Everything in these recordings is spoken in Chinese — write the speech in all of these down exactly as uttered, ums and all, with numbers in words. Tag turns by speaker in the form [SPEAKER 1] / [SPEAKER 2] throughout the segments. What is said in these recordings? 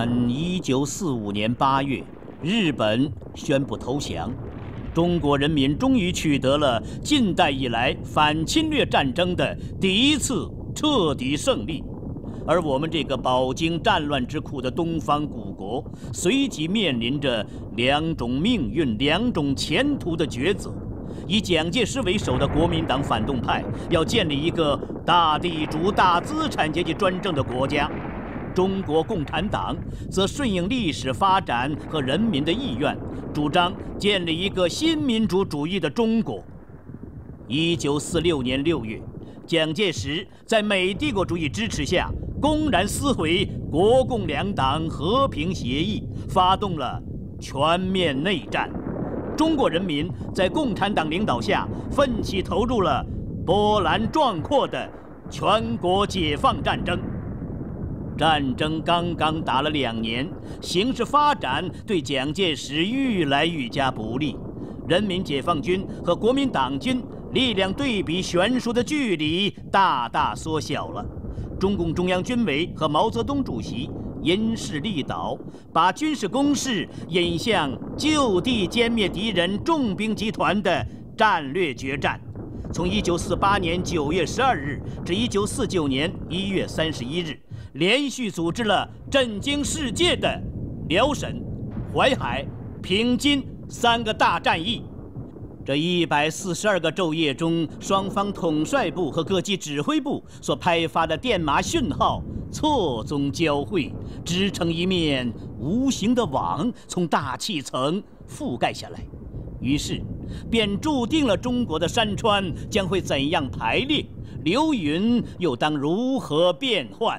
[SPEAKER 1] 转一九四五年八月，日本宣布投降，中国人民终于取得了近代以来反侵略战争的第一次彻底胜利。而我们这个饱经战乱之苦的东方古国，随即面临着两种命运、两种前途的抉择。以蒋介石为首的国民党反动派要建立一个大地主、大资产阶级专政的国家。 中国共产党则顺应历史发展和人民的意愿，主张建立一个新民主主义的中国。一九四六年六月，蒋介石在美帝国主义支持下，公然撕毁国共两党和平协议，发动了全面内战。中国人民在共产党领导下，奋起投入了波澜壮阔的全国解放战争。 战争刚刚打了两年，形势发展对蒋介石愈来愈加不利。人民解放军和国民党军力量对比悬殊的距离大大缩小了。中共中央军委和毛泽东主席因势利导，把军事攻势引向就地歼灭敌人重兵集团的战略决战。从一九四八年九月十二日至一九四九年一月三十一日。 连续组织了震惊世界的辽沈、淮海、平津三个大战役。这一百四十二个昼夜中，双方统帅部和各级指挥部所派发的电码讯号错综交汇，织成一面无形的网，从大气层覆盖下来。于是，便注定了中国的山川将会怎样排列，流云又当如何变幻。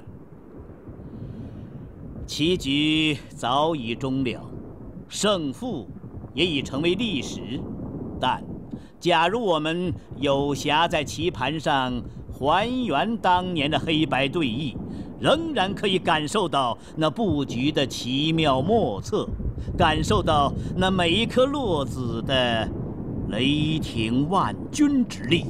[SPEAKER 1] 棋局早已终了，胜负也已成为历史。但，假如我们有暇在棋盘上还原当年的黑白对弈，仍然可以感受到那布局的奇妙莫测，感受到那每一颗落子的雷霆万钧之力。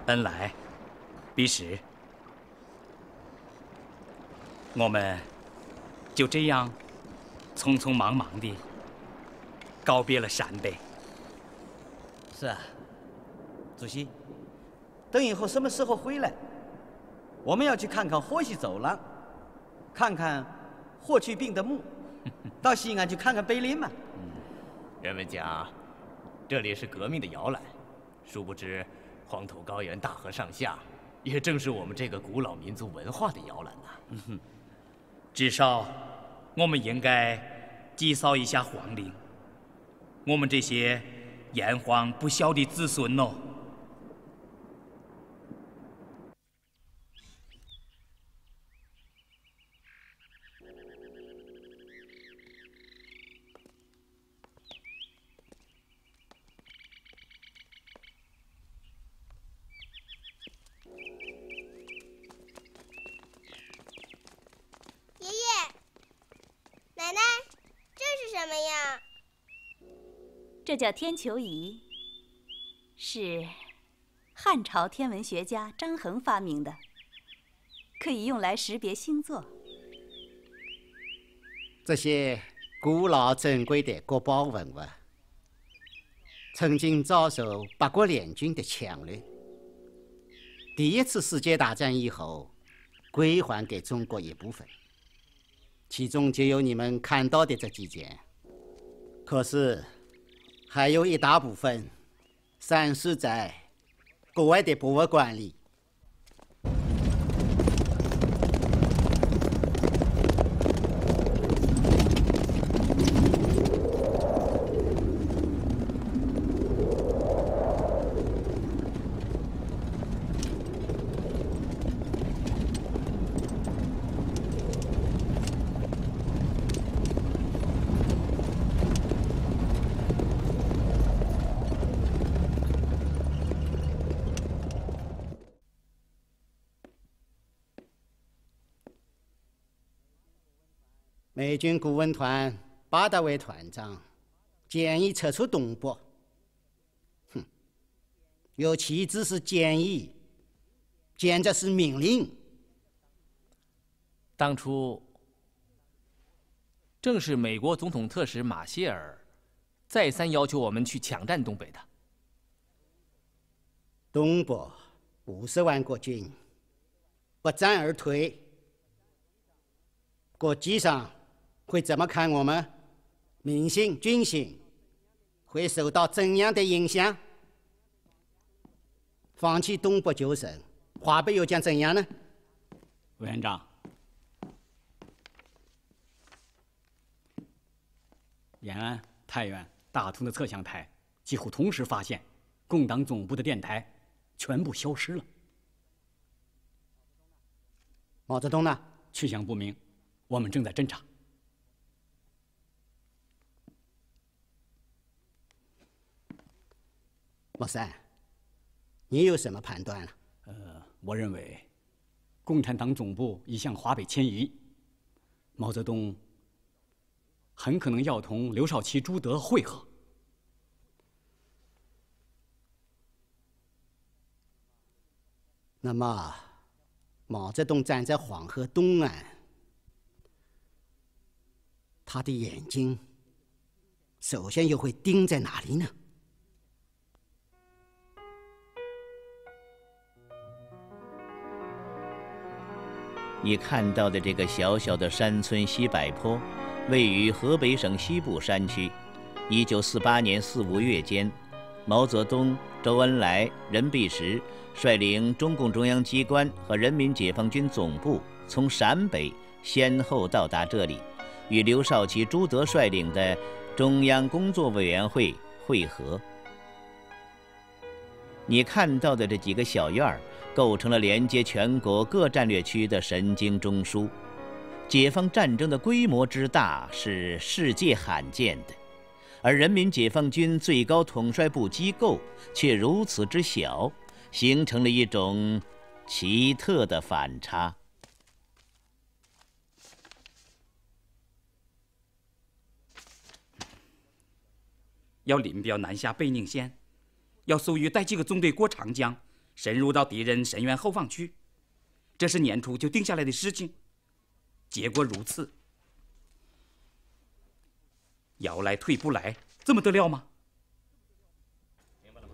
[SPEAKER 2] 恩来，彼时，我们就这样匆匆忙忙地告别了陕北。
[SPEAKER 3] 是啊，主席，等以后什么时候回来，我们要去看看河西走廊，看看霍去病的墓，到西安去看看碑林嘛。
[SPEAKER 4] 嗯，人们讲，这里是革命的摇篮，殊不知，黄土高原、大河上下，也正是我们这个古老民族文化的摇篮呐。
[SPEAKER 2] 嗯哼，至少，我们应该祭扫一下皇陵，我们这些炎黄不孝的子孙哦。
[SPEAKER 5] 这叫天球仪，是汉朝天文学家张衡发明的，可以用来识别星座。
[SPEAKER 6] 这些古老珍贵的国宝文物，曾经遭受八国联军的抢掠。第一次世界大战以后，归还给中国一部分，其中就有你们看到的这几件。可是， 还有一大部分散失在国外的博物馆里。美军顾问团八大位团长建议撤出东部。哼，尤其只是建议，简直是命令。
[SPEAKER 4] 当初正是美国总统特使马歇尔再三要求我们去抢占东北的。
[SPEAKER 6] 东部五十万国军不战而退，国际上 会怎么看我们？民心、军心会受到怎样的影响？放弃东部救省，华北又将怎样呢？
[SPEAKER 7] 委员长，延安、太原、大同的测向台几乎同时发现，共党总部的电台全部消失了。
[SPEAKER 6] 毛泽东呢？
[SPEAKER 7] 去向不明，我们正在侦查。
[SPEAKER 6] 毛三，你有什么判断呢？
[SPEAKER 7] 呃，我认为，共产党总部已向华北迁移，毛泽东很可能要同刘少奇、朱德会合。
[SPEAKER 6] 那么，毛泽东站在黄河东岸，他的眼睛首先又会盯在哪里呢？
[SPEAKER 1] 你看到的这个小小的山村西柏坡，位于河北省西部山区。一九四八年四五月间，毛泽东、周恩来、任弼时率领中共中央机关和人民解放军总部从陕北先后到达这里，与刘少奇、朱德率领的中央工作委员会会合。你看到的这几个小院儿， 构成了连接全国各战略区的神经中枢。解放战争的规模之大是世界罕见的，而人民解放军最高统帅部机构却如此之小，形成了一种奇特的反差。
[SPEAKER 2] 要林彪南下北宁县，要粟裕带几个纵队过长江， 深入到敌人深渊后方去，这是年初就定下来的事情。结果如此，摇来退不来，这么得了吗？
[SPEAKER 4] 明白了吗？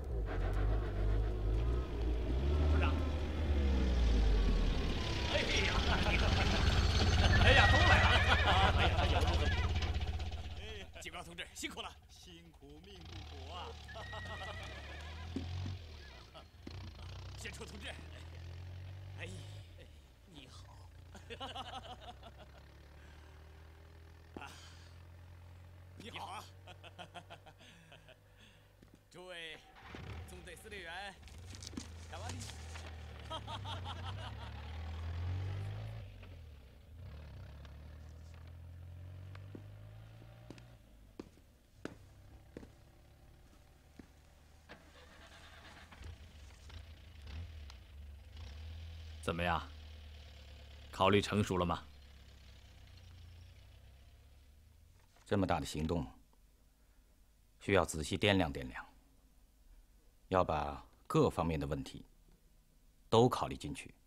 [SPEAKER 4] 部长，哎呀，哎呀，都来了！哎呀，有如何？警官同志辛苦了，辛苦命不苦啊！先出同志，哎，你好。啊，你好啊！诸位纵队司令员，卡瓦利。
[SPEAKER 8] 怎么样？考虑成熟了吗？
[SPEAKER 9] 这么大的行动，需要仔细掂量掂量，要把各方面的问题都考虑进去。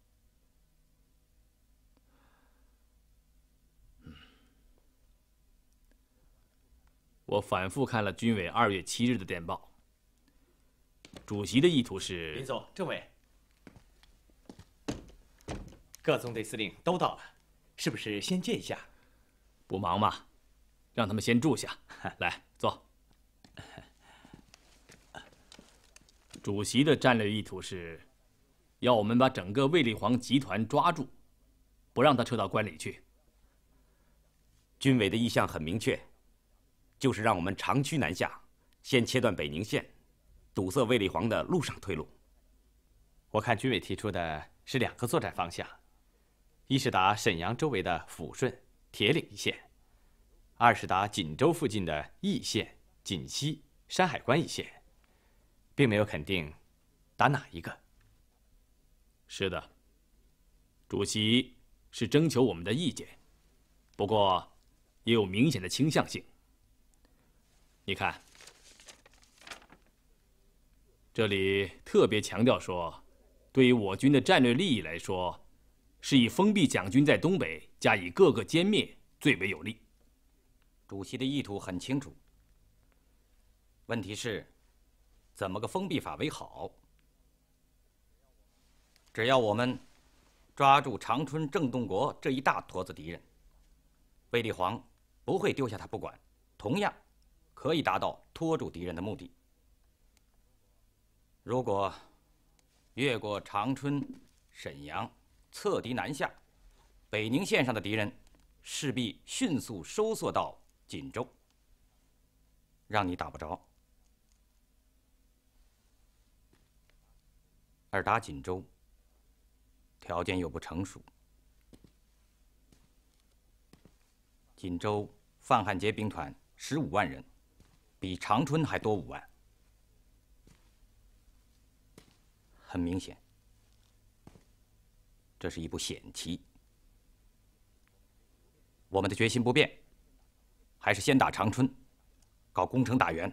[SPEAKER 8] 我反复看了军委二月七日的电报，主席的意图是……
[SPEAKER 4] 林总、政委，各纵队司令都到了，是不是先见一下？
[SPEAKER 8] 不忙嘛，让他们先住下。来，坐。主席的战略意图是，要我们把整个卫立煌集团抓住，不让他撤到关里去。
[SPEAKER 10] 军委的意向很明确，就是让我们长驱南下，先切断北宁线，堵塞卫立煌的陆上退路。
[SPEAKER 4] 我看军委提出的是两个作战方向，一是打沈阳周围的抚顺、铁岭一线，二是打锦州附近的义县、锦西、山海关一线，并没有肯定打哪一个。
[SPEAKER 8] 是的，主席是征求我们的意见，不过也有明显的倾向性。你看，这里特别强调说，对于我军的战略利益来说，是以封闭蒋军在东北加以各个歼灭最为有利。
[SPEAKER 9] 主席的意图很清楚，问题是，怎么个封闭法为好？只要我们抓住长春、郑洞国这一大坨子敌人，卫立煌不会丢下他不管，同样可以达到拖住敌人的目的。如果越过长春、沈阳，侧敌南下，北宁线上的敌人势必迅速收缩到锦州，让你打不着。而打锦州，条件又不成熟。锦州范汉杰兵团十五万人，比长春还多五万。很明显，这是一步险棋。我们的决心不变，还是先打长春，搞攻城打援。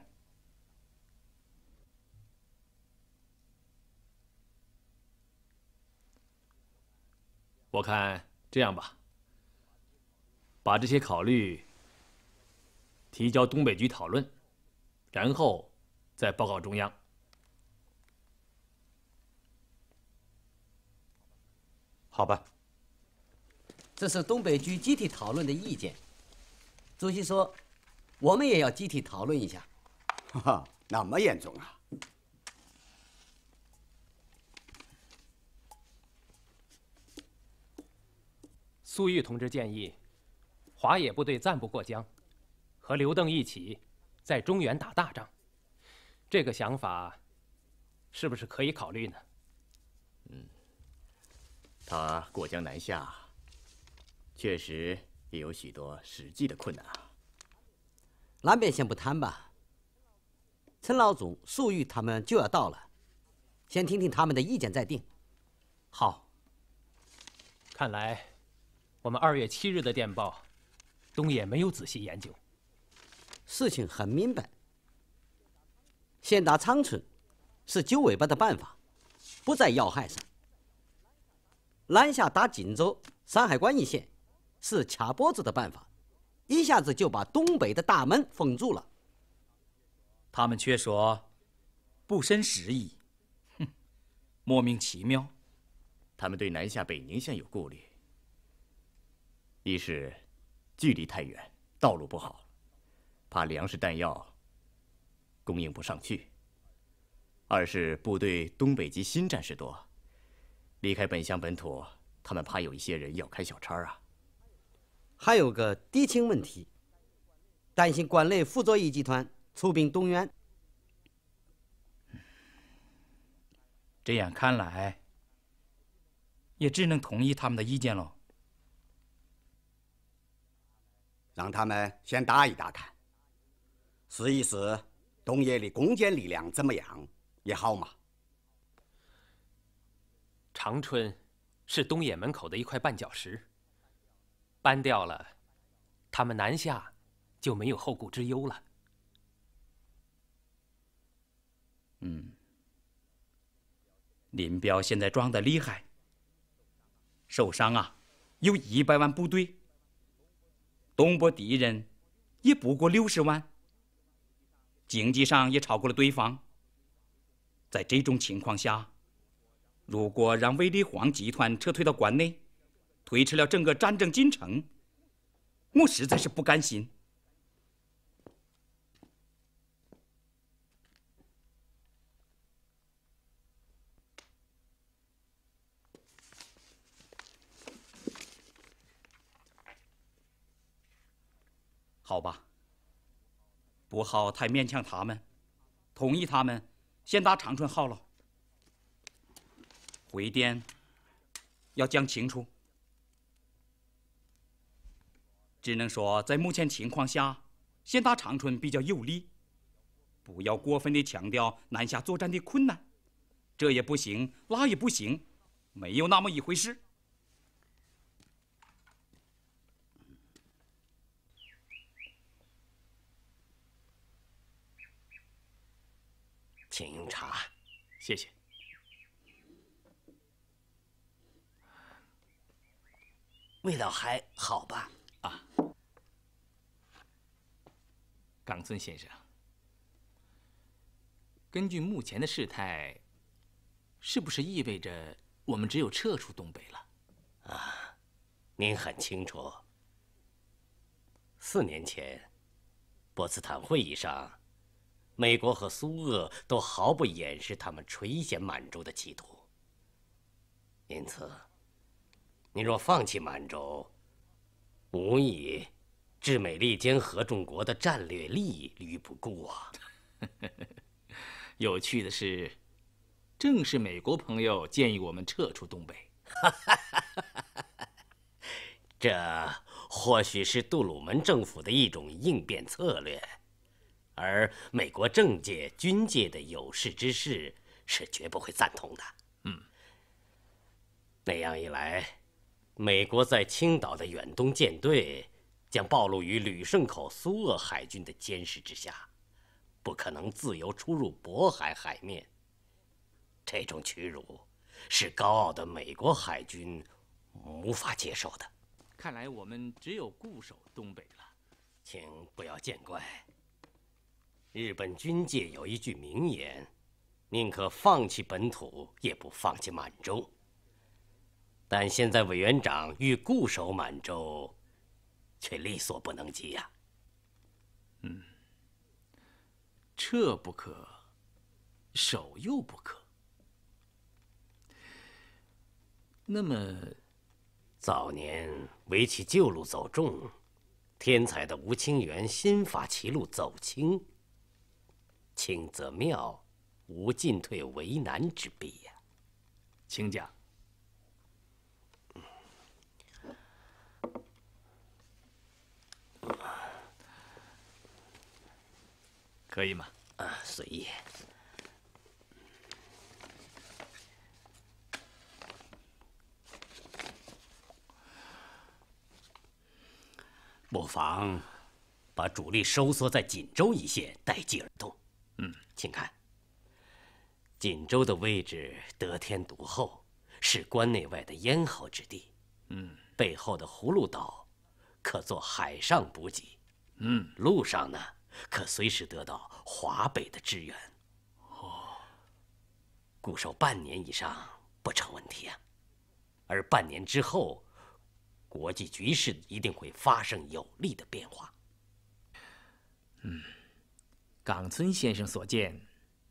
[SPEAKER 8] 我看这样吧，把这些考虑提交东北局讨论，然后再报告中央。
[SPEAKER 9] 好吧，
[SPEAKER 11] 这是东北局集体讨论的意见。主席说，我们也要集体讨论一下。
[SPEAKER 6] 哈哈，那么严重啊！
[SPEAKER 12] 粟裕同志建议，华野部队暂不过江，和刘邓一起在中原打大仗。这个想法是不是可以考虑呢？
[SPEAKER 10] 嗯，他过江南下，确实也有许多实际的困难啊。
[SPEAKER 11] 南边先不谈吧，陈老总、粟裕他们就要到了，先听听他们的意见再定。
[SPEAKER 12] 好，看来我们二月七日的电报，东野没有仔细研究。
[SPEAKER 11] 事情很明白，先打长春是揪尾巴的办法。 不在要害上。南下打锦州、山海关一线，是掐脖子的办法，一下子就把东北的大门封住了。
[SPEAKER 2] 他们却说不深时宜，哼，莫名其妙。
[SPEAKER 13] 他们对南下北宁县有顾虑，一是距离太远，道路不好，怕粮食弹药供应不上去；二是部队东北及新战士多，离开本乡本土，他们怕有一些人要开小差啊。
[SPEAKER 11] 还有个敌情问题，担心关内傅作义集团出兵动员。
[SPEAKER 2] 这样看来，也只能同意他们的意见喽。
[SPEAKER 14] 让他们先打一打看，试一试东野的攻坚力量怎么样，也好嘛。
[SPEAKER 12] 长春是东野门口的一块绊脚石，搬掉了，他们南下就没有后顾之忧了。
[SPEAKER 2] 嗯，林彪现在壮得厉害，手上啊有一百万部队，东部敌人也不过六十万，经济上也超过了对方。在这种情况下，如果让卫立煌集团撤退到关内，推迟了整个战争进程，我实在是不甘心。好吧，不好太勉强他们，同意他们先打长春好了。回电要讲清楚，只能说在目前情况下，先打长春比较有利，不要过分地强调南下作战的困难，这也不行，那也不行，没有那么一回事。
[SPEAKER 10] 请用茶，
[SPEAKER 8] 谢谢。
[SPEAKER 10] 味道还好吧？
[SPEAKER 8] 啊，冈村先生，根据目前的事态，是不是意味着我们只有撤出东北了？
[SPEAKER 10] 啊，您很清楚。四年前，波茨坦会议上，美国和苏俄都毫不掩饰他们垂涎满洲的企图。因此，你若放弃满洲，无疑置美利坚合众国的战略利益于不顾啊！
[SPEAKER 8] 有趣的是，正是美国朋友建议我们撤出东北。
[SPEAKER 10] 这或许是杜鲁门政府的一种应变策略，而美国政界、军界的有识之士是绝不会赞同的。
[SPEAKER 8] 嗯，
[SPEAKER 10] 那样一来，美国在青岛的远东舰队将暴露于旅顺口苏俄海军的监视之下，不可能自由出入渤海海面。这种屈辱是高傲的美国海军无法接受的。
[SPEAKER 8] 看来我们只有固守东北了。
[SPEAKER 10] 请不要见怪。日本军界有一句名言：宁可放弃本土，也不放弃满洲。但现在委员长欲固守满洲，却力所不能及呀、啊。
[SPEAKER 8] 嗯，撤不可，守又不可。那么，
[SPEAKER 10] 早年为其旧路走重，天才的吴清源新发其路走轻。轻则妙，无进退为难之弊呀、啊。
[SPEAKER 8] 请讲。可以吗？
[SPEAKER 10] 啊，随意。不妨把主力收缩在锦州一线，待机而动。
[SPEAKER 8] 嗯，
[SPEAKER 10] 请看， 锦州的位置得天独厚，是关内外的咽喉之地。
[SPEAKER 8] 嗯，
[SPEAKER 10] 背后的葫芦岛可做海上补给。
[SPEAKER 8] 嗯，
[SPEAKER 10] 路上呢，可随时得到华北的支援。
[SPEAKER 8] 哦，
[SPEAKER 10] 固守半年以上不成问题啊。而半年之后，国际局势一定会发生有利的变化。
[SPEAKER 8] 嗯，冈村先生所见，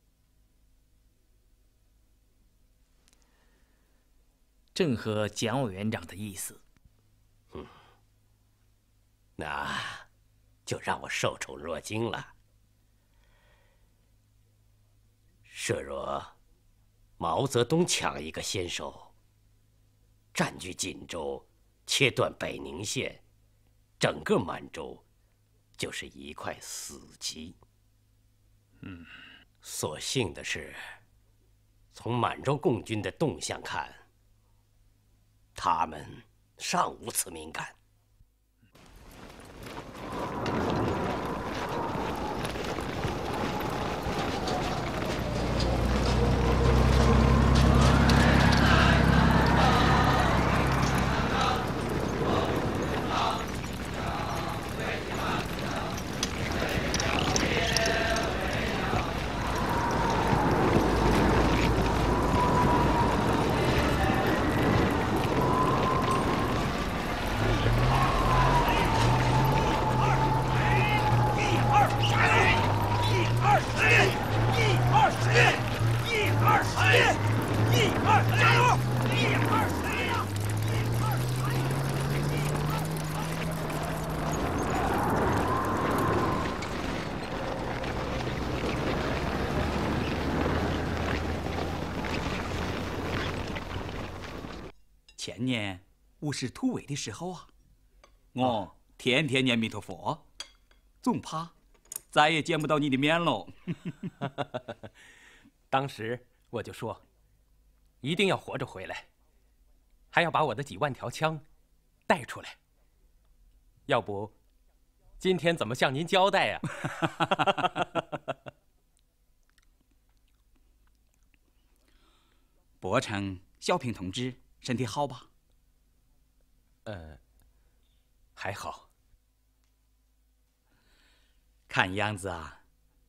[SPEAKER 8] 正合蒋委员长的意思。
[SPEAKER 10] 嗯，那就让我受宠若惊了。设若毛泽东抢一个先手，占据锦州，切断北宁线，整个满洲就是一块死棋。
[SPEAKER 8] 嗯，
[SPEAKER 10] 所幸的是，从满洲共军的动向看，他们尚无此敏感。
[SPEAKER 2] 前年我是突围的时候啊，我天天念弥陀佛，总怕再也见不到你的面喽。
[SPEAKER 12] 当时我就说，一定要活着回来，还要把我的几万条枪带出来。要不，今天怎么向您交代呀？
[SPEAKER 2] 伯承、小平同志身体好吧？
[SPEAKER 12] 呃，还好。
[SPEAKER 2] 看样子啊，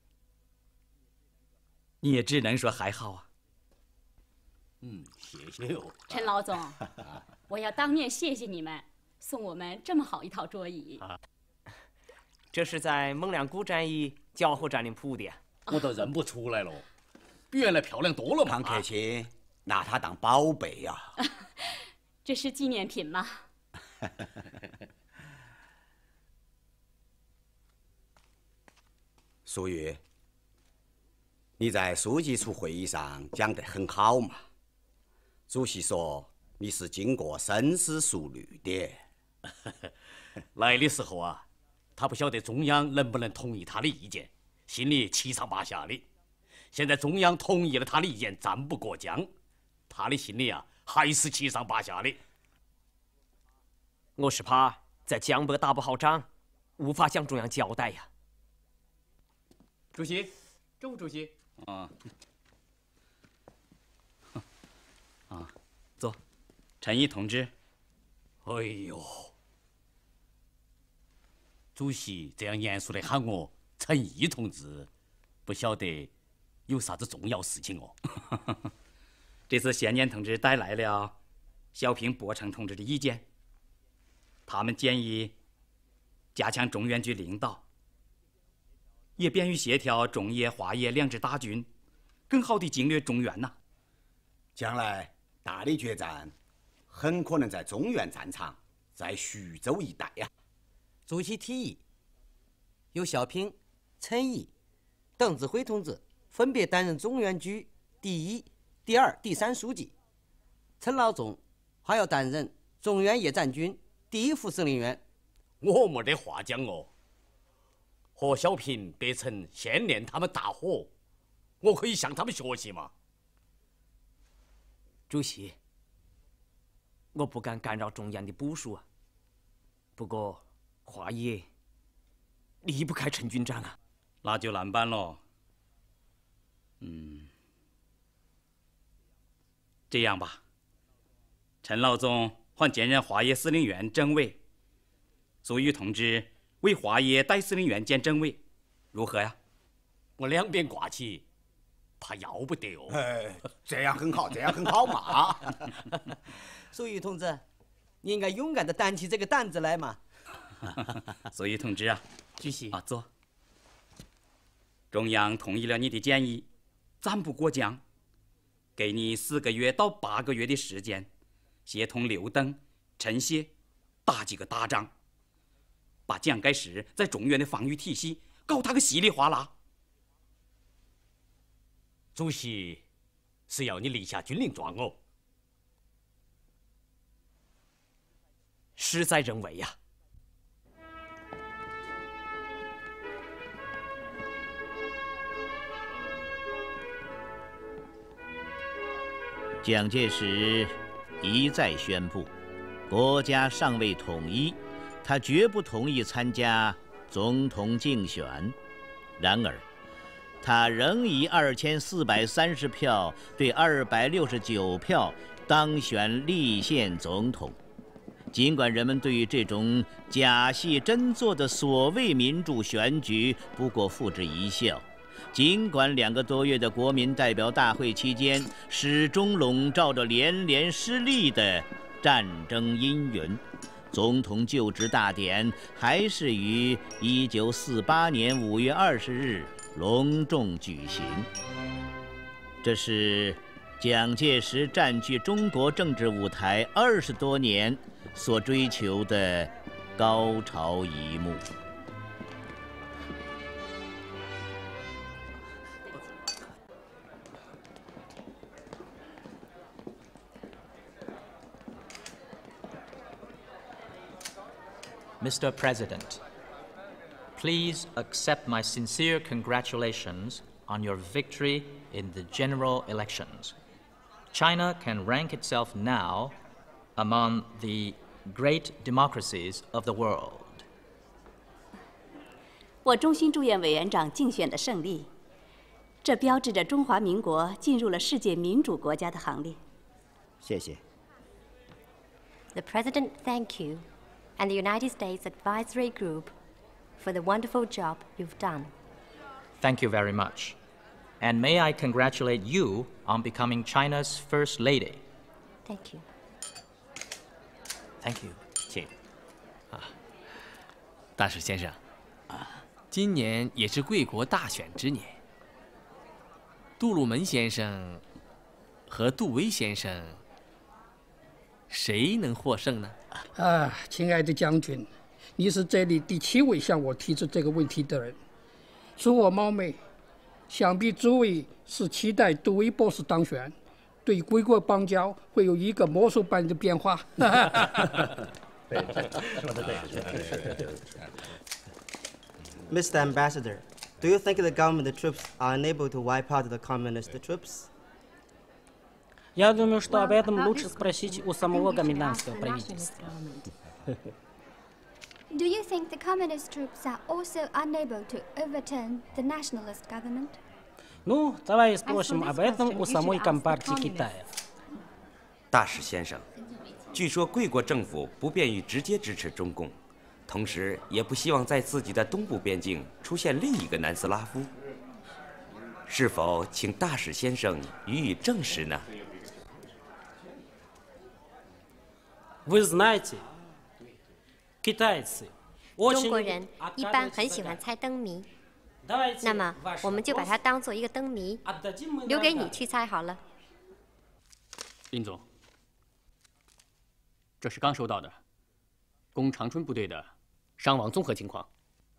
[SPEAKER 2] 你也只能说还好啊。
[SPEAKER 6] 嗯，谢谢哦。
[SPEAKER 15] 陈老总，我要当面谢谢你们，送我们这么好一套桌椅。
[SPEAKER 16] 啊，这是在蒙两股战役交火战里铺的，
[SPEAKER 14] 我都认不出来了，比原来漂亮多了嘛。唐客气，拿它当宝贝呀、啊。
[SPEAKER 15] 这是纪念品吗？
[SPEAKER 14] 苏玉，你在书记处会议上讲得很好嘛。主席说你是经过深思熟虑的。
[SPEAKER 10] 来的时候啊，他不晓得中央能不能同意他的意见，心里七上八下的。现在中央同意了他的意见，战不过江，他的心里啊还是七上八下的。
[SPEAKER 16] 我是怕在江北打不好仗，无法向中央交代呀。
[SPEAKER 2] 主席，周主席。啊。啊，坐。陈毅同志。
[SPEAKER 10] 哎呦，主席这样严肃地喊我陈毅同志，不晓得有啥子重要事情哦。
[SPEAKER 2] 这次先念同志带来了小平、伯承同志的意见。他们建议加强中原局领导，也便于协调中野、华野两支大军，更好地经略中原呐、啊。
[SPEAKER 14] 将来大的决战很可能在中原战场，在徐州一带呀、啊。
[SPEAKER 11] 主席提议，由小平、陈毅、邓子恢同志分别担任中原局第一、第二、第三书记，陈老总还要担任中原野战军第一副司令员。
[SPEAKER 10] 我没得话讲哦。和小平、白城先练他们大火，我可以向他们学习嘛。
[SPEAKER 16] 主席，我不敢干扰中央的部署啊。不过华野离不开陈军长啊。
[SPEAKER 2] 那就难办喽。嗯， 这样吧，陈老总换兼任华野司令员政委，苏玉同志为华野代司令员兼政委，如何呀？
[SPEAKER 10] 我两边挂起，怕要不得哦。
[SPEAKER 14] 哎，这样很好，这样很好嘛。
[SPEAKER 11] 苏玉同志，你应该勇敢地担起这个担子来嘛。
[SPEAKER 2] 苏玉同志啊，
[SPEAKER 16] 主席
[SPEAKER 2] 啊，坐。中央同意了你的建议，暂不过江。给你四个月到八个月的时间，协同刘邓、陈谢打几个大仗，把蒋介石在中原的防御体系搞他个稀里哗啦。
[SPEAKER 10] 主席是要你立下军令状哦。
[SPEAKER 16] 实在认为呀、啊。
[SPEAKER 1] 蒋介石一再宣布，国家尚未统一，他绝不同意参加总统竞选。然而，他仍以二千四百三十票对二百六十九票当选立宪总统。尽管人们对于这种假戏真做的所谓民主选举不过付之一笑。尽管两个多月的国民代表大会期间，始终笼罩着连连失利的战争阴云，总统就职大典还是于一九四八年五月二十日隆重举行。这是蒋介石占据中国政治舞台二十多年所追求的高潮一幕。
[SPEAKER 17] Mister President, please accept my sincere congratulations on your victory in the general elections. China can rank itself now among the great democracies of the world.
[SPEAKER 5] 我衷心祝愿委员长竞选的胜利，这标志着中华民国进入了世界民主国家的行列。
[SPEAKER 6] 谢谢。
[SPEAKER 18] The President, thank you. And the United States Advisory Group for the wonderful job you've done.
[SPEAKER 17] Thank you very much. And may I congratulate you on becoming China's First Lady.
[SPEAKER 18] Thank you.
[SPEAKER 8] Thank you.
[SPEAKER 10] 请。
[SPEAKER 8] 啊，大使先生，啊，今年也是贵国大选之年。杜鲁门先生和杜威先生，谁能获胜呢？
[SPEAKER 19] 啊，亲爱的将军，你是这里第七位向我提出这个问题的人。恕我冒昧，想必诸位是期待杜威博士当选，对贵国邦交会有一个魔术般的变化。
[SPEAKER 20] 对，说得对。Mister Ambassador, do you think the government troops are unable to wipe out the communist troops?
[SPEAKER 21] Я думаю, что об этом лучше спросить у самого гоминданского правительства.
[SPEAKER 22] Do you think the communist troops are also unable to overturn the nationalist government?
[SPEAKER 21] Ну, давай спросим об этом у самой Компартии Китая.
[SPEAKER 9] 大使先生，据说贵国政府不便于直接支持中共，同时也不希望在自己的东部边境出现另一个南斯拉夫。是否请大使先生予以证实呢？
[SPEAKER 21] Вы знаете, китайцы
[SPEAKER 18] 中国人一般很喜欢猜灯谜，那么我们就把它当做一个灯谜，留给你去猜好了。
[SPEAKER 7] 林总，这是刚收到的攻长春部队的伤亡综合情况。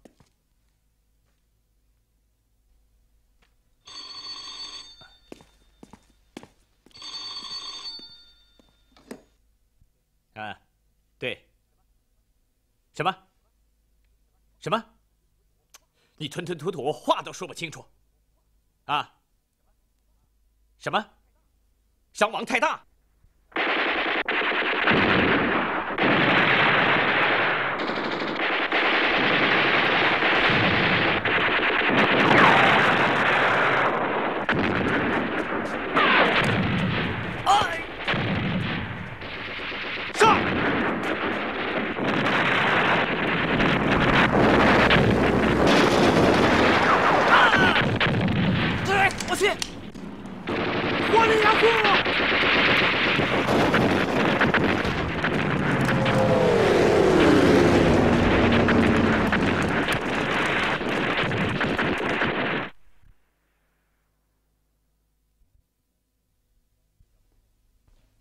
[SPEAKER 4] 啊，对。什么？什么？你吞吞吐吐，话都说不清楚。啊？什么？伤亡太大？哎！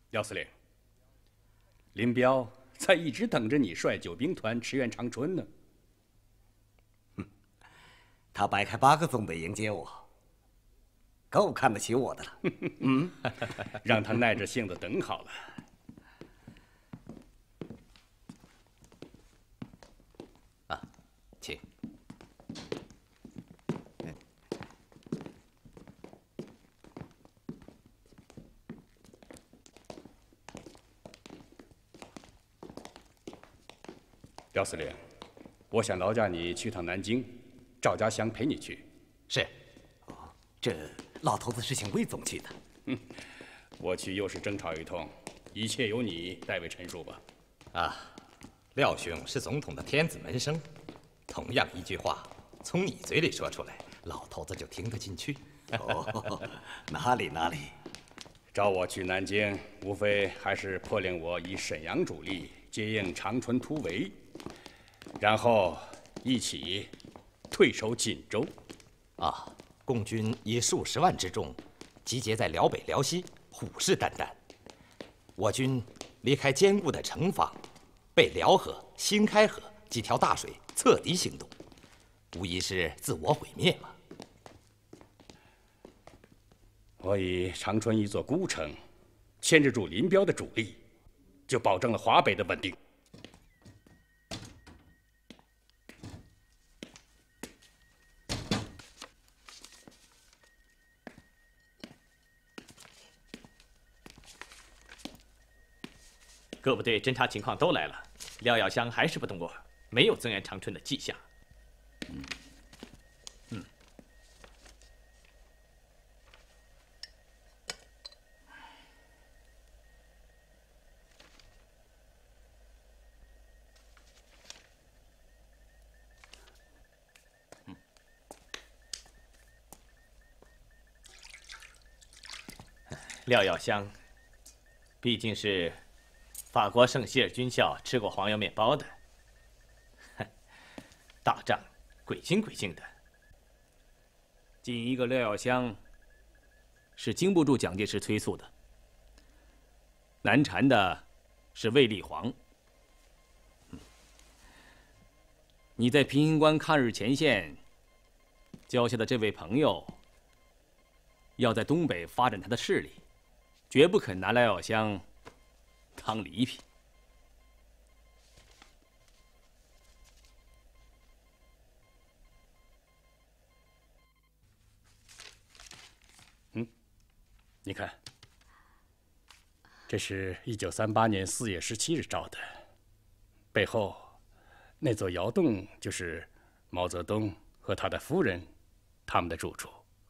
[SPEAKER 3] 廖司令，林彪在一直等着你率救兵团驰援长春呢。
[SPEAKER 14] 哼，他摆开八个纵队迎接我，够看得起我的了。
[SPEAKER 3] 嗯，让他耐着性子等好了。
[SPEAKER 9] 啊，请。
[SPEAKER 3] 廖司令，我想劳驾你去趟南京，赵家祥陪你去。
[SPEAKER 9] 是。
[SPEAKER 14] 哦，这老头子是请魏总去的。
[SPEAKER 3] 嗯，我去又是争吵一通，一切由你代为陈述吧。
[SPEAKER 9] 啊，廖兄是总统的天子门生，同样一句话，从你嘴里说出来，老头子就听得进去。
[SPEAKER 14] 哦，哪里哪里。
[SPEAKER 3] 找我去南京，无非还是迫令我以沈阳主力接应长春突围。然后一起退守锦州。
[SPEAKER 9] 啊，共军以数十万之众集结在辽北、辽西，虎视眈眈。我军离开坚固的城防，被辽河、新开河几条大水侧敌行动，无疑是自我毁灭嘛。
[SPEAKER 3] 我以长春一座孤城，牵制住林彪的主力，就保证了华北的稳定。
[SPEAKER 4] 各部队侦察情况都来了，廖耀湘还是不动过，没有增援长春的迹象。嗯，嗯。廖耀湘毕竟是法国圣希尔军校吃过黄油面包的，哼，打仗鬼精鬼精的。
[SPEAKER 8] 仅一个廖耀湘是经不住蒋介石催促的，难缠的是卫立煌。嗯，你在平型关抗日前线交下的这位朋友，要在东北发展他的势力，绝不肯拿廖耀湘当礼品。
[SPEAKER 3] 嗯，你看，这是一九三八年四月十七日照的，背后那座窑洞就是毛泽东和他的夫人他们的住处。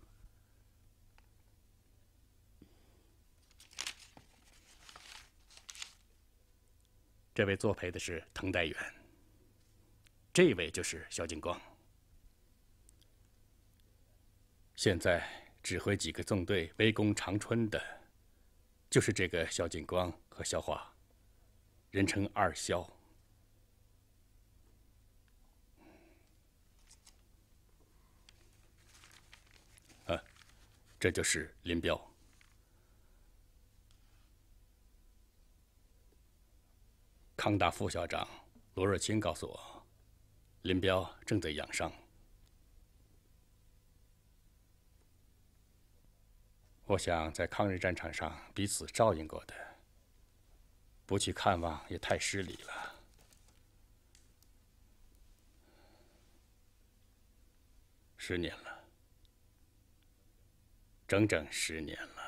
[SPEAKER 3] 这位作陪的是滕代远，这位就是萧劲光。现在指挥几个纵队围攻长春的，就是这个萧劲光和萧华，人称二萧。啊，这就是林彪。康大副校长罗若清告诉我，林彪正在养伤。我想在抗日战场上彼此照应过的，不去看望也太失礼了。十年了，整整十年了。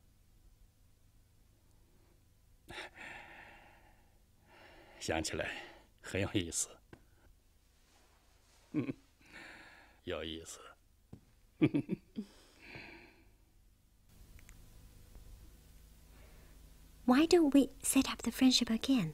[SPEAKER 3] 想起来很有意思，嗯，有意思。
[SPEAKER 18] Why don't we set up the friendship again?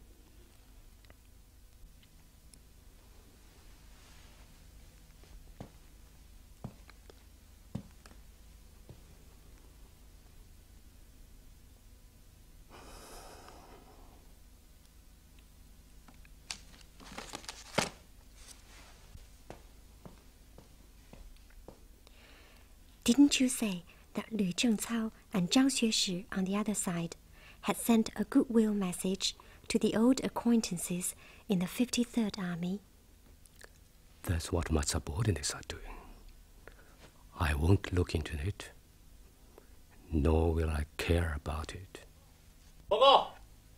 [SPEAKER 18] Didn't you say that Liu Zhengcao and Zhang Xueshi on the other side had sent a goodwill message to the old acquaintances in the fifty-third Army.
[SPEAKER 3] That's what my subordinates are doing. I won't look into it, nor will I care about it.
[SPEAKER 8] 报告。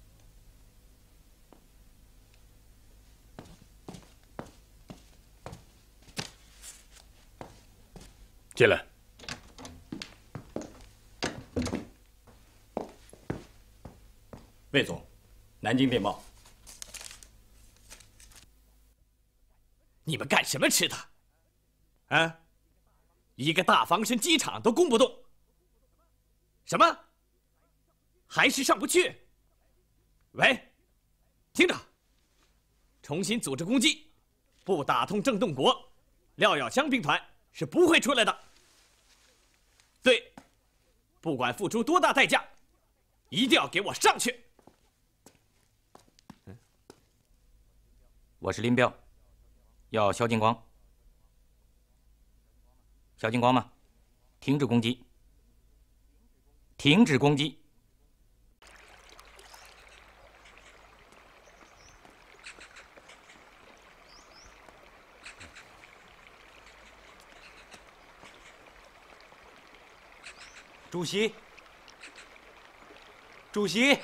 [SPEAKER 3] 进来。
[SPEAKER 7] 魏总，南京电报。
[SPEAKER 4] 你们干什么吃的？啊？一个大防身机场都攻不动。什么？还是上不去？喂，听着，重新组织攻击，不打通郑洞国，廖耀湘兵团是不会出来的。对，不管付出多大代价，一定要给我上去。
[SPEAKER 9] 我是林彪，要萧劲光。萧劲光吗？停止攻击！停止攻击！
[SPEAKER 11] 主席，主席。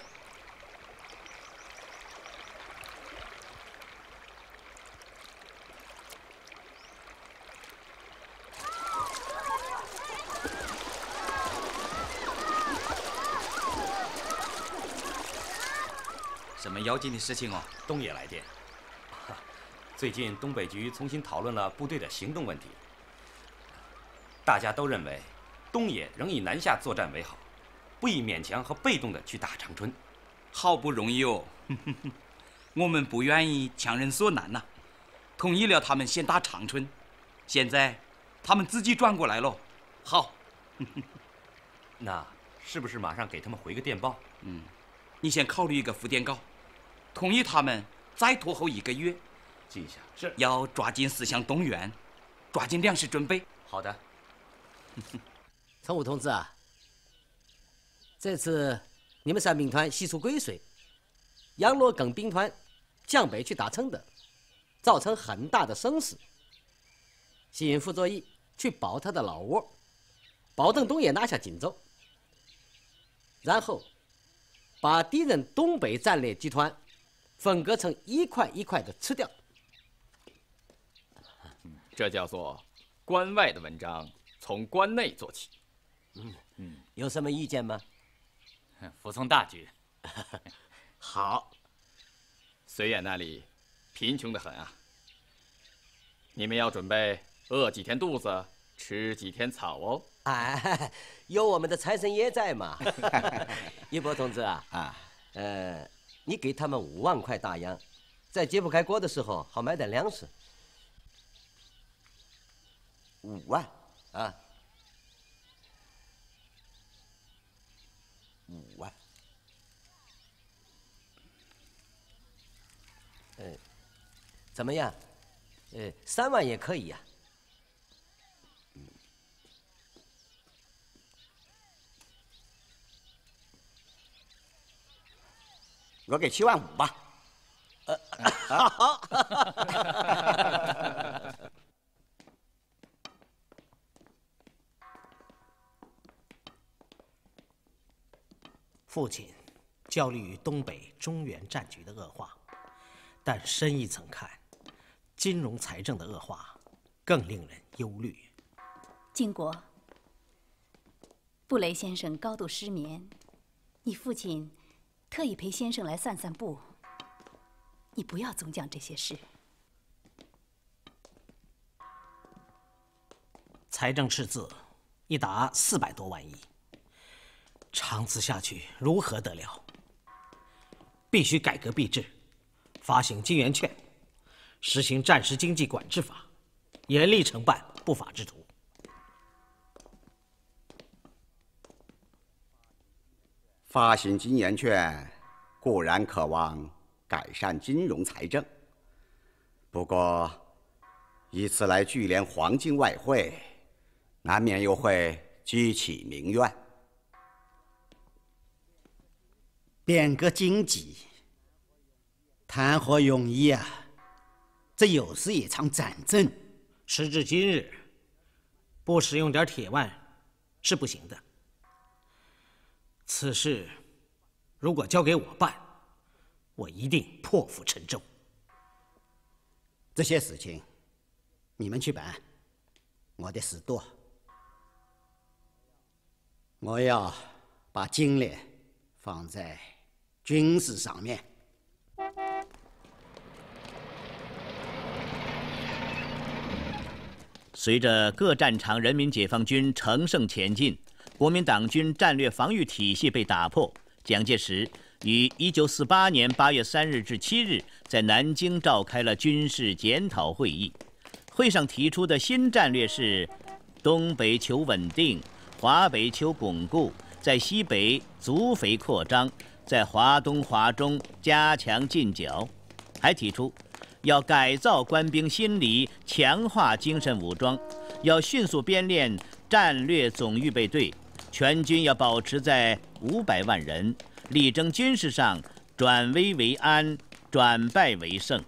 [SPEAKER 9] 什么要紧的事情哦？
[SPEAKER 12] 东野来电，最近东北局重新讨论了部队的行动问题。大家都认为，东野仍以南下作战为好，不宜勉强和被动的去打长春。
[SPEAKER 9] 好不容易哦，我们不愿意强人所难呐、啊，同意了他们先打长春，现在他们自己转过来了。好，
[SPEAKER 12] 那是不是马上给他们回个电报？
[SPEAKER 9] 嗯，你先考虑一个复电稿。 同意他们再拖后一个月，
[SPEAKER 12] 记一下。
[SPEAKER 9] 是要抓紧思想动员，抓紧粮食准备。
[SPEAKER 12] 好的。
[SPEAKER 11] 陈武同志啊，这次你们三兵团西出归水，杨罗耿兵团江北去打承德，造成很大的损失。新副作义去保他的老窝，保证东野拿下锦州，然后把敌人东北战略集团 分割成一块一块的吃掉，
[SPEAKER 4] 这叫做关外的文章从关内做起。
[SPEAKER 11] 嗯嗯，有什么意见吗？
[SPEAKER 2] 服从大局。
[SPEAKER 11] 好。
[SPEAKER 4] 绥远那里贫穷得很啊，你们要准备饿几天肚子，吃几天草哦。
[SPEAKER 11] 哎，有我们的财神爷在嘛。一博同志啊，啊，呃。 你给他们五万块大洋，在揭不开锅的时候好买点粮食。
[SPEAKER 14] 五万
[SPEAKER 11] 啊，
[SPEAKER 14] 五万。
[SPEAKER 11] 呃，怎么样？呃，三万也可以呀、啊。
[SPEAKER 14] 我给七万五吧。
[SPEAKER 11] 呃，好。
[SPEAKER 13] 父亲焦虑于东北中原战局的恶化，但深一层看，金融财政的恶化更令人忧虑。
[SPEAKER 5] 晋国，布雷先生高度失眠，你父亲 特意陪先生来散散步，你不要总讲这些事。
[SPEAKER 13] 财政赤字已达四百多万亿，长此下去如何得了？必须改革币制，发行金圆券，实行战时经济管制法，严厉惩办不法之徒。
[SPEAKER 14] 发行金圆券固然渴望改善金融财政，不过以此来聚敛黄金外汇，难免又会激起民怨。
[SPEAKER 6] 变革经济，谈何容易啊！这又是一场战争。
[SPEAKER 13] 时至今日，不使用点铁腕是不行的。此事如果交给我办，我一定破釜沉舟。
[SPEAKER 6] 这些事情你们去办，我的事多。我要把精力放在军事上面。
[SPEAKER 1] 随着各战场人民解放军乘胜前进，国民党军战略防御体系被打破。蒋介石于一九四八年八月三日至七日在南京召开了军事检讨会议。会上提出的新战略是：东北求稳定，华北求巩固，在西北足肥扩张，在华东华中加强进剿。还提出要改造官兵心理，强化精神武装，要迅速编练战略总预备队，全军要保持在五百万人，力争军事上转危为安，转败为胜。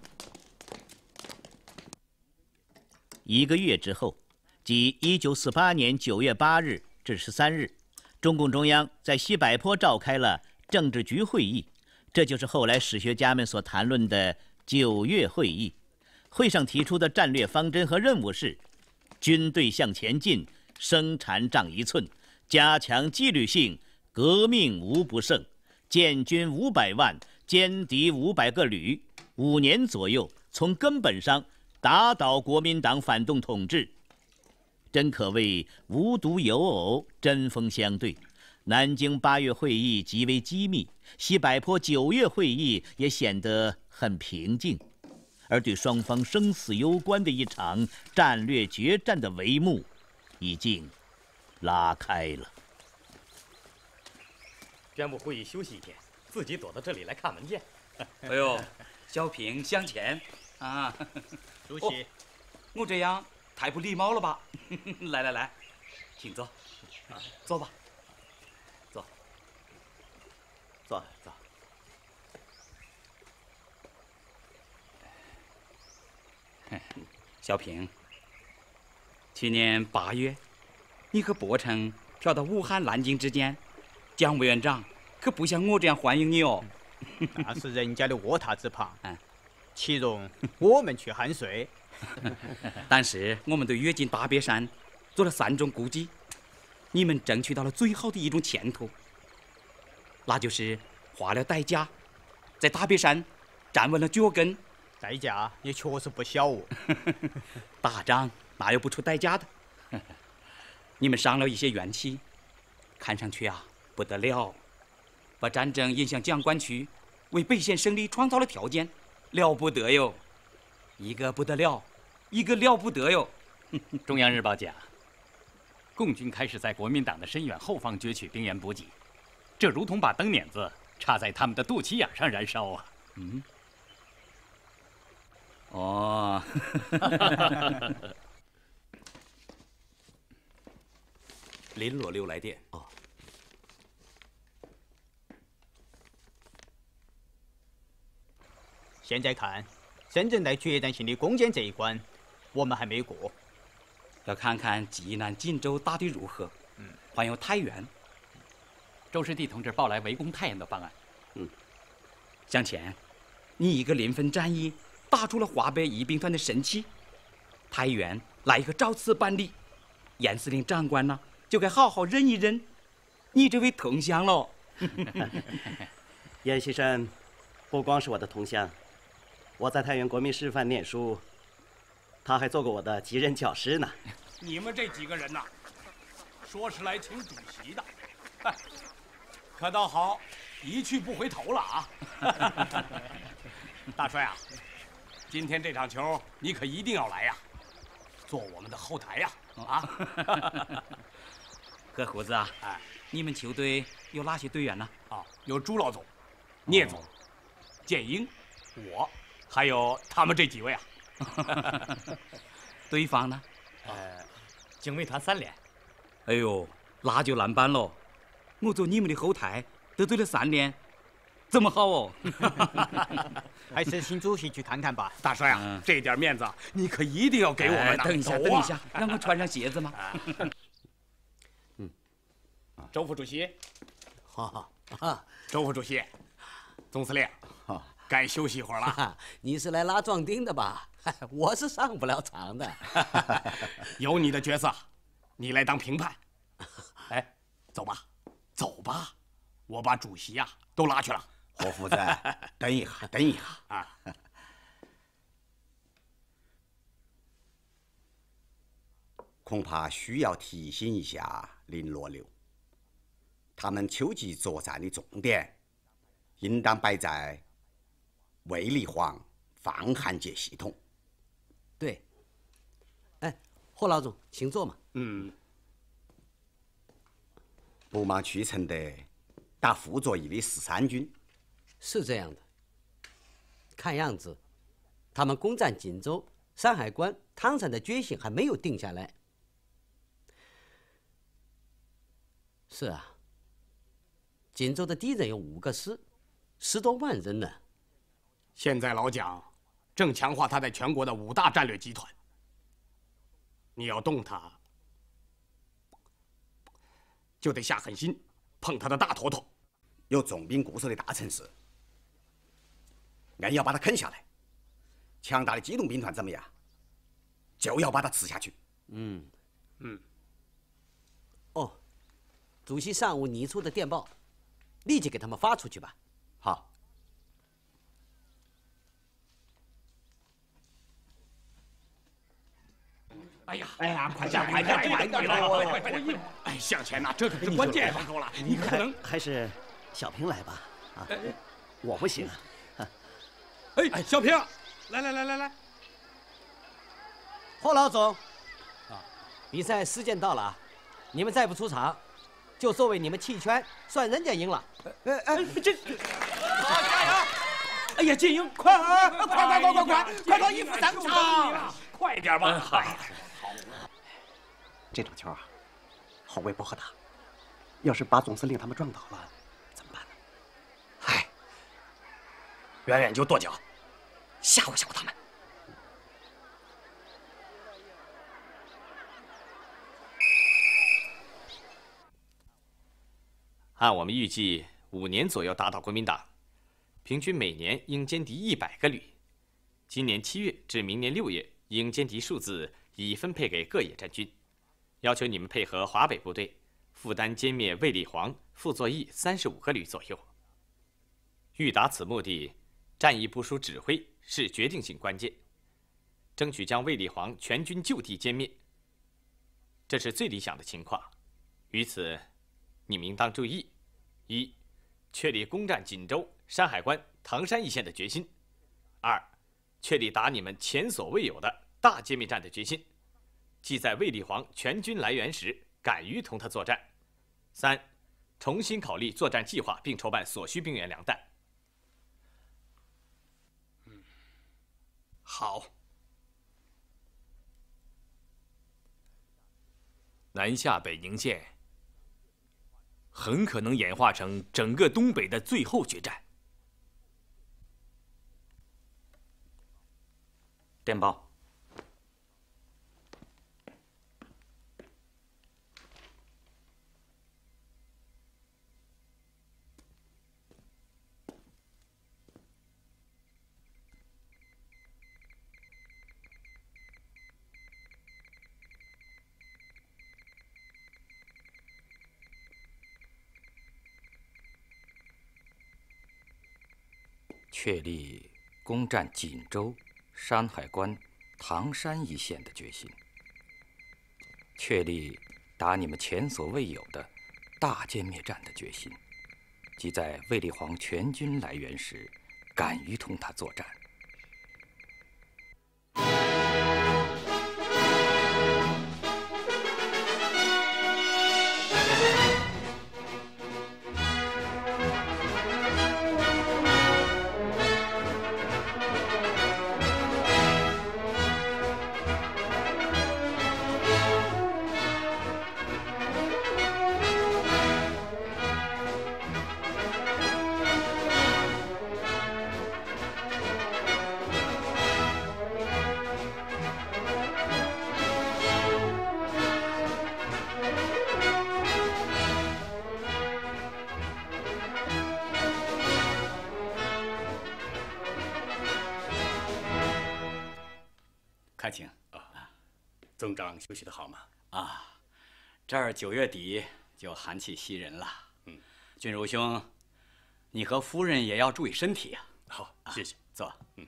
[SPEAKER 1] 一个月之后，即一九四八年九月八日至十三日，中共中央在西柏坡召开了政治局会议，这就是后来史学家们所谈论的九月会议。会上提出的战略方针和任务是：军队向前进，生产长一寸，加强纪律性，革命无不胜，建军五百万，歼敌五百个旅，五年左右，从根本上打倒国民党反动统治。真可谓无独有偶，针锋相对。南京八月会议极为机密，西柏坡九月会议也显得很平静，而对双方生死攸关的一场战略决战的帷幕已经拉开了。
[SPEAKER 4] 宣布会议休息一天，自己躲到这里来看文件。
[SPEAKER 2] 哎呦，小平向前啊！
[SPEAKER 4] 主席，
[SPEAKER 2] 哦，我这样太不礼貌了吧？来来来，请坐，坐吧。
[SPEAKER 4] 坐坐。
[SPEAKER 2] 小平，去年八月，你和伯承调到武汉、南京之间，蒋委员长可不像我这样欢迎你哦。
[SPEAKER 15] 那是人家的卧榻之旁，岂容我们去酣睡？
[SPEAKER 2] 但是我们对跃进大别山做了三种估计，你们争取到了最好的一种前途。那就是花了代价，在大别山站稳了脚跟，
[SPEAKER 15] 代价也确实不小哦。
[SPEAKER 2] 打仗哪有不出代价的？你们伤了一些元气，看上去啊不得了，把战争引向蒋管区，为北线胜利创造了条件，了不得哟！一个不得了，一个了不得哟！
[SPEAKER 4] 中央日报讲，共军开始在国民党的深远后方攫取兵员补给。这如同把灯捻子插在他们的肚脐眼上燃烧啊！
[SPEAKER 2] 嗯，哦，
[SPEAKER 12] 林罗溜来电。
[SPEAKER 10] 哦，
[SPEAKER 15] 现在看，深圳在决战性的攻坚这一关，我们还没过。
[SPEAKER 2] 要看看济南、锦州打得如何。嗯，还有太原。
[SPEAKER 4] 周师弟同志报来围攻太原的方案。
[SPEAKER 2] 嗯，向前，你一个临分战役打出了华北一兵团的神器，太原来一个照此办理，严司令长官呢、啊、就该好好认一认你这位同乡喽。
[SPEAKER 16] 严先生不光是我的同乡，我在太原国民师范念书，他还做过我的级任教师呢。
[SPEAKER 3] 你们这几个人呐，说是来请主席的，哎，可倒好，一去不回头了啊！大帅啊，今天这场球你可一定要来呀，做我们的后台呀！啊，
[SPEAKER 2] 何胡子啊，哎，你们球队有哪些队员呢？
[SPEAKER 3] 啊，有朱老总、聂总、建英，我，还有他们这几位啊。
[SPEAKER 2] 对方呢？
[SPEAKER 4] 呃，警卫团三连。
[SPEAKER 2] 哎呦，那就难办喽！我做你们的后台，得罪了三连， 这么好哦。
[SPEAKER 15] 还是请主席去看看吧。
[SPEAKER 3] 大帅啊，这点面子你可一定要给我们的。
[SPEAKER 2] 等一下，等一下，让我穿上鞋子吗？
[SPEAKER 3] 嗯，周副主席，
[SPEAKER 11] 哈哈，
[SPEAKER 3] 周副主席，总司令，该休息一会儿了。
[SPEAKER 11] 你是来拉壮丁的吧？我是上不了场的。
[SPEAKER 3] 有你的角色，你来当评判。哎，走吧，走吧，我把主席呀、啊、都拉去了。
[SPEAKER 14] 何夫子，等一下，等一下啊！恐怕需要提醒一下林罗刘，他们秋季作战的重点应当摆在卫立煌防汉界系统。
[SPEAKER 11] 对。哎，霍老总，请坐嘛。
[SPEAKER 3] 嗯。
[SPEAKER 14] 不忙去程的打傅作义的十三军。
[SPEAKER 11] 是这样的，看样子，他们攻占锦州、山海关、唐山的决心还没有定下来。是啊，锦州的敌人有五个师，十多万人呢。
[SPEAKER 3] 现在老蒋正强化他在全国的五大战略集团，你要动他，就得下狠心，碰他的大头头。
[SPEAKER 14] 有重兵固守的大城市。硬要把它啃下来，强大的机动兵团怎么样？就要把它吃下去。
[SPEAKER 11] 嗯
[SPEAKER 3] 嗯。
[SPEAKER 11] 哦，主席上午拟出的电报，立即给他们发出去吧。
[SPEAKER 14] 好。
[SPEAKER 3] 哎呀，哎呀，快点，快点，快点！快点！哎，向前呐，这可是关键时候了，你可能
[SPEAKER 16] 还是小平来吧。啊，我不行。
[SPEAKER 3] 哎，小平，来来来来来，
[SPEAKER 11] 霍老总，啊，比赛时间到了啊，你们再不出场，就作为你们弃权，算人家赢了。
[SPEAKER 3] 哎哎，这，好加油！哎呀，金英，快啊，快快快快快，快到一夫三场，快点吧！好，
[SPEAKER 16] 这种球啊，后卫不好打，要是把总司令他们撞倒了，怎么办呢？
[SPEAKER 3] 嗨，远远就跺脚，吓唬吓唬他们。
[SPEAKER 4] 按我们预计，五年左右打倒国民党，平均每年应歼敌一百个旅。今年七月至明年六月，应歼敌数字已分配给各野战军，要求你们配合华北部队，负担歼灭卫立煌、傅作义三十五个旅左右。欲达此目的，战役部署指挥是决定性关键，争取将卫立煌全军就地歼灭。这是最理想的情况。于此，你们应当注意：一、确立攻占锦州、山海关、唐山一线的决心；二、确立打你们前所未有的大歼灭战的决心，即在卫立煌全军来援时，敢于同他作战；三、重新考虑作战计划，并筹办所需兵员粮弹。
[SPEAKER 3] 嗯，好。
[SPEAKER 8] 南下北宁线很可能演化成整个东北的最后决战。
[SPEAKER 9] 电报。确立攻占锦州、山海关、唐山一线的决心，确立打你们前所未有的大歼灭战的决心，即在卫立煌全军来援时，敢于同他作战。
[SPEAKER 3] 总长休息得好吗？
[SPEAKER 7] 啊，这儿九月底就寒气袭人了。
[SPEAKER 3] 嗯，
[SPEAKER 7] 君如兄，你和夫人也要注意身体啊。
[SPEAKER 3] 好，谢谢。
[SPEAKER 7] 坐。
[SPEAKER 3] 嗯。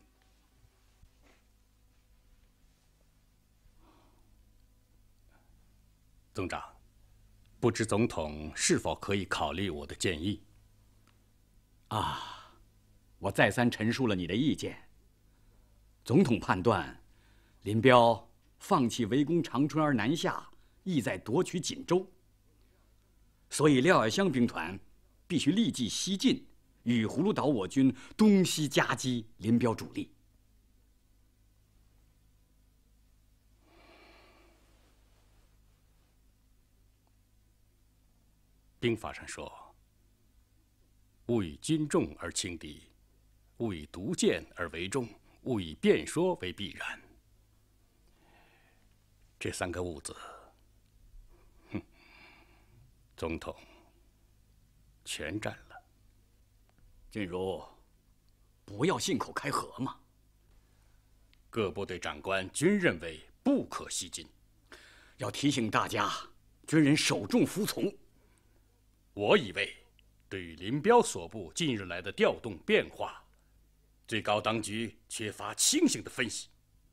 [SPEAKER 3] 总长，不知总统是否可以考虑我的建议？
[SPEAKER 7] 啊，我再三陈述了你的意见。总统判断，林彪放弃围攻长春而南下，意在夺取锦州。所以廖耀湘兵团必须立即西进，与葫芦岛我军东西夹击林彪主力。
[SPEAKER 3] 兵法上说：“勿以军众而轻敌，勿以毒箭而为重，勿以辩说为必然。”这三个“勿”字，哼，总统全占了。
[SPEAKER 7] 君如，不要信口开河嘛。
[SPEAKER 3] 各部队长官均认为不可西进，
[SPEAKER 7] 要提醒大家，军人首重服从。
[SPEAKER 3] 我以为，对于林彪所部近日来的调动变化，最高当局缺乏清醒的分析。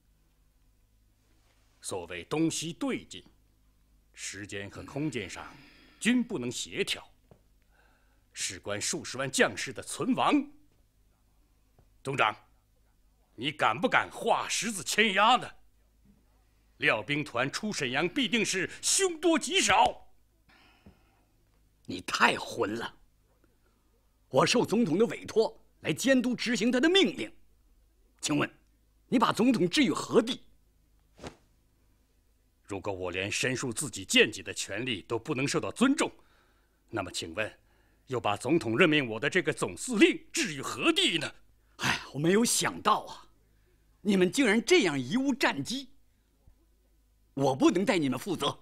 [SPEAKER 3] 所谓东西对进，时间和空间上均不能协调，事关数十万将士的存亡。总长，你敢不敢画十字签押呢？廖兵团出沈阳必定是凶多吉少。
[SPEAKER 7] 你太混了！我受总统的委托来监督执行他的命令，请问，你把总统置于何地？
[SPEAKER 3] 如果我连申述自己见解的权利都不能受到尊重，那么请问，又把总统任命我的这个总司令置于何地呢？
[SPEAKER 7] 哎，我没有想到啊，你们竟然这样贻误战机！我不能代你们负责。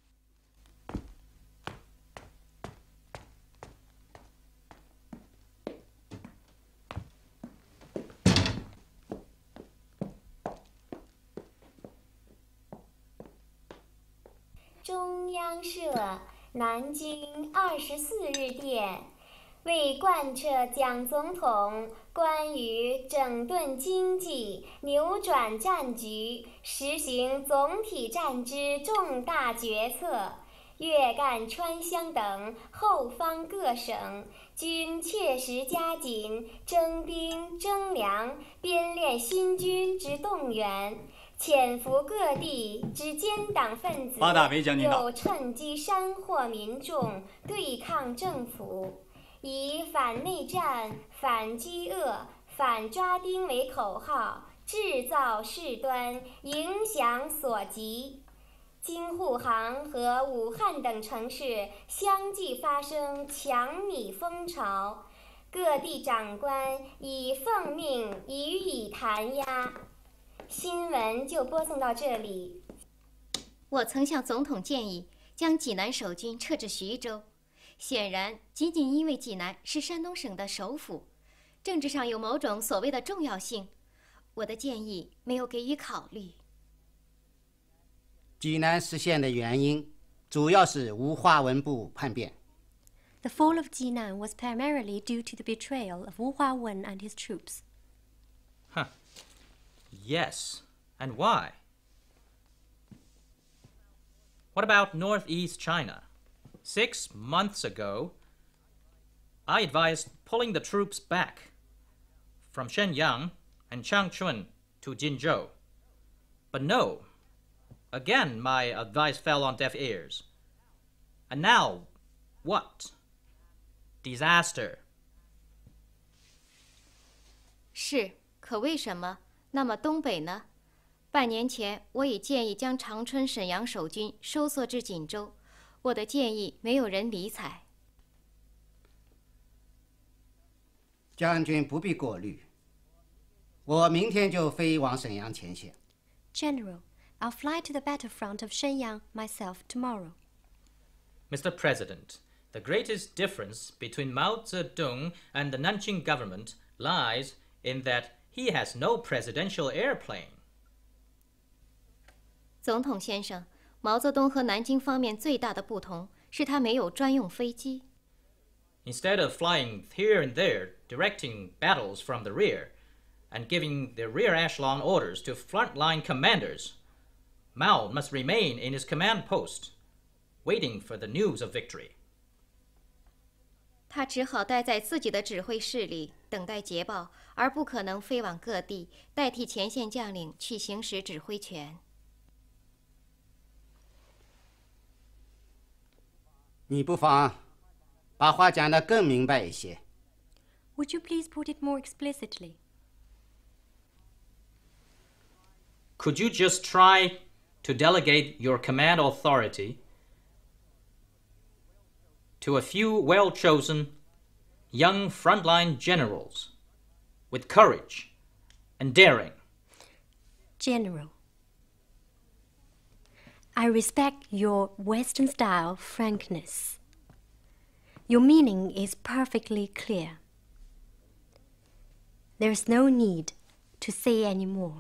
[SPEAKER 17] 中央社南京二十四日电，为贯彻蒋总统关于整顿经济、扭转战局、实行总体战之重大决策，粤赣川湘等后方各省均切实加紧征兵征粮、编练新军之动员。潜伏各地之奸党分子又趁机煽惑民众对抗政府，以反内战、反饥饿、反抓丁为口号，制造事端，影响所及。京沪杭和武汉等城市相继发生抢米风潮，各地长官以奉命予以弹压。新闻就播送到这里。
[SPEAKER 18] 我曾向总统建议将济南守军撤至徐州，显然仅仅因为济南是山东省的首府，政治上有某种所谓的重要性，我的建议没有给予考虑。
[SPEAKER 6] 济南失陷的原因主要是吴化文部叛变。
[SPEAKER 18] The fall of Jinan was primarily due to the betrayal of Wu Huawen and his troops.
[SPEAKER 19] Huh. Yes, and why? What about Northeast China? Six months ago, I advised pulling the troops back from Shenyang and Changchun to Jinzhou. But no, again my advice fell on deaf ears. And now, what? Disaster.
[SPEAKER 18] 是，可为什么？那么东北呢？半年前，我已建议将长春、沈阳守军收缩至锦州，我的建议没有人理睬。
[SPEAKER 6] 将军不必过虑，我明天就飞往沈阳前线。
[SPEAKER 18] General, I'll fly to the battlefront of Shenyang myself tomorrow.
[SPEAKER 19] Mister President, the greatest difference between Mao Zedong and the Nanjing government lies in that he has no presidential airplane.
[SPEAKER 18] 总统先生，毛泽东和南京方面最大的不同是他没有专用飞机。
[SPEAKER 19] Instead of flying here and there, directing battles from the rear, and giving the rear echelon orders to frontline commanders, Mao must remain in his command post, waiting for the news of victory.
[SPEAKER 18] 他只好待在自己的指挥室里等待捷报，而不可能飞往各地，代替前线将领去行使指挥权。
[SPEAKER 6] 你不妨把话讲得更明白一些。
[SPEAKER 20] Would you please put it more explicitly?
[SPEAKER 19] Could you just try to delegate your command authority to a few well-chosen young frontline generals with courage and daring?
[SPEAKER 20] General, I respect your Western-style frankness. Your meaning is perfectly clear. There is no need to say any more.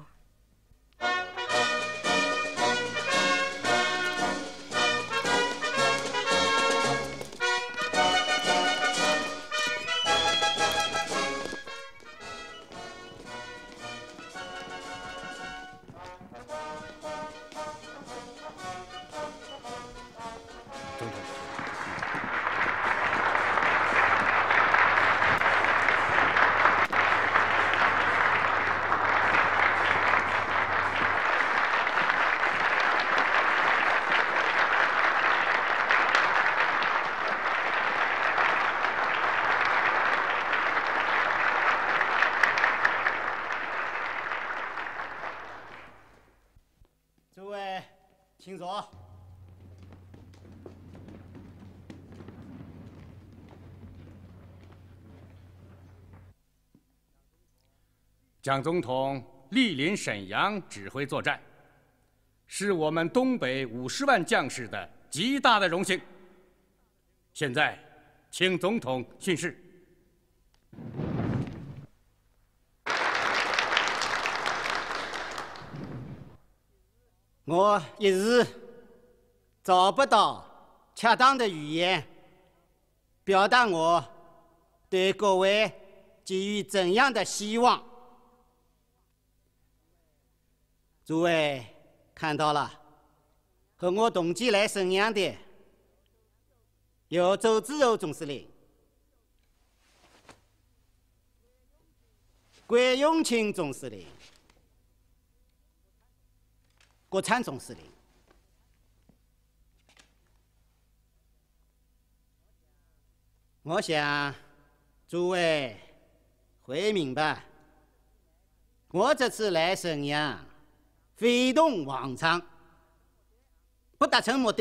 [SPEAKER 6] 诸位，请坐。
[SPEAKER 3] 蒋总统莅临沈阳指挥作战，是我们东北五十万将士的极大的荣幸。现在，请总统训示。
[SPEAKER 6] 我一时找不到恰当的语言，表达我对各位给予怎样的希望。诸位看到了，和我同期来沈阳的有周子柔总司令、桂永清总司令。 国参总司令，我想诸位会明白，我这次来沈阳，非同往常，不达成目的，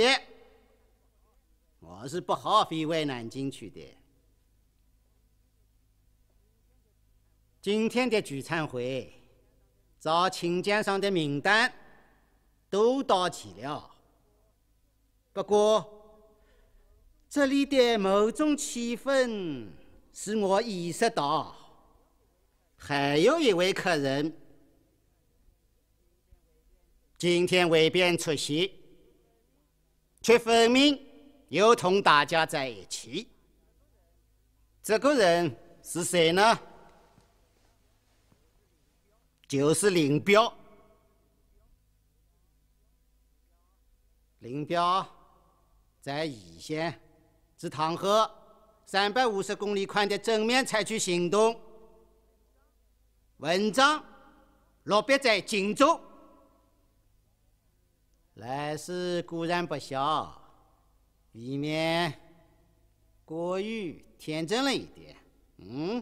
[SPEAKER 6] 我是不好飞回南京去的。今天的聚餐会，照请柬上的名单。 都到齐了，不过这里的某种气氛使我意识到，还有一位客人今天未便出席，却分明又同大家在一起。这个人是谁呢？就是林彪。 林彪在易县至唐河三百五十公里宽的正面采取行动，文章落笔在荆州。来时固然不小，未免过于天真了一点。嗯，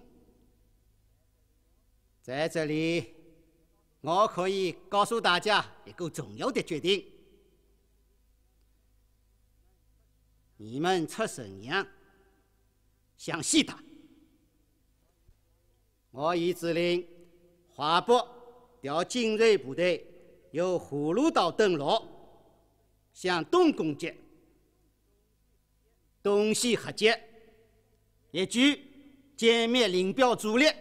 [SPEAKER 6] 在这里，我可以告诉大家一个重要的决定。 你们出沈阳，向西打。我已指令华北调精锐部队，由葫芦岛登陆，向东攻击，东西合击，一举歼灭林彪主力，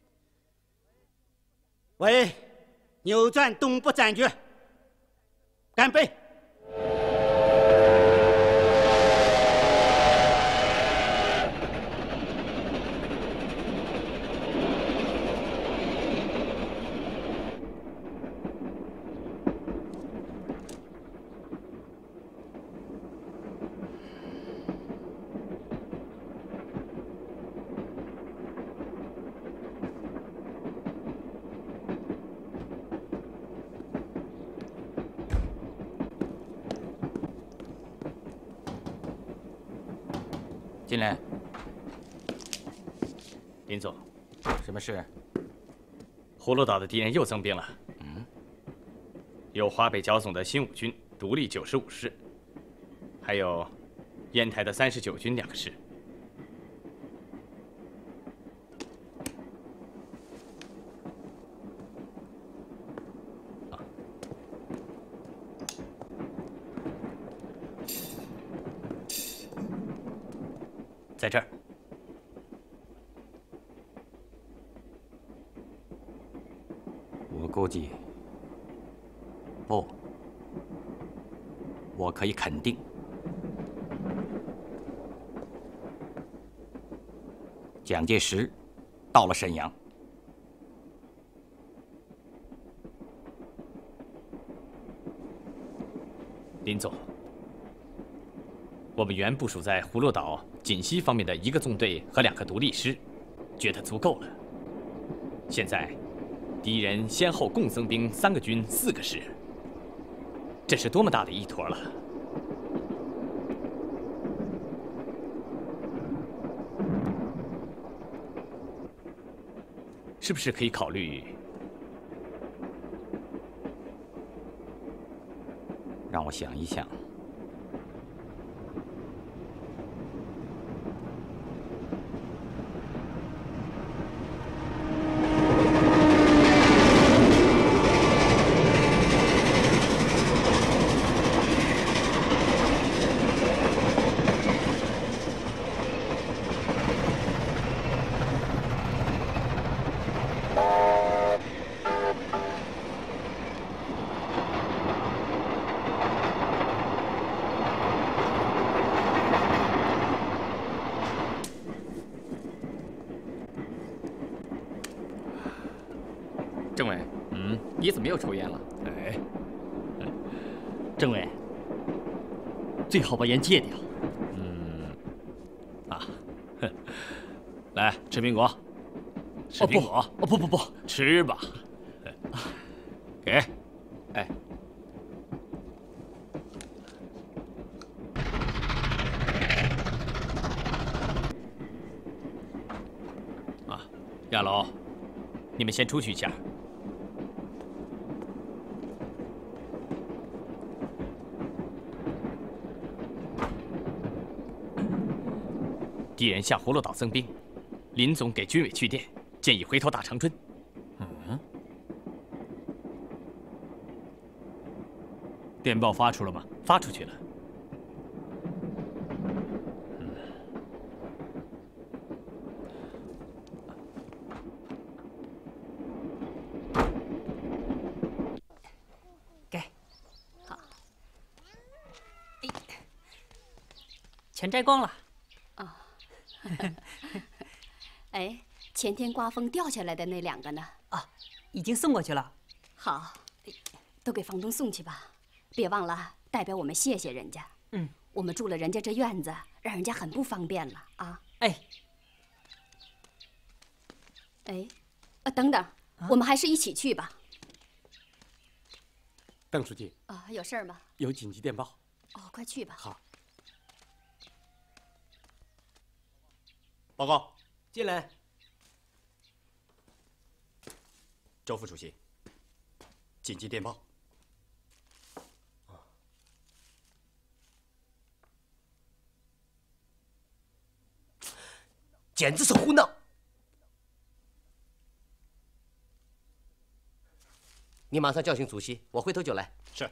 [SPEAKER 6] 为扭转东北战局干杯！
[SPEAKER 9] 进来。
[SPEAKER 4] 林总，
[SPEAKER 9] 什么事？
[SPEAKER 4] 葫芦岛的敌人又增兵了。嗯，有华北剿总的新五军独立九十五师，还有烟台的三十九军两个师。在这儿。
[SPEAKER 9] 我估计，不，我可以肯定，蒋介石到了沈阳。
[SPEAKER 4] 林总，我们原部署在葫芦岛锦西方面的一个纵队和两个独立师，觉得足够了。现在，敌人先后共增兵三个军、四个师，这是多么大的一坨了！是不是可以考虑？
[SPEAKER 9] 让我想一想。
[SPEAKER 4] 政委，嗯，你怎么又抽烟了？
[SPEAKER 1] 哎，政委，最好把烟戒掉。嗯，啊，哼，来吃苹果，吃苹果。哦不不不，吃吧。给，
[SPEAKER 4] 哎。
[SPEAKER 1] 啊，亚楼，
[SPEAKER 4] 你们先出去一下。敌人向葫芦岛增兵，林总给军委去电，建议回头打长春。
[SPEAKER 1] 嗯，电报发出了吗？
[SPEAKER 4] 发出去了。
[SPEAKER 1] 嗯，
[SPEAKER 21] 给，好，哎，全摘光了。
[SPEAKER 22] 啊，哎，前天刮风掉下来的那两个呢？
[SPEAKER 21] 啊，已经送过去了。
[SPEAKER 22] 好，都给房东送去吧，别忘了代表我们谢谢人家。
[SPEAKER 21] 嗯，
[SPEAKER 22] 我们住了人家这院子，让人家很不方便了啊。
[SPEAKER 21] 哎，
[SPEAKER 22] 哎，啊，等等，啊、我们还是一起去吧。
[SPEAKER 3] 邓书记。
[SPEAKER 22] 啊，有事儿吗？
[SPEAKER 3] 有紧急电报。
[SPEAKER 22] 哦，快去吧。
[SPEAKER 3] 好。报告，
[SPEAKER 11] 进来。
[SPEAKER 3] 周副主席，紧急电报。
[SPEAKER 11] 简直是胡闹！你马上叫醒主席，我回头就来。
[SPEAKER 3] 是。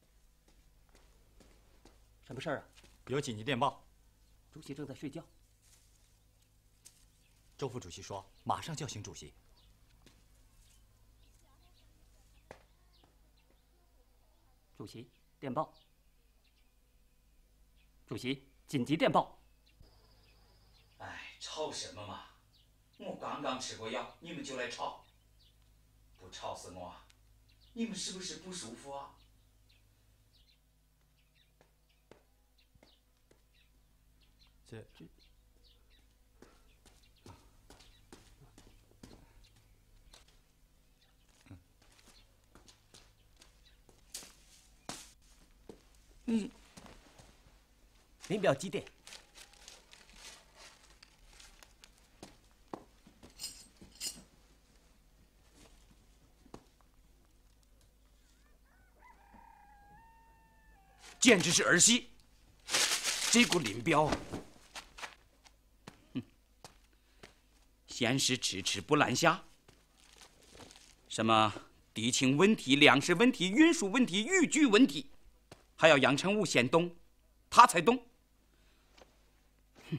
[SPEAKER 11] 什么事儿啊？
[SPEAKER 3] 有紧急电报。
[SPEAKER 11] 主席正在睡觉。
[SPEAKER 5] 周副主席说马上叫醒主席。
[SPEAKER 16] 主席，电报。主席，紧急电报。
[SPEAKER 2] 哎，吵什么嘛！我刚刚吃过药，你们就来吵，不吵死我啊！你们是不是不舒服啊？
[SPEAKER 5] 这这。
[SPEAKER 16] 嗯，林表几点？
[SPEAKER 2] 简直是儿戏！这个林彪，哼，先是迟迟不拦下，什么敌情问题、粮食问题、运输问题、语句问题。 还要杨成武先动，他才动。哼，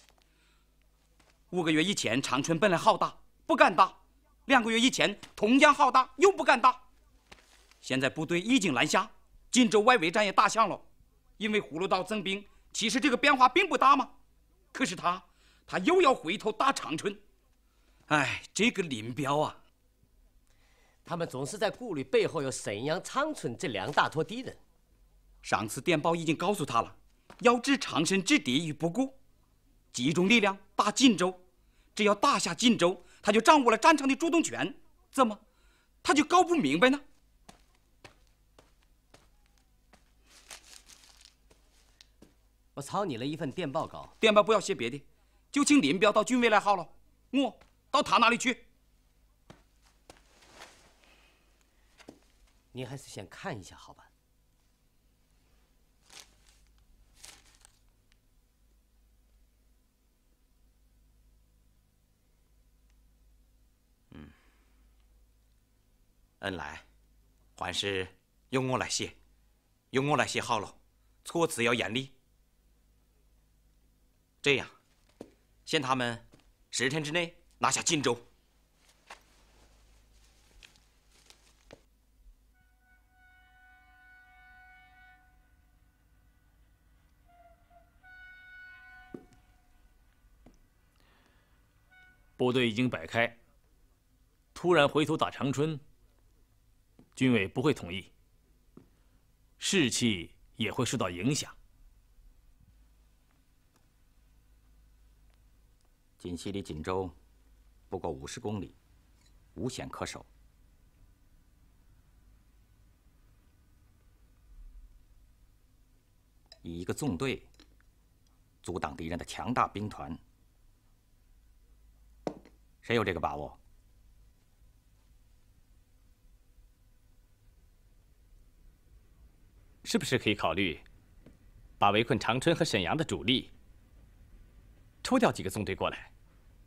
[SPEAKER 2] 五个月以前长春本来好打，不敢打；两个月以前同样好打，又不敢打。现在部队已经拦下，锦州外围战也打响了。因为葫芦岛增兵，其实这个变化并不大嘛。可是他，他又要回头打长春。哎，这个林彪啊，
[SPEAKER 10] 他们总是在顾虑背后有沈阳、长春这两大坨敌人。
[SPEAKER 2] 上次电报已经告诉他了，要置长身之敌于不顾，集中力量打锦州。只要打下锦州，他就掌握了战场的主动权。怎么，他就搞不明白呢？
[SPEAKER 10] 我抄你了一份电报稿。
[SPEAKER 2] 电报不要写别的，就请林彪到军委来好了，我到他那里去。
[SPEAKER 10] 你还是先看一下好吧。
[SPEAKER 2] 恩来，还是由我来写，由我来写好了，措辞要严厉。这样，限他们十天之内拿下锦州。
[SPEAKER 8] 部队已经摆开，突然回头打长春。 军委不会同意，士气也会受到影响。
[SPEAKER 9] 锦西离锦州不过五十公里，无险可守。以一个纵队阻挡敌人的强大兵团，谁有这个把握？
[SPEAKER 4] 是不是可以考虑，把围困长春和沈阳的主力抽调几个纵队过来？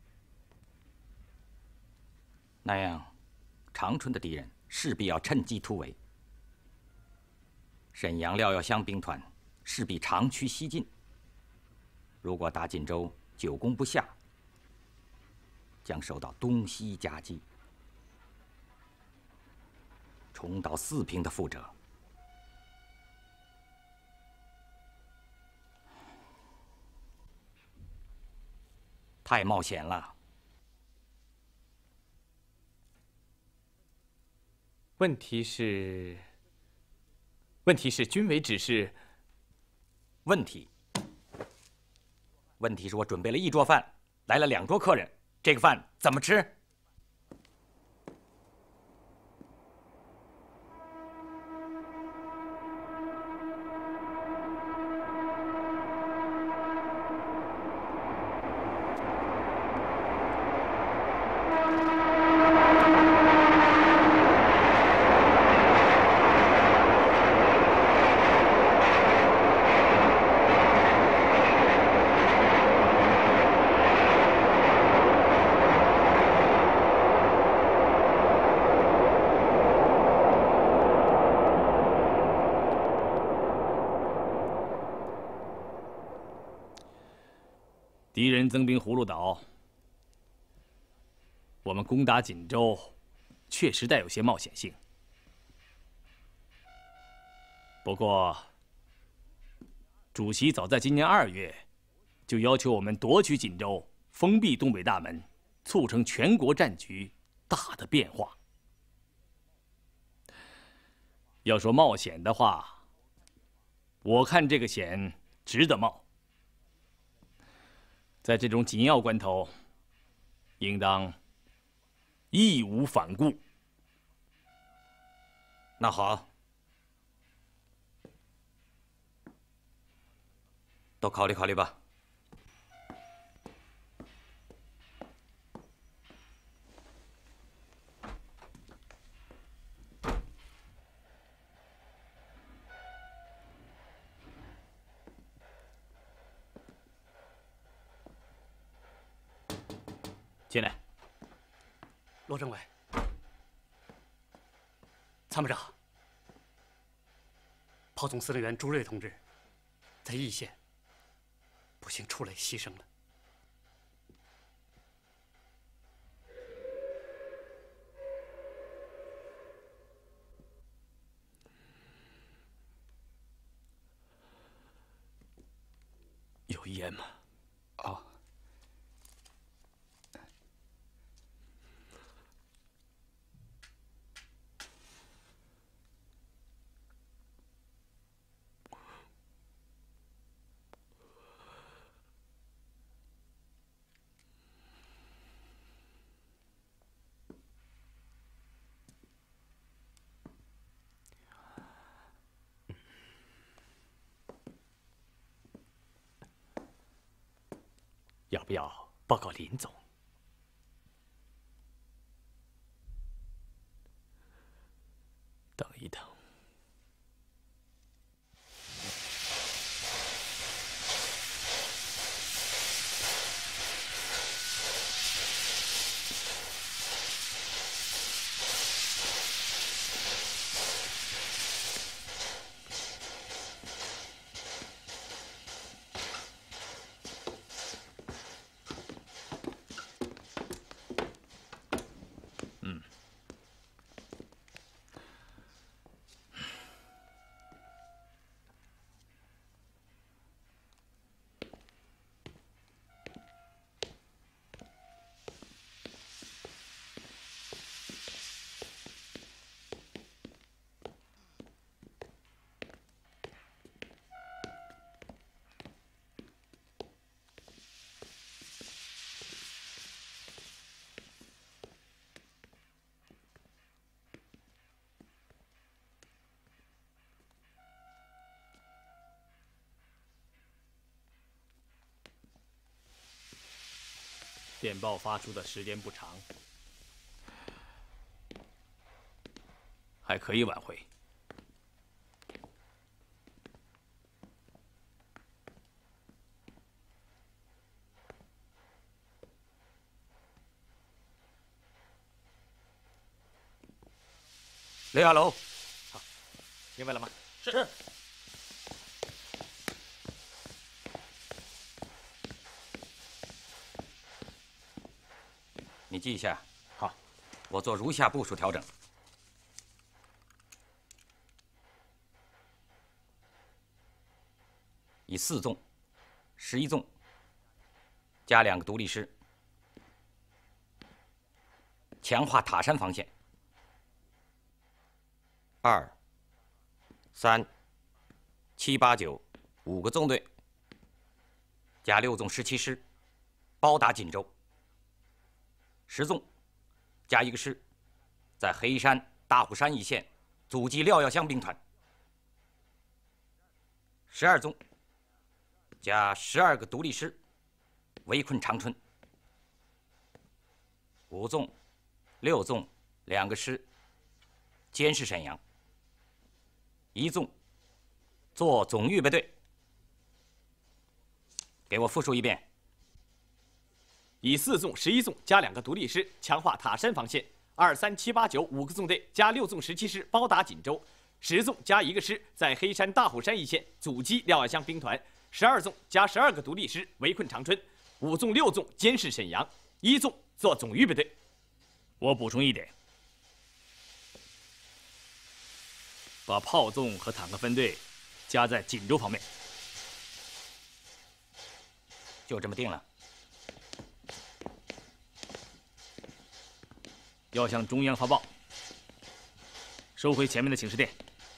[SPEAKER 9] 那样，长春的敌人势必要趁机突围，沈阳廖耀湘兵团势必长驱西进。如果打锦州久攻不下，将受到东西夹击，重蹈四平的覆辙。 太冒险了。
[SPEAKER 4] 问题是，问题是军委指示。
[SPEAKER 9] 问题，问题是我准备了一桌饭，来了两桌客人，这个饭怎么吃？
[SPEAKER 8] 敌人增兵葫芦岛， 我们攻打锦州，确实带有些冒险性。不过，主席早在今年二月，就要求我们夺取锦州，封闭东北大门，促成全国战局大的变化。要说冒险的话，我看这个险值得冒。在这种紧要关头，应当义无反顾。
[SPEAKER 9] 那好，都考虑考虑吧。
[SPEAKER 4] 进来。
[SPEAKER 7] 罗政委，参谋长，炮总司令员朱瑞同志在易县不幸出雷牺牲了。
[SPEAKER 8] 有烟吗？
[SPEAKER 7] 哦。
[SPEAKER 4] 要不要报告林总？
[SPEAKER 8] 等一等。电报发出的时间不长，还可以挽回。
[SPEAKER 9] 刘亚楼，
[SPEAKER 4] 好，明白了吗？
[SPEAKER 9] 是。你记一下。
[SPEAKER 4] 好，
[SPEAKER 9] 我做如下部署调整：以四纵、十一纵加两个独立师，强化塔山防线。二、三、七、八、九五个纵队加六纵十七师，包打锦州。十纵加一个师，在黑山、大虎山一线阻击廖耀湘兵团。十二纵加十二个独立师，围困长春。五纵、六纵两个师，监视沈阳。一纵做总预备队。给我复述一遍。
[SPEAKER 4] 以四纵、十一纵加两个独立师，强化塔山防线；二、三、七、八、九五个纵队加六纵十七师，包打锦州；十纵加一个师，在黑山、大虎山一线阻击廖耀湘兵团；十二纵加十二个独立师，围困长春；五纵、六纵监视沈阳；一纵做总预备队。
[SPEAKER 8] 我补充一点，把炮纵和坦克分队加在锦州方面。
[SPEAKER 9] 就这么定了。
[SPEAKER 8] 要向中央发报，收回前面的请示电。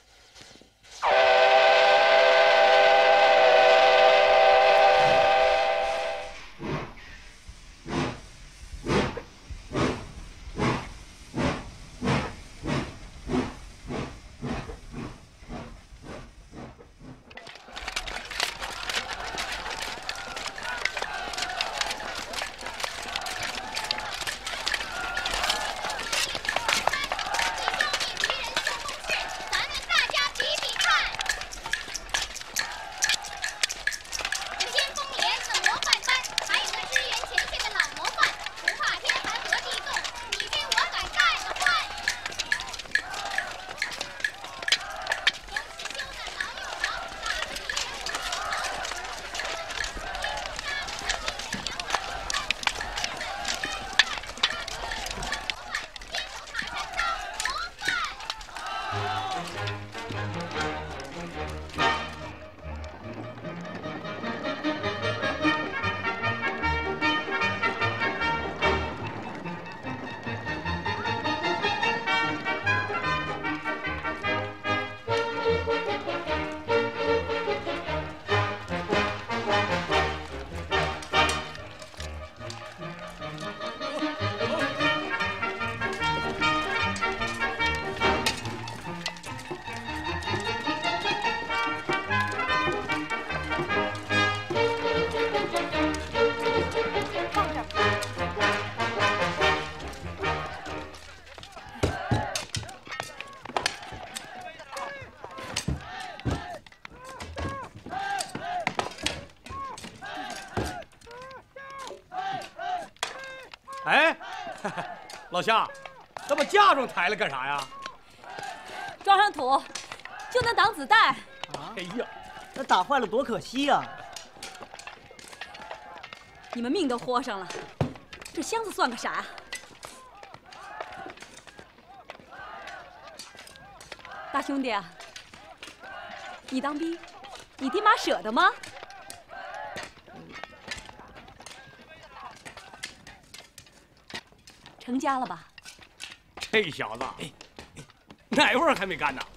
[SPEAKER 12] 哎，老乡，那把嫁妆抬来干啥呀？
[SPEAKER 13] 装上土，就能挡子弹。
[SPEAKER 12] 啊、哎呀，
[SPEAKER 23] 那打坏了多可惜呀！
[SPEAKER 13] 你们命都豁上了，这箱子算个啥？大兄弟啊，你当兵，你爹妈舍得吗？ 成家了吧？
[SPEAKER 12] 这小子，哪会儿还没干呢？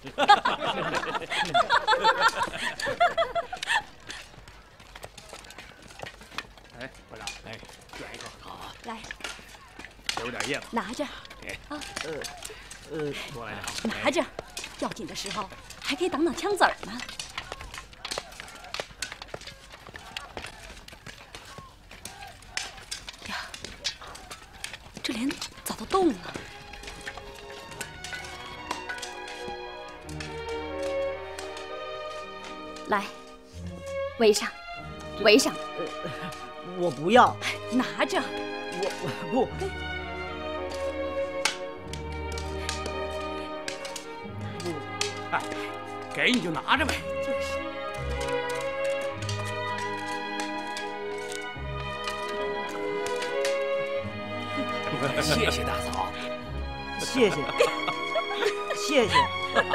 [SPEAKER 12] 哎，班长，哎，选一个，好，
[SPEAKER 13] 来，
[SPEAKER 12] 留点叶子，
[SPEAKER 13] 拿着。
[SPEAKER 12] 哎，
[SPEAKER 13] 啊，
[SPEAKER 23] 呃，呃，
[SPEAKER 12] 多来点，
[SPEAKER 13] 拿着，要紧的时候还可以挡挡枪子儿呢。呀，这脸早都动了。 来，围上，围上。
[SPEAKER 23] 呃，我不要。
[SPEAKER 13] 拿着。
[SPEAKER 23] 我我不。
[SPEAKER 12] 不。哎，给你就拿着呗。
[SPEAKER 13] 就是。
[SPEAKER 12] 谢谢大嫂。
[SPEAKER 23] 谢谢。谢谢。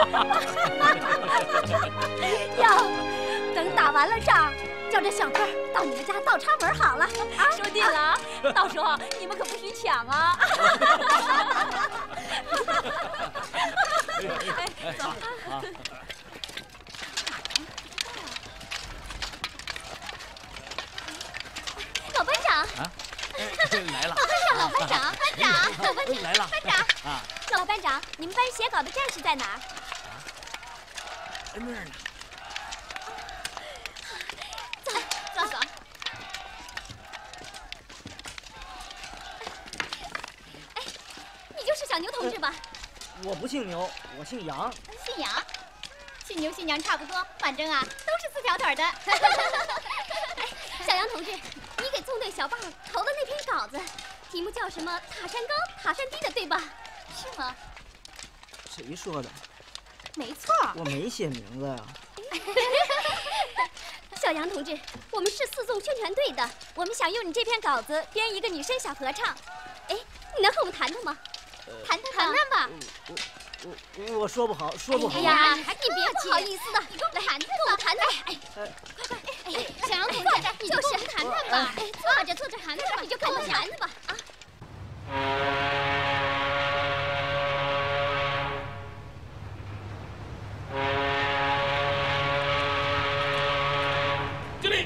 [SPEAKER 24] 哟，等打完了仗，叫这小偷到你们家倒插门好了啊！
[SPEAKER 13] 说定了啊，到时候你们可不许抢啊！哎，走。
[SPEAKER 24] 老班长。
[SPEAKER 12] 啊。来了。
[SPEAKER 24] 老班长，老班长，班长，老班长，
[SPEAKER 12] 来了。
[SPEAKER 24] 班长。
[SPEAKER 12] 啊。
[SPEAKER 24] 老班长，你们班写稿的战士在哪儿？
[SPEAKER 12] 在那儿呢。
[SPEAKER 24] 走，走走。哎，你就是小牛同志吧？
[SPEAKER 23] 我不姓牛，我姓杨。
[SPEAKER 24] 姓杨，姓牛姓杨差不多，反正啊都是四条腿的。哎，小杨同志，你给纵队小报投的那篇稿子，题目叫什么“塔山高，塔山低”的，对吧？是吗？
[SPEAKER 23] 谁说的？
[SPEAKER 24] 没错，
[SPEAKER 23] 我没写名字呀。
[SPEAKER 24] 小杨同志，我们是四纵宣传队的，我们想用你这篇稿子编一个女生小合唱。哎，你能和我们谈谈吗？ 谈谈谈吧。
[SPEAKER 23] 我我说不好，说不好。
[SPEAKER 24] 哎呀，你别不好意思的，你跟我谈谈吧，谈谈。哎，快快，哎，小杨同志，你就跟我们谈谈吧。哎，坐着坐着谈谈吧，你就跟我们谈谈吧啊。
[SPEAKER 8] 敬礼。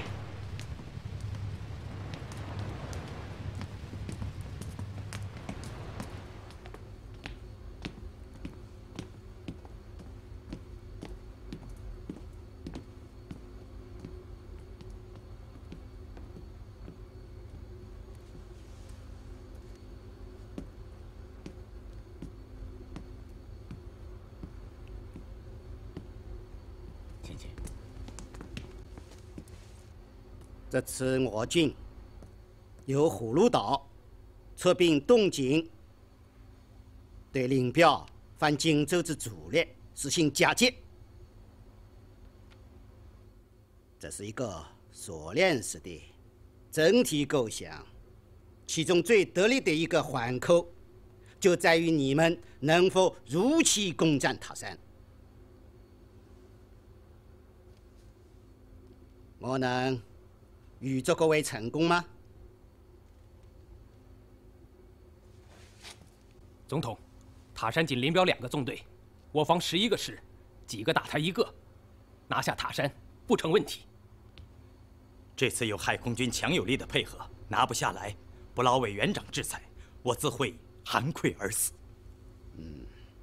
[SPEAKER 6] 这次我军由葫芦岛出兵东进，对林彪犯荆州之主力实行夹击。这是一个锁链式的整体构想，其中最得力的一个环扣，就在于你们能否如期攻占塔山。我能预祝各位成功吗？
[SPEAKER 14] 总统，塔山仅林彪两个纵队，我方十一个师，几个大台一个，拿下塔山不成问题。
[SPEAKER 9] 这次有海空军强有力的配合，拿不下来，不劳委员长制裁，我自会含愧而死。
[SPEAKER 6] 嗯，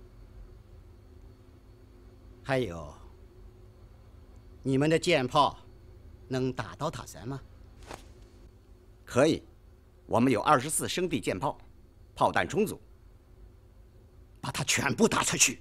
[SPEAKER 6] 还有，你们的舰炮能打到塔山吗？
[SPEAKER 15] 可以，我们有二十四升地舰炮，炮弹充足，
[SPEAKER 6] 把它全部打出去。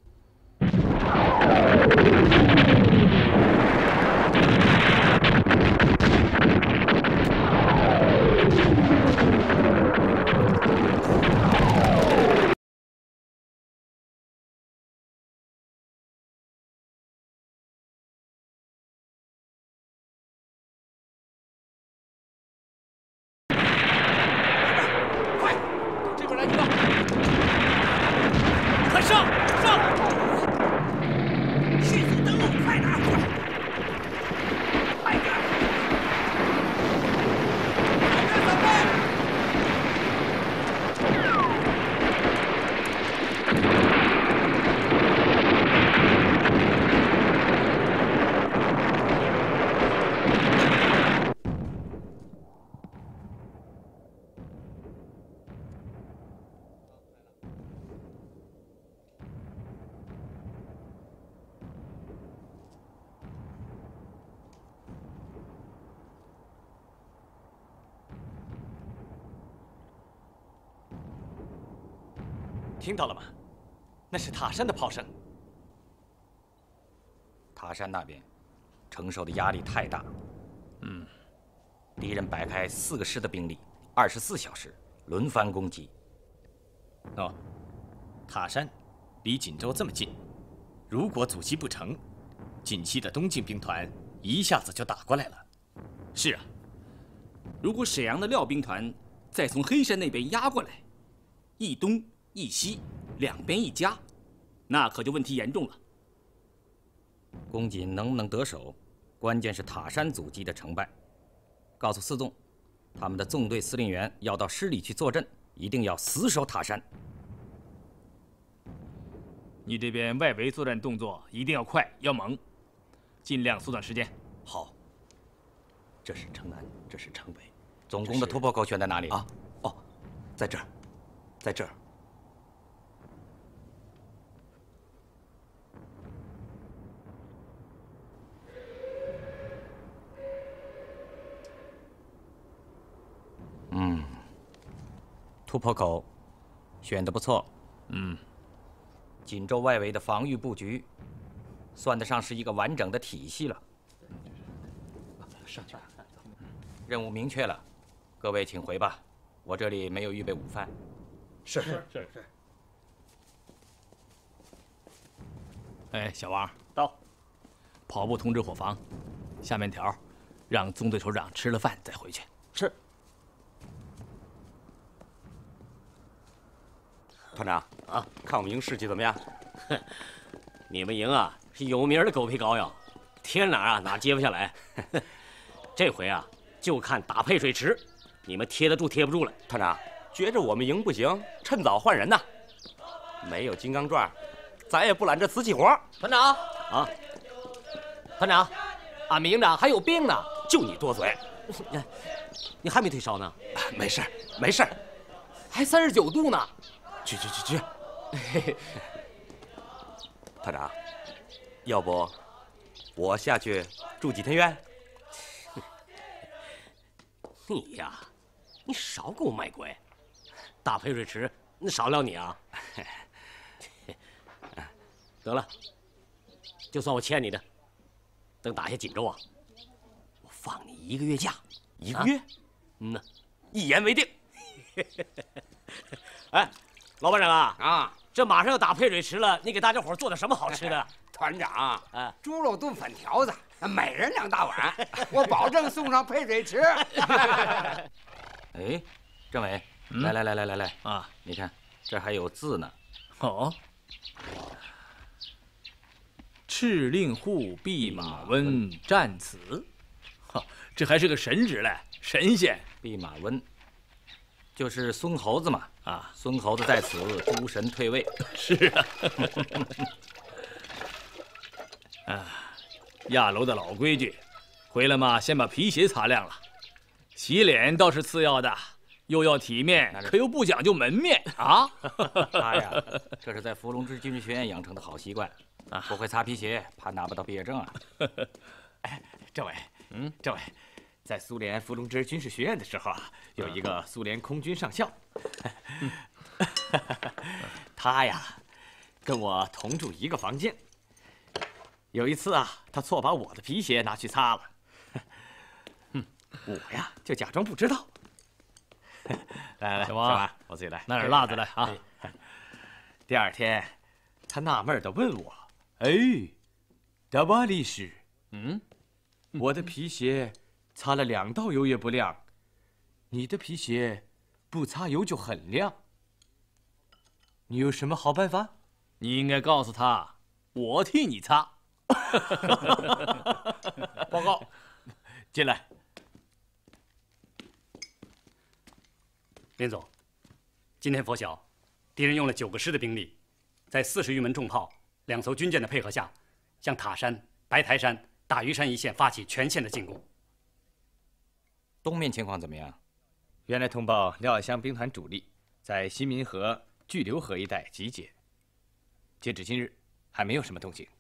[SPEAKER 4] 听到了吗？那是塔山的炮声。
[SPEAKER 9] 塔山那边承受的压力太大。
[SPEAKER 8] 嗯，
[SPEAKER 9] 敌人摆开四个师的兵力，二十四小时轮番攻击。
[SPEAKER 4] 哦，塔山离锦州这么近，如果阻击不成，锦西的东进兵团一下子就打过来了。
[SPEAKER 14] 是啊，如果沈阳的廖兵团再从黑山那边压过来，一东一西两边一夹，那可就问题严重了。
[SPEAKER 9] 攻锦能不能得手，关键是塔山阻击的成败。告诉四纵，他们的纵队司令员要到师里去坐镇，一定要死守塔山。
[SPEAKER 8] 你这边外围作战动作一定要快，要猛，尽量缩短时间。
[SPEAKER 9] 好。这是城南，这是城北，总攻的突破口选在哪里？
[SPEAKER 15] 啊，哦，在这儿，在这儿。
[SPEAKER 9] 嗯，突破口选得不错。
[SPEAKER 8] 嗯，
[SPEAKER 9] 锦州外围的防御布局，算得上是一个完整的体系了。
[SPEAKER 3] 上去。
[SPEAKER 9] 任务明确了，各位请回吧。我这里没有预备午饭。
[SPEAKER 3] 是是是是。
[SPEAKER 8] 哎，小王，
[SPEAKER 3] 到。
[SPEAKER 8] 跑步通知伙房，下面条，让纵队首长吃了饭再回去。
[SPEAKER 3] 是。
[SPEAKER 16] 团长啊，看我们营士气怎么样？
[SPEAKER 10] 哼，你们营啊是有名的狗皮膏药，贴哪儿啊哪接不下来。这回啊就看打配水池，你们贴得住贴不住了。
[SPEAKER 16] 团长，觉着我们营不行，趁早换人呐。没有金刚钻，咱也不揽这瓷器活。
[SPEAKER 11] 团长
[SPEAKER 10] 啊，
[SPEAKER 11] 团长，俺们营长还有病呢。
[SPEAKER 10] 就你多嘴，你还没退烧呢？
[SPEAKER 16] 没事，没事，
[SPEAKER 11] 还三十九度呢。
[SPEAKER 16] 去去去去。团长，要不我下去住几天院？
[SPEAKER 10] 你呀，你少给我卖乖！大配水池，那少了你啊！得了，就算我欠你的，等打下锦州啊，我放你一个月假。
[SPEAKER 16] 一个月？
[SPEAKER 10] 啊、嗯呐，一言为定。哎，老班长啊啊，这马上要打配水池了，你给大家伙做点什么好吃的？
[SPEAKER 17] 团长，
[SPEAKER 10] 啊，
[SPEAKER 17] 猪肉炖粉条子，每人两大碗，我保证送上配水池。
[SPEAKER 9] 哎，政委，
[SPEAKER 8] 嗯、
[SPEAKER 9] 来来来来来来
[SPEAKER 8] 啊！
[SPEAKER 9] 你看这还有字呢。
[SPEAKER 8] 哦，敕令户弼马温战此。哈，这还是个神职嘞，神仙。
[SPEAKER 9] 弼马温，就是孙猴子嘛。啊，孙猴子在此，诸神退位。
[SPEAKER 8] 是啊。啊，压楼的老规矩，回来嘛，先把皮鞋擦亮了。洗脸倒是次要的，又要体面，可又不讲究门面啊！
[SPEAKER 9] 他呀，这是在伏龙芝军事学院养成的好习惯，不会擦皮鞋，怕拿不到毕业证啊。
[SPEAKER 4] 哎，政委，嗯，政委，在苏联伏龙芝军事学院的时候啊，有一个苏联空军上校，他呀，跟我同住一个房间。有一次啊，他错把我的皮鞋拿去擦了。我呀，就假装不知道。来来来，小王，我自己来，
[SPEAKER 8] 拿点辣子来啊！
[SPEAKER 4] 第二天，他纳闷地问我：“哎，大巴力士，嗯，我的皮鞋擦了两道油也不亮，你的皮鞋不擦油就很亮。你有什么好办法？”
[SPEAKER 8] 你应该告诉他，我替你擦。
[SPEAKER 4] 报告，进来。
[SPEAKER 7] 连总，今天拂晓，敌人用了九个师的兵力，在四十余门重炮、两艘军舰的配合下，向塔山、白台山、大屿山一线发起全线的进攻。
[SPEAKER 9] 东面情况怎么样？
[SPEAKER 4] 原来通报廖湘兵团主力在新民河、巨流河一带集结，截至今日还没有什么动静。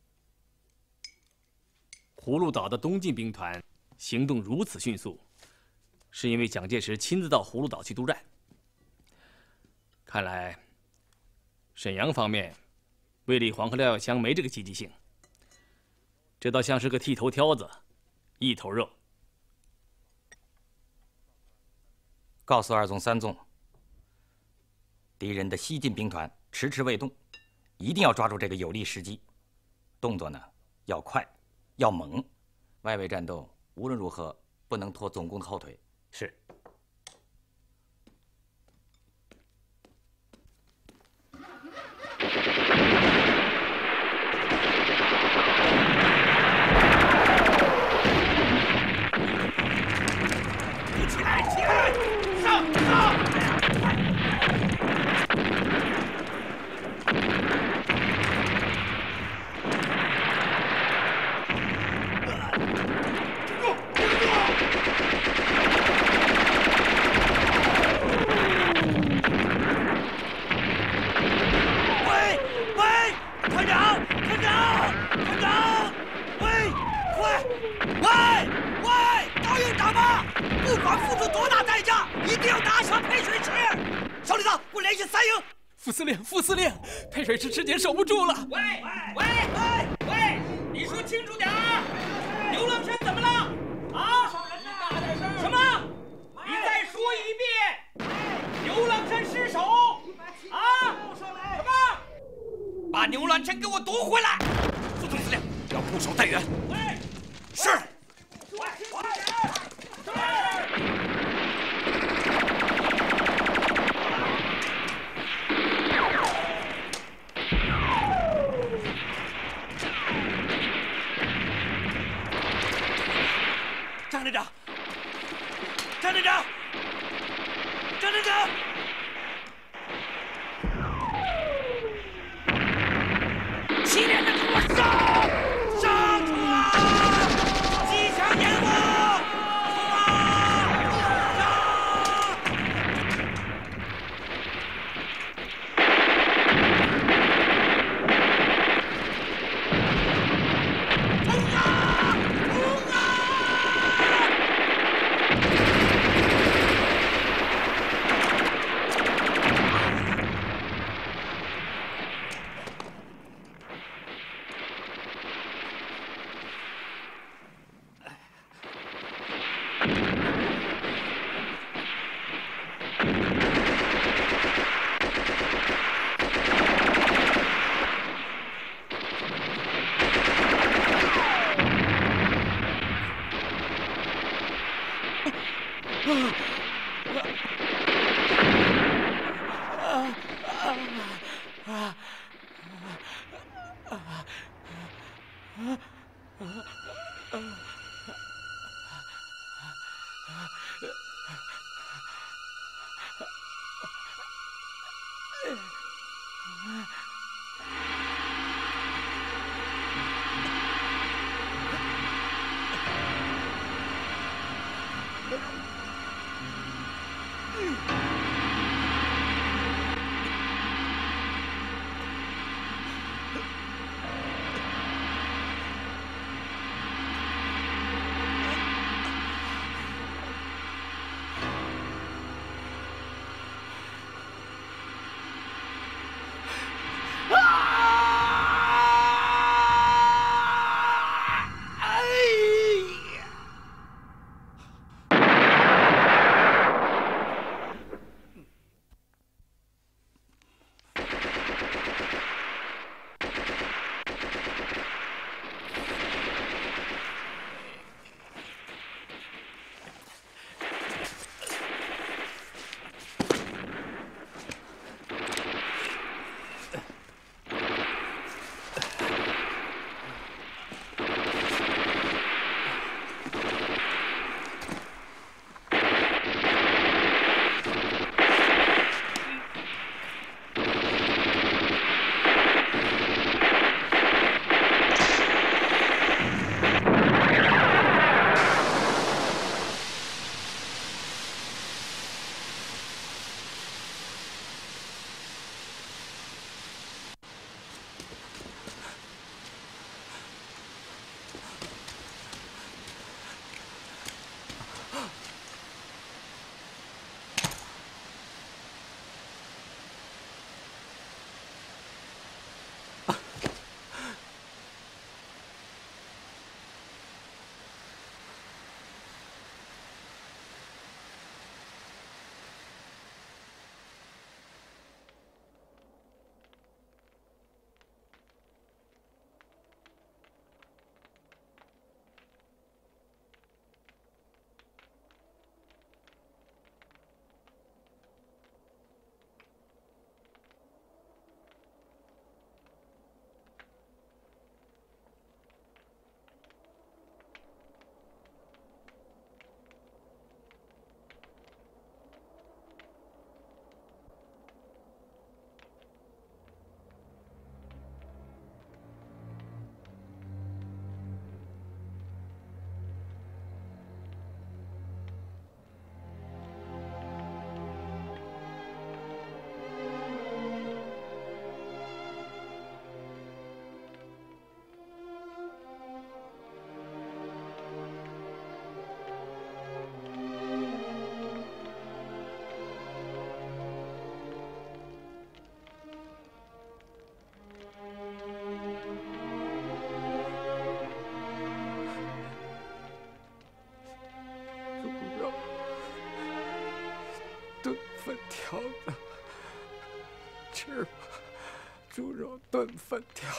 [SPEAKER 8] 葫芦岛的东进兵团行动如此迅速，是因为蒋介石亲自到葫芦岛去督战。看来，沈阳方面，卫立煌和廖耀湘没这个积极性。这倒像是个剃头挑子，一头热。
[SPEAKER 9] 告诉二纵、三纵，敌人的西进兵团迟迟未动，一定要抓住这个有利时机，动作呢要快。要猛，外围战斗无论如何不能拖总攻的后腿。
[SPEAKER 7] 是。
[SPEAKER 17] 起来，起来，上上！
[SPEAKER 8] 副司令，副司令，配水池吃紧守不住了！
[SPEAKER 18] 喂喂喂喂，你说清楚点儿！牛郎山怎么了？啊？什么？你再说一遍！牛郎山失守！啊？什么？把牛郎山给我夺回来！副总司令要固守待援。喂，是。喂喂，是。
[SPEAKER 1] 粉条的，吃吧，猪肉炖粉条。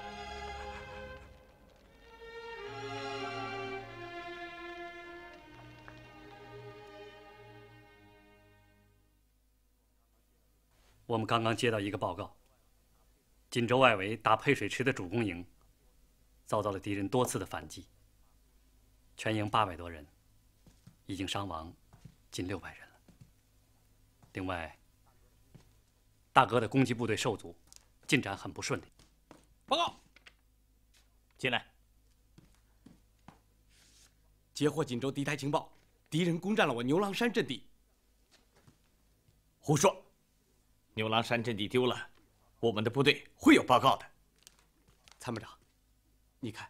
[SPEAKER 3] 我们刚刚接到一个报告，锦州外围打配水池的主攻营遭到了敌人多次的反击，全营八百多人，已经伤亡近六百人了。另外，大哥的攻击部队受阻，进展很不顺利。
[SPEAKER 14] 报告，
[SPEAKER 16] 进来。
[SPEAKER 12] 截获锦州敌台情报，敌人攻占了我牛郎山阵地。
[SPEAKER 16] 胡说！牛郎山阵地丢了，我们的部队会有报告的。
[SPEAKER 12] 参谋长，你看。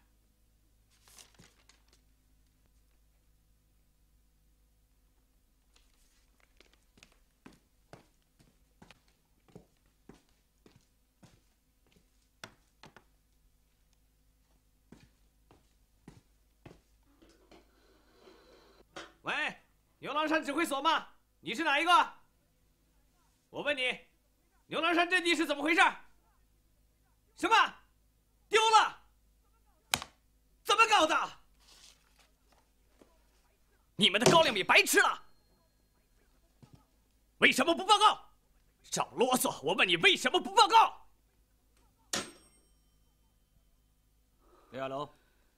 [SPEAKER 14] 喂，牛郎山指挥所吗？你是哪一个？我问你，牛郎山阵地是怎么回事？什么？丢了？怎么搞的？你们的高粱米白吃了？为什么不报告？少啰嗦！我问你为什么不报告？
[SPEAKER 9] 六幺楼，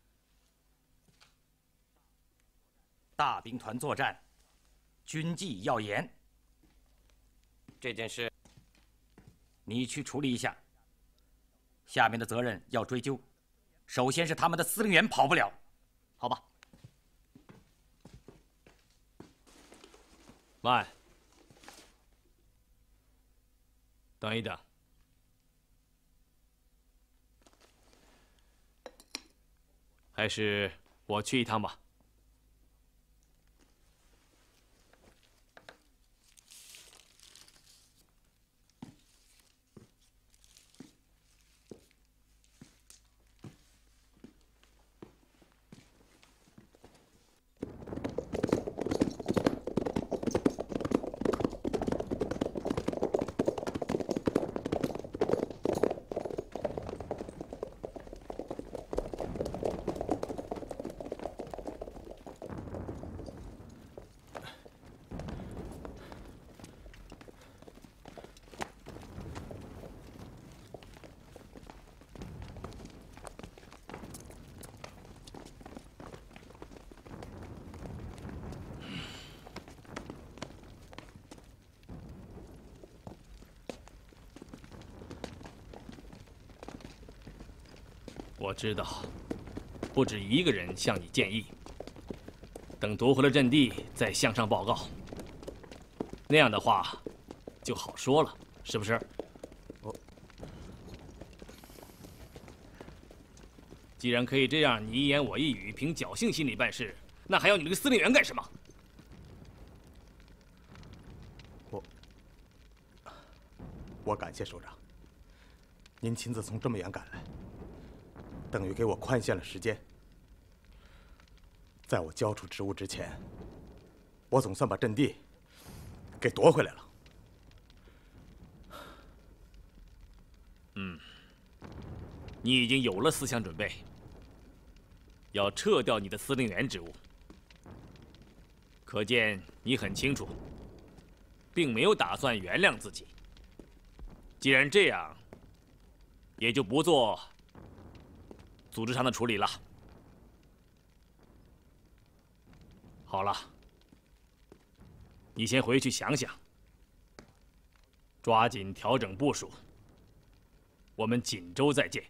[SPEAKER 9] 大兵团作战，军纪要严。这件事，你去处理一下。下面的责任要追究，首先是他们的司令员跑不了，好吧？
[SPEAKER 8] 慢，等一等。 还是我去一趟吧。我知道，不止一个人向你建议，等夺回了阵地再向上报告。那样的话，就好说了，是不是？我既然可以这样你一言我一语，凭侥幸心理办事，那还要你这个司令员干什么？
[SPEAKER 19] 我我感谢首长，您亲自从这么远赶来。 等于给我宽限了时间，在我交出职务之前，我总算把阵地给夺回来了。
[SPEAKER 8] 嗯，你已经有了思想准备，要撤掉你的司令员职务，可见你很清楚，并没有打算原谅自己。既然这样，也就不做 组织上的处理了。好了，你先回去想想，抓紧调整部署。我们锦州再见。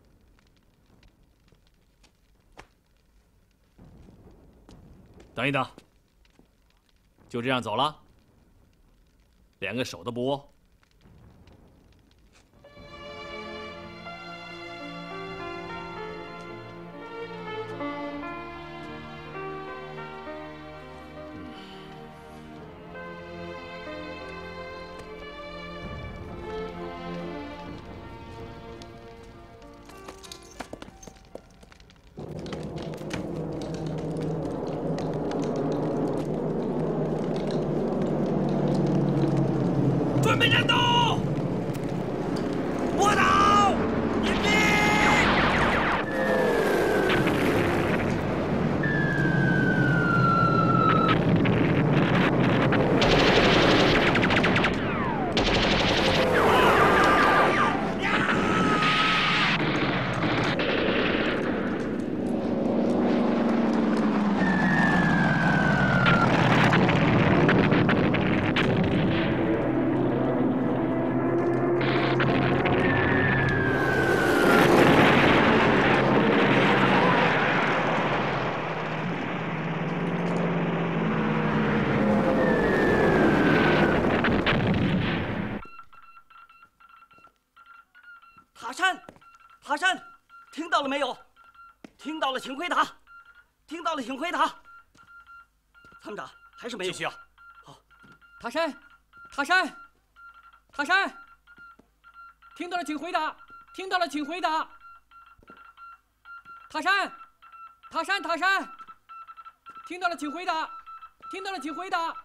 [SPEAKER 8] 等一等，就这样走了？连个手都不握？
[SPEAKER 18] 准备战斗！卧倒！隐蔽！
[SPEAKER 23] 塔山，塔山，听到了没有？听到了，请回答。听到了，请回答。参谋长，还是没有。继续啊。好。
[SPEAKER 20] 塔山，塔山，塔山，听到了，请回答。听到了，请回答。塔山，塔山，塔山，听到了，请回答。听到了，请回答。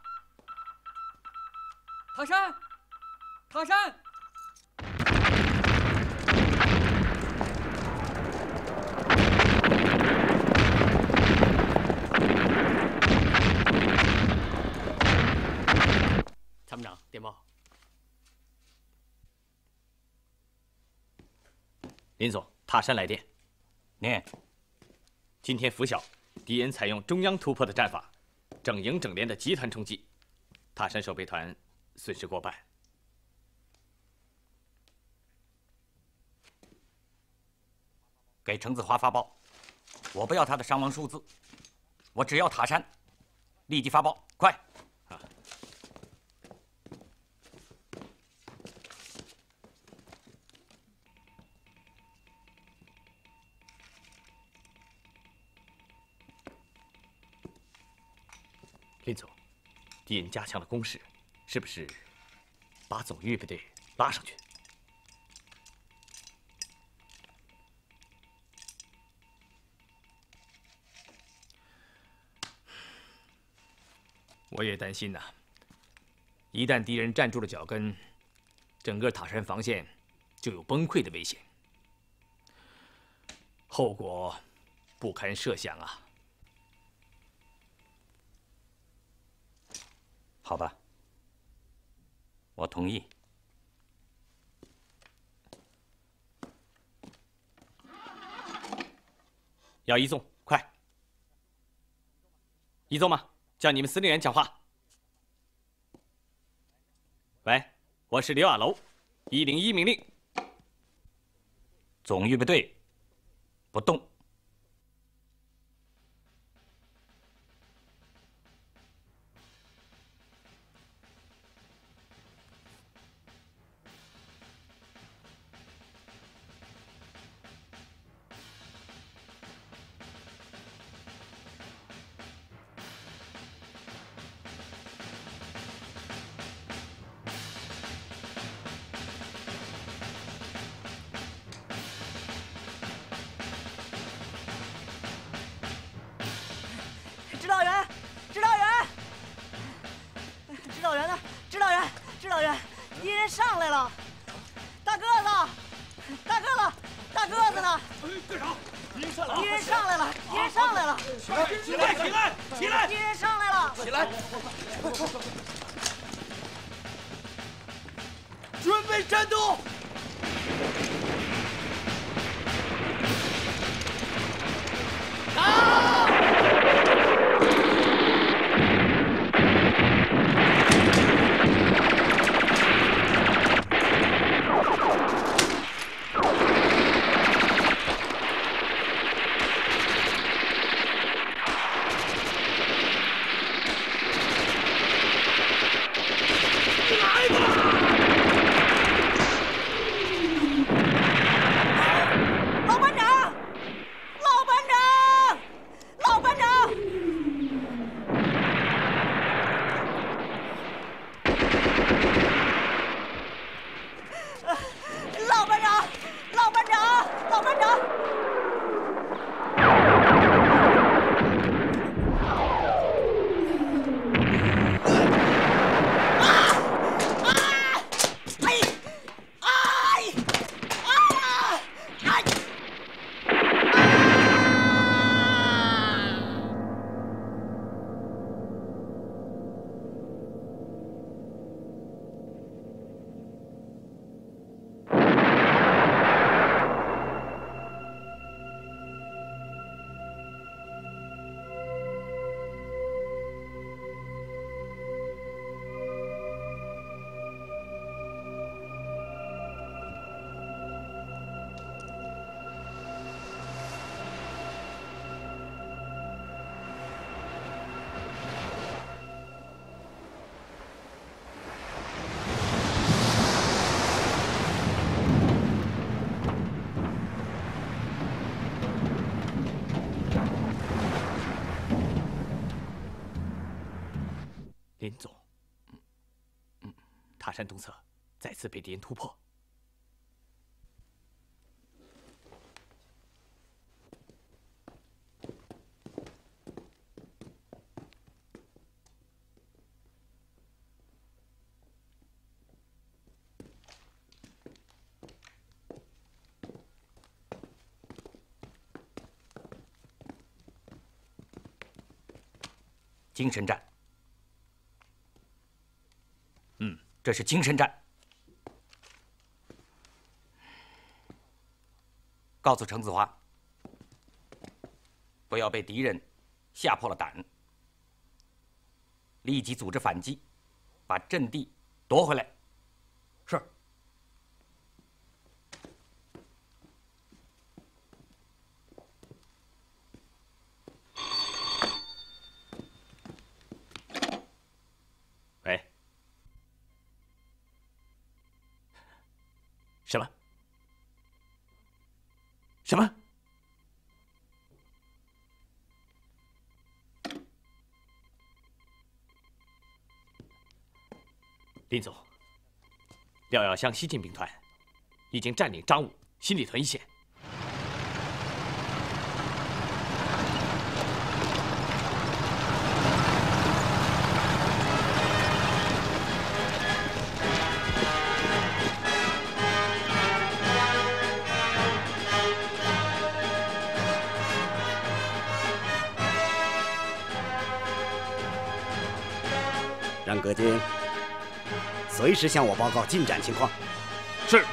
[SPEAKER 20] 塔山，塔山。
[SPEAKER 8] 参谋长，电报。
[SPEAKER 4] 林总，塔山来电。
[SPEAKER 9] 念。
[SPEAKER 4] 今天拂晓，敌人采用中央突破的战法，整营整连的集团冲击，塔山守备团损失过半。
[SPEAKER 9] 给程子华发报，我不要他的伤亡数字，我只要塔山。立即发报，快！啊。
[SPEAKER 4] 林总，敌人加强了攻势，是不是把总预备队拉上去？
[SPEAKER 8] 我也担心呐，一旦敌人站住了脚跟，整个塔山防线就有崩溃的危险，后果不堪设想啊！
[SPEAKER 9] 好吧，我同意。
[SPEAKER 4] 要一纵，快！一纵吗？叫你们司令员讲话。喂，我是刘亚楼，一零一命令。
[SPEAKER 9] 总预备队不动。
[SPEAKER 23] 指导员，指导员，指导员呢？指导员，指导员，敌人上来了！大个子，大个子，大个子呢？
[SPEAKER 18] 干啥？敌人上来了！
[SPEAKER 23] 敌人上来了！敌人上来了！
[SPEAKER 18] 起来！起来！起来！起来！
[SPEAKER 23] 敌人上来了！
[SPEAKER 18] 起来！准备战斗！打！
[SPEAKER 4] 林总，嗯，塔山东侧再次被敌人突破。
[SPEAKER 9] 精神战。嗯，这是精神战。告诉程子华， 不要被敌人吓破了胆，立即组织反击，把阵地夺回来。
[SPEAKER 8] 是。
[SPEAKER 4] 喂。什么？什么？林总，廖耀湘西进兵团已经占领张武、新里屯一线。
[SPEAKER 15] 让葛军随时向我报告进展情况。
[SPEAKER 8] 是。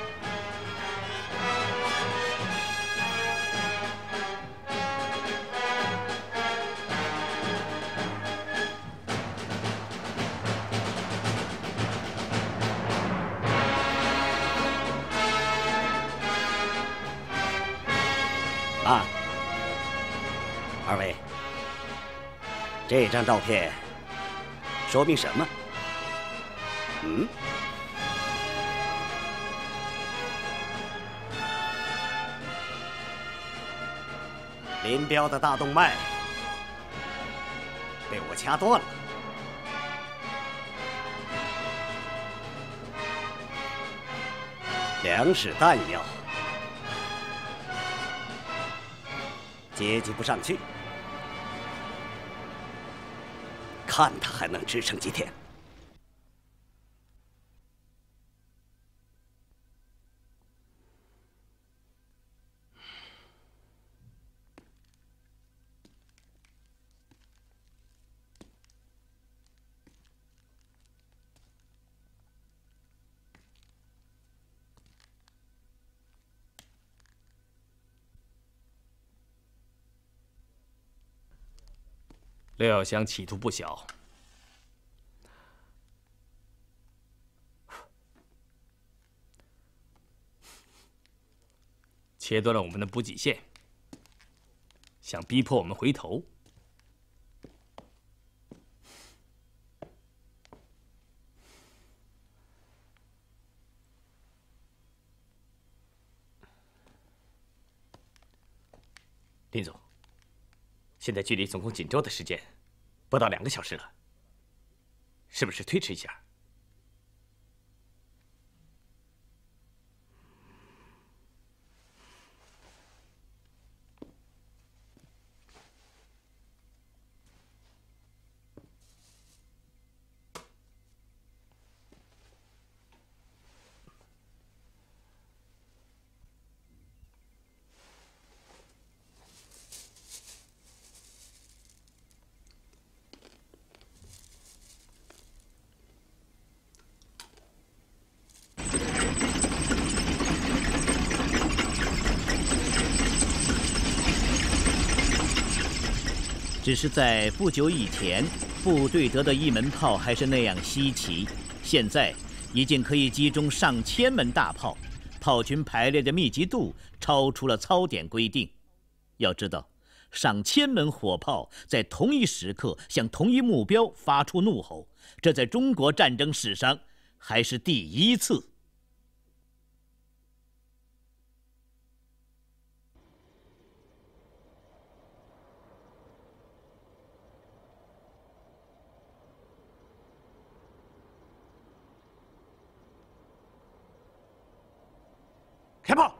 [SPEAKER 15] 啊，二位，这张照片说明什么？嗯？林彪的大动脉被我掐断了，粮食弹药接济不上去，看他还能支撑几天。
[SPEAKER 8] 廖耀湘企图不小，切断了我们的补给线，想逼迫我们回头。
[SPEAKER 4] 林总，现在距离总攻锦州的时间不到两个小时了，是不是推迟一下？
[SPEAKER 2] 只是在不久以前，部队得的一门炮还是那样稀奇，现在已经可以集中上千门大炮，炮群排列的密集度超出了操点规定。要知道，上千门火炮在同一时刻向同一目标发出怒吼，这在中国战争史上还是第一次。
[SPEAKER 4] 开炮！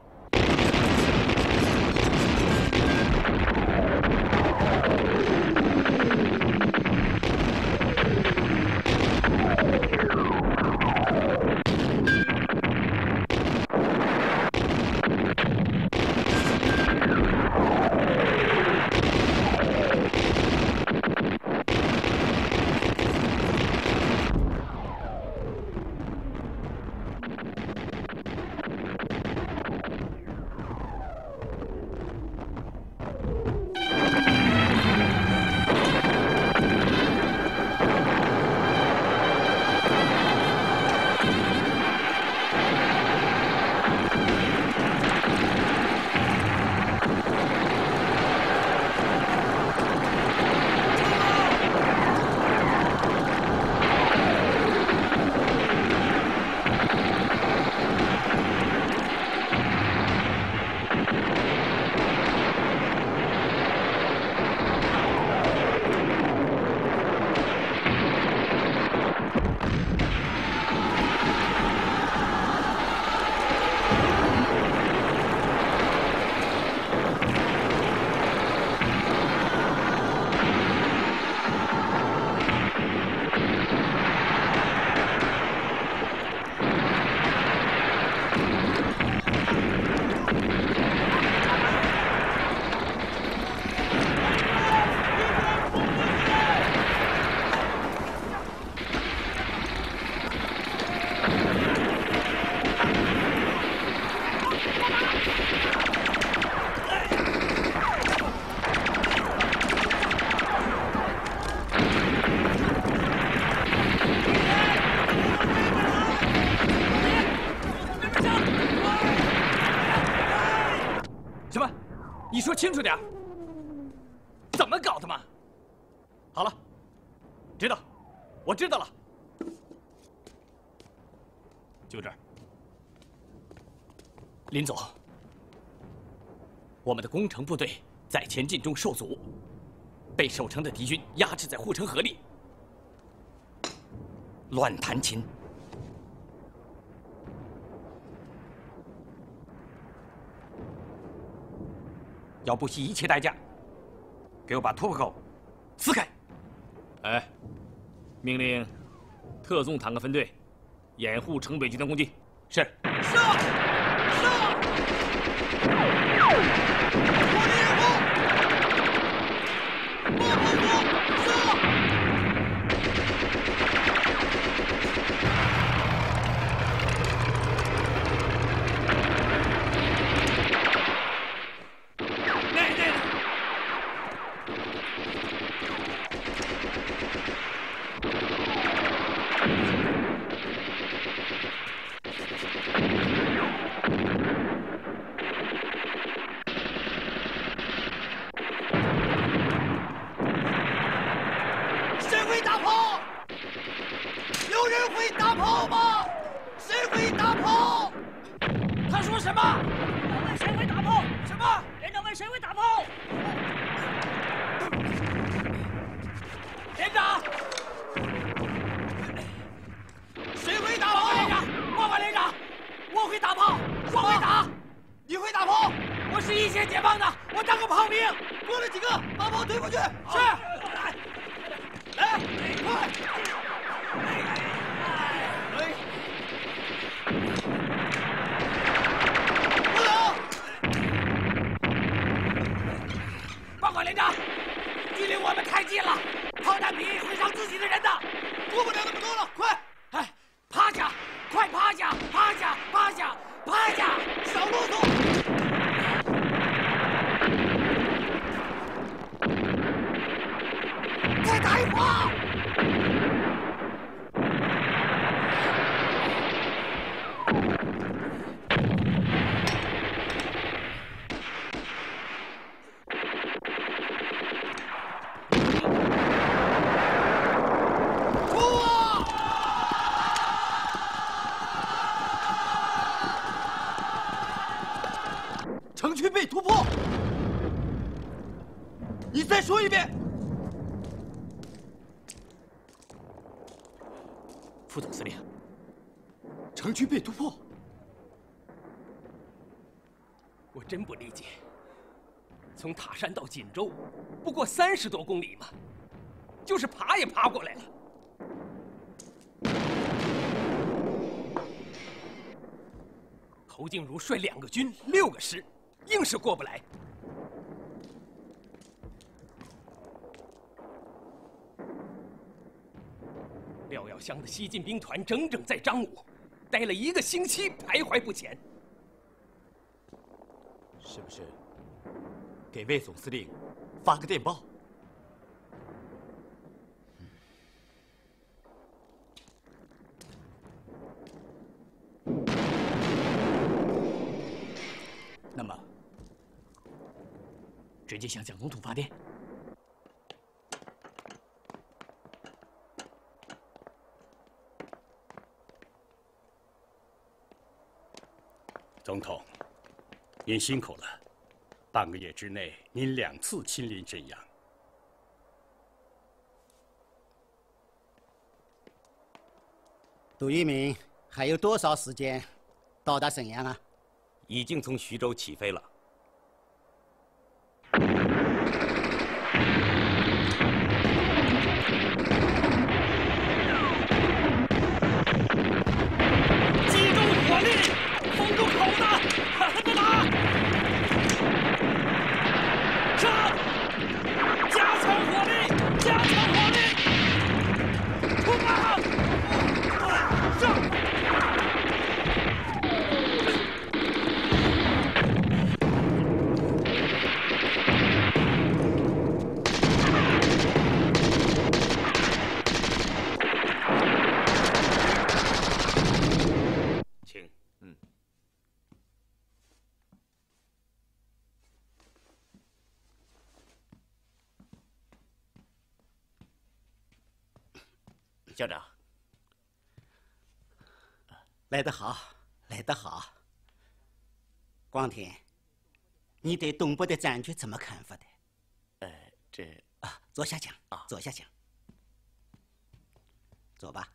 [SPEAKER 14] 你说清楚点怎么搞的嘛？好了，知道，我知道了。就这儿，林总，我们的攻城部队在前进中受阻，被守城的敌军压制在护城河里，乱弹琴。要不惜一切代价，给我把突破口撕开！
[SPEAKER 8] 哎，命令特纵坦克分队掩护城北集团攻击。
[SPEAKER 14] 是。
[SPEAKER 18] 射！射！火力掩护！爆炮手射！
[SPEAKER 14] 那那。
[SPEAKER 18] 谁会打炮？有人会打炮吗？谁会打炮？他说什么？
[SPEAKER 23] 连长问谁会打炮？
[SPEAKER 18] 什么？
[SPEAKER 23] 连长问谁会打炮？
[SPEAKER 18] 连长，谁会打炮？连长，报告连长，我会打炮，我会打。你会打炮？我是一线解放的，我当个炮兵。过来几个，把炮推过去。是。来，快！哎，不能！报告连长，距离我们太近了，炮弹皮会伤自己的人的，过不了那么多了，快！哎，趴下，快趴下，趴下，趴下，趴下，少啰嗦！再打一炮！出啊！城区被突破！你再说一遍。
[SPEAKER 14] 副总司令，
[SPEAKER 18] 城区被突破，
[SPEAKER 14] 我真不理解，从塔山到锦州，不过三十多公里嘛，就是爬也爬过来了。侯静茹率两个军、六个师，硬是过不来。廖耀湘的西进兵团整整在张武待了一个星期，徘徊不前。
[SPEAKER 18] 是不是给魏总司令发个电报？
[SPEAKER 14] 那么，直接向蒋总统发电。
[SPEAKER 3] 总统，您辛苦了。半个月之内，您两次亲临沈阳。
[SPEAKER 6] 杜聿明还有多少时间到达沈阳啊？
[SPEAKER 16] 已经从徐州起飞了。
[SPEAKER 18] 集中火力，封住口子，狠狠地打！上！加强火力，加强火力！冲啊！上！
[SPEAKER 2] 校长，
[SPEAKER 6] 来得好，来得好。光天，你对东北的战局怎么看法的？
[SPEAKER 2] 呃，这
[SPEAKER 6] 啊，坐下讲啊，坐下讲。坐吧。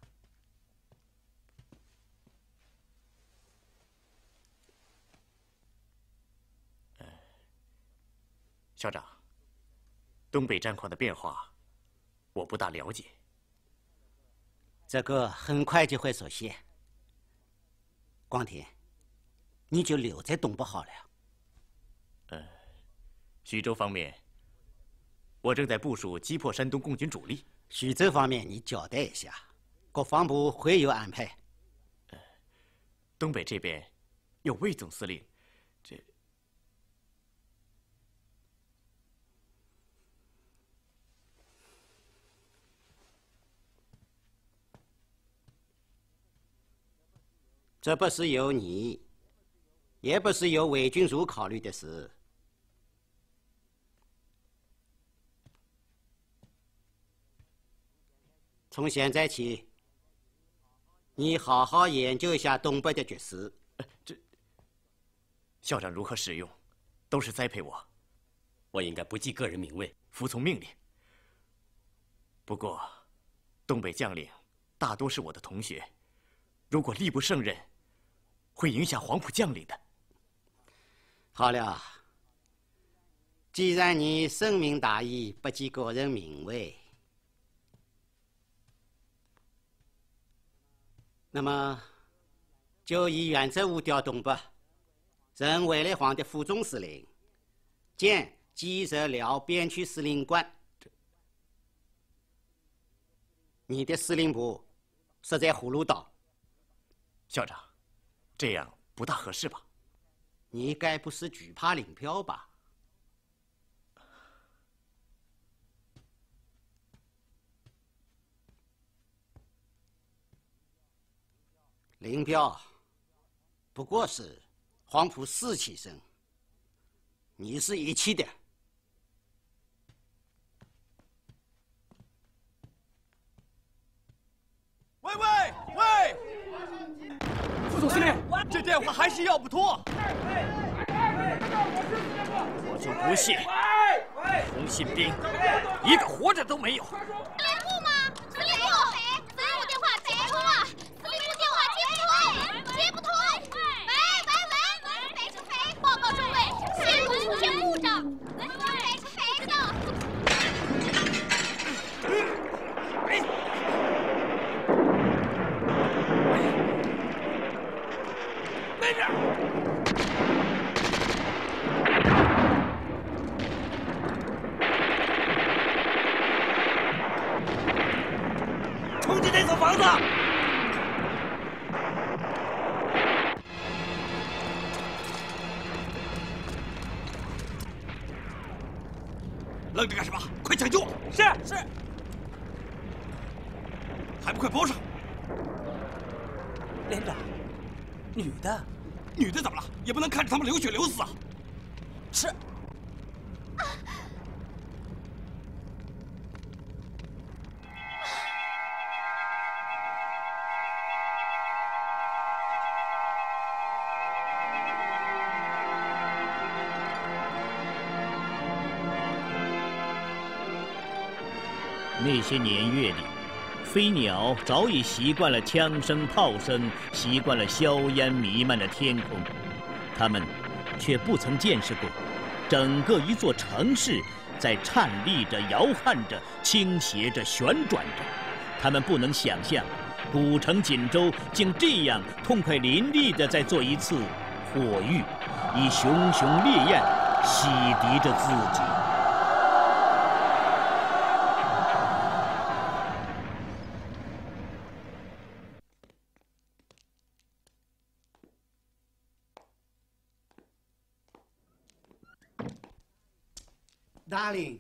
[SPEAKER 2] 呃，校长，东北战况的变化，我不大了解。
[SPEAKER 6] 这个很快就会熟悉。光天，你就留在东北好了。
[SPEAKER 2] 呃，徐州方面，我正在部署击破山东共军主力。
[SPEAKER 6] 徐州方面，你交代一下，国防部会有安排。
[SPEAKER 2] 呃，东北这边有魏总司令，这
[SPEAKER 6] 这不是由你，也不是由魏军书考虑的事。从现在起，你好好研究一下东北的局势。
[SPEAKER 2] 这校长如何使用，都是栽培我。
[SPEAKER 10] 我应该不计个人名位，
[SPEAKER 2] 服从命令。不过，东北将领大多是我的同学，如果力不胜任，会影响黄埔将领的。
[SPEAKER 6] 好了，既然你深明大义，不计个人名位，那么就以原职务调动吧，任卫立煌的副总司令，兼冀浙辽边区司令官。你的司令部设在葫芦岛。
[SPEAKER 2] 校长，这样不大合适吧？
[SPEAKER 6] 你该不是惧怕林彪吧？林彪不过是黄埔四期生，你是一期的。
[SPEAKER 12] 喂喂喂！副总司令，这电话还是要不脱。
[SPEAKER 8] 我就不信，通信兵一个活着都没有。
[SPEAKER 24] 司令部吗？司令部，司令部电话接不通啊！司令部电话接不通，接不通。喂喂喂，飞是飞，报告中尉，线路出现故障。飞是飞的。
[SPEAKER 12] 那边。
[SPEAKER 23] 冲进那所房子！
[SPEAKER 12] 愣着干什么？快抢救！
[SPEAKER 23] 是是。
[SPEAKER 12] 还不快包上！
[SPEAKER 23] 连长，女的，
[SPEAKER 12] 女的怎么了？也不能看着他们流血流死啊！
[SPEAKER 23] 是。
[SPEAKER 2] 那些年月里，飞鸟早已习惯了枪声、炮声，习惯了硝烟弥漫的天空，它们却不曾见识过，整个一座城市在颤栗着、摇撼着、倾斜着、旋转着。他们不能想象，古城锦州竟这样痛快淋漓地在做一次火浴，以熊熊烈焰洗涤着自己。
[SPEAKER 6] Darling，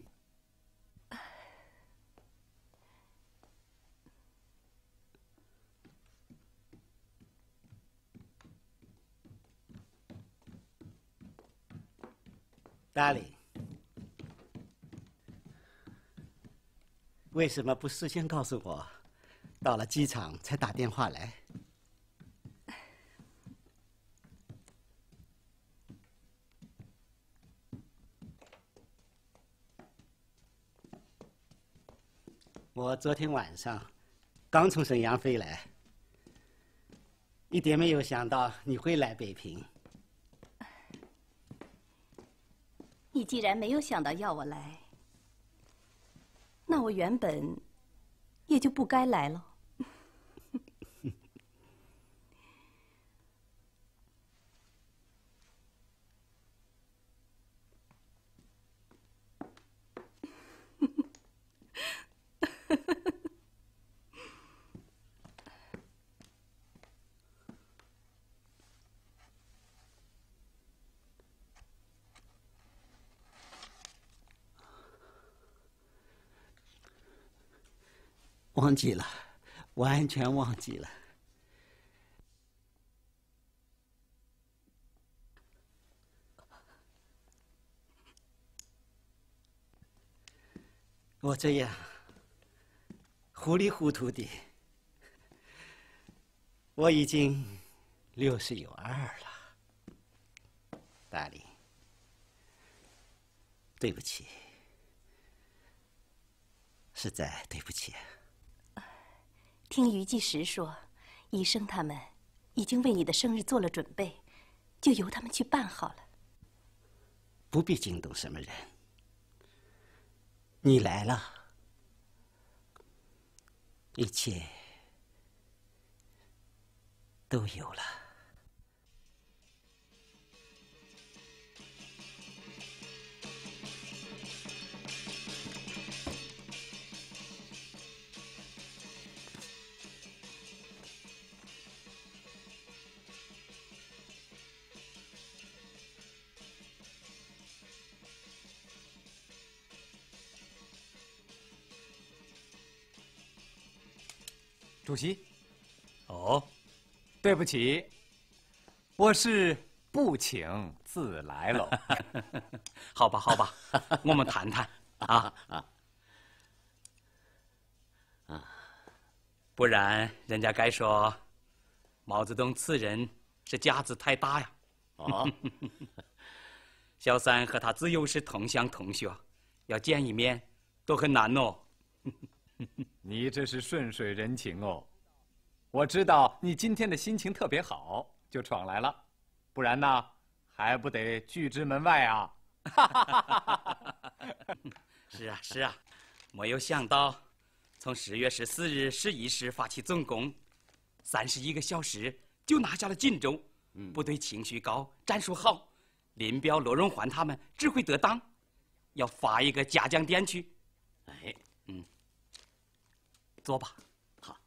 [SPEAKER 6] Darling， 为什么不事先告诉我？ 到了机场才打电话来。我昨天晚上刚从沈阳飞来，一点没有想到你会来北平。
[SPEAKER 5] 你既然没有想到要我来，那我原本也就不该来了。
[SPEAKER 6] 忘记了，完全忘记了。我这样糊里糊涂的，我已经六十有二了，大林，对不起，实在对不起。
[SPEAKER 5] 听于继时说，医生他们已经为你的生日做了准备，就由他们去办好了。
[SPEAKER 6] 不必惊动什么人。你来了，一切都有了。
[SPEAKER 13] 主席，哦，对不起，我是不请自来喽。
[SPEAKER 3] 好吧，好吧，我们谈谈啊啊啊！不然人家该说毛泽东此人是架子太大呀。哦，小三和他自幼是同乡同学，要见一面都很难哦。
[SPEAKER 13] 你这是顺水人情哦，我知道你今天的心情特别好，就闯来了，不然呢，还不得拒之门外啊！
[SPEAKER 3] 是啊，是啊，没有想到，从十月十四日十一时发起总攻，三十一个小时就拿下了锦州，嗯、部队情绪高，战术好，林彪、罗荣桓他们指挥得当，要发一个嘉奖电去。哎，嗯。坐吧，好。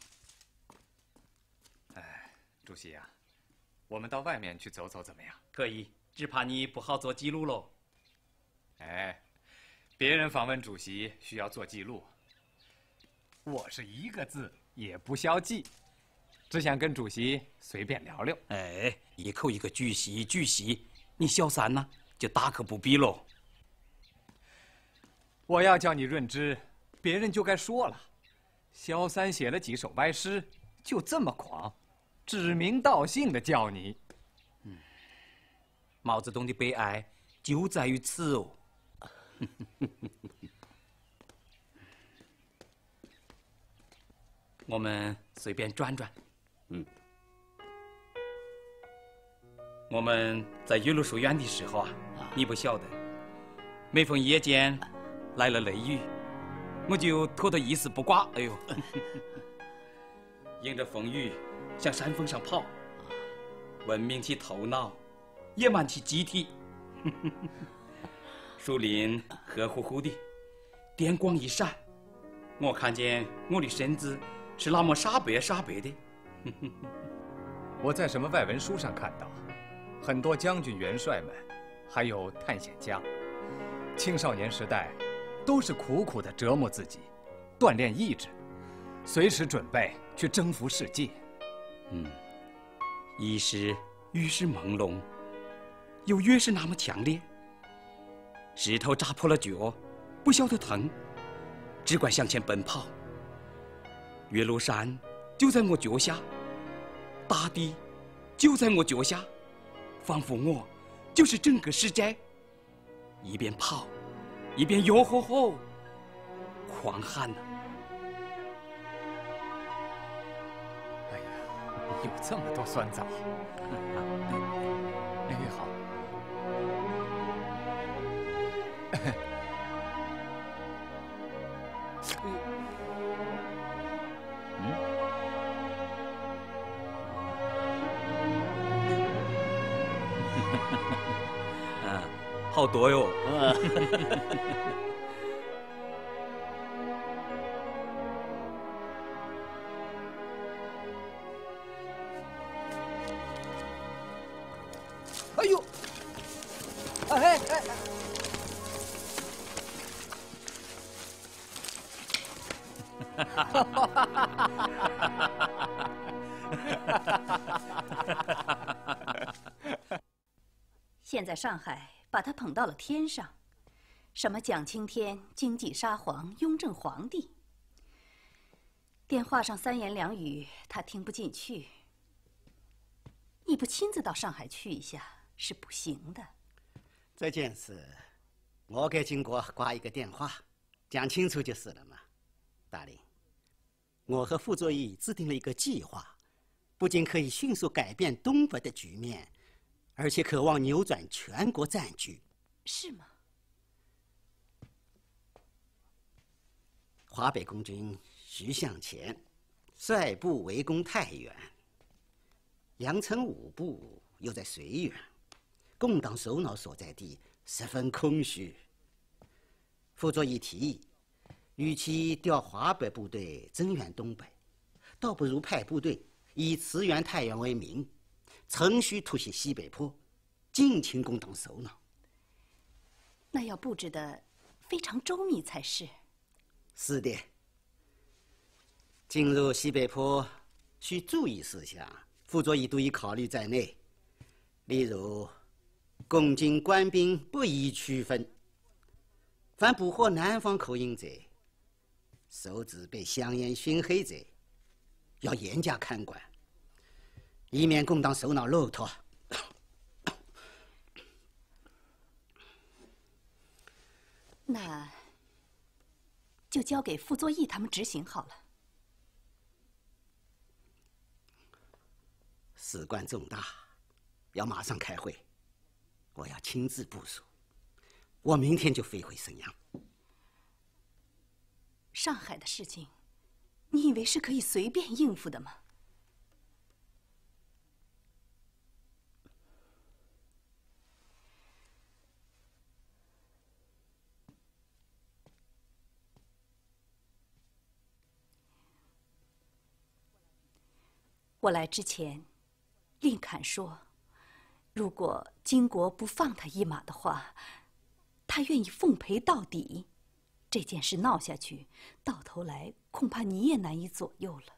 [SPEAKER 13] 哎，主席呀、啊，我们到外面去走走怎么样？
[SPEAKER 3] 可以，只怕你不好做记录喽。
[SPEAKER 13] 哎，别人访问主席需要做记录，我是一个字也不消记，只想跟主席随便聊聊。
[SPEAKER 3] 哎，一口一个主席主席，你小三呢，就大可不必喽。
[SPEAKER 13] 我要叫你润之，别人就该说了。萧三写了几首歪诗，就这么狂，指名道姓的叫你。
[SPEAKER 3] 嗯，毛泽东的悲哀就在于此哦。我们随便转转。嗯。我们在岳麓书院的时候啊，你不晓得，每逢夜间来了雷雨。我就脱得一丝不挂，哎呦，迎着风雨向山峰上跑，文明起头脑，野蛮起机体。树林黑乎乎的，电光一闪，我看见我的身子是那么煞白煞白的。
[SPEAKER 13] 我在什么外文书上看到，很多将军元帅们，还有探险家，青少年时代都是苦苦地折磨自己，锻炼意志，随时准备去征服世界。
[SPEAKER 3] 嗯，一是愈是朦胧，又越是那么强烈。石头扎破了脚，不晓得疼，只管向前奔跑。
[SPEAKER 7] 岳麓山就在我脚下，大地就在我脚下，仿佛我就是整个世界。一边跑，一边吆喝喝，狂喊呐！
[SPEAKER 13] 哎呀，有这么多酸枣！哎，好。
[SPEAKER 7] 啊，好多哟！
[SPEAKER 17] 哎呦！哎哎！
[SPEAKER 8] 哈哈哈
[SPEAKER 5] 哈！现在上海把他捧到了天上，什么蒋青天、经济沙皇、雍正皇帝，电话上三言两语他听不进去。你不亲自到上海去一下是不行的。
[SPEAKER 6] 这件事，我给经国挂一个电话，讲清楚就是了嘛。大林，我和傅作义制定了一个计划，不仅可以迅速改变东北的局面，而且渴望扭转全国战局。
[SPEAKER 5] 是吗？
[SPEAKER 6] 华北空军徐向前率部围攻太原，杨成武部又在绥远，共党首脑所在地十分空虚。傅作义提议，与其调华北部队增援东北，倒不如派部队以驰援太原为名，乘虚突袭西北坡，尽情攻党首脑。
[SPEAKER 5] 那要布置得非常周密才是。
[SPEAKER 6] 是的。进入西北坡需注意事项，傅作义都已考虑在内。例如，共军官兵不宜区分，凡捕获南方口音者，手指被香烟熏黑者，要严加看管，以免共党首脑漏脱。
[SPEAKER 5] 那就交给傅作义他们执行好了。
[SPEAKER 6] 事关重大，要马上开会，我要亲自部署。我明天就飞回沈阳。
[SPEAKER 5] 上海的事情，你以为是可以随便应付的吗？我来之前，令侃说，如果金国不放他一马的话，他愿意奉陪到底。这件事闹下去，到头来恐怕你也难以左右了。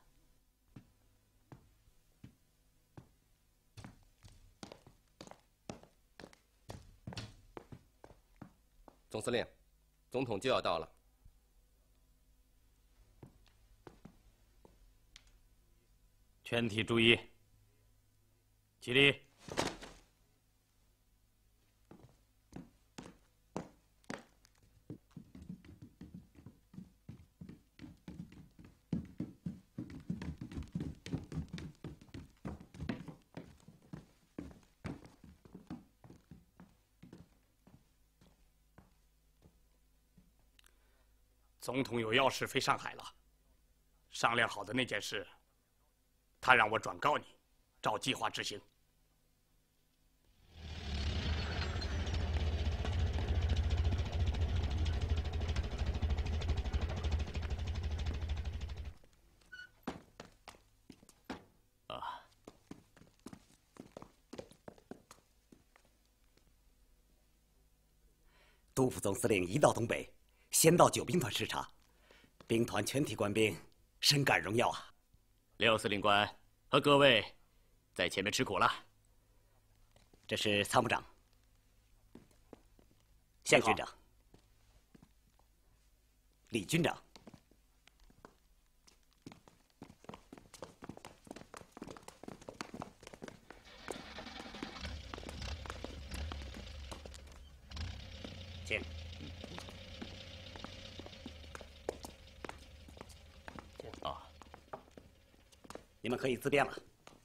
[SPEAKER 11] 总司令，总统就要到了。
[SPEAKER 8] 全体注意，起立。
[SPEAKER 3] 总统有要事飞上海了，商量好的那件事，他让我转告你，照计划执行。
[SPEAKER 8] 啊，
[SPEAKER 15] 杜副总司令一到东北，先到九兵团视察，兵团全体官兵深感荣耀啊！
[SPEAKER 8] 廖司令官和各位在前面吃苦了。
[SPEAKER 15] 这是参谋长，向军长，李军长， 请。
[SPEAKER 16] 啊，
[SPEAKER 15] 你们可以自便了。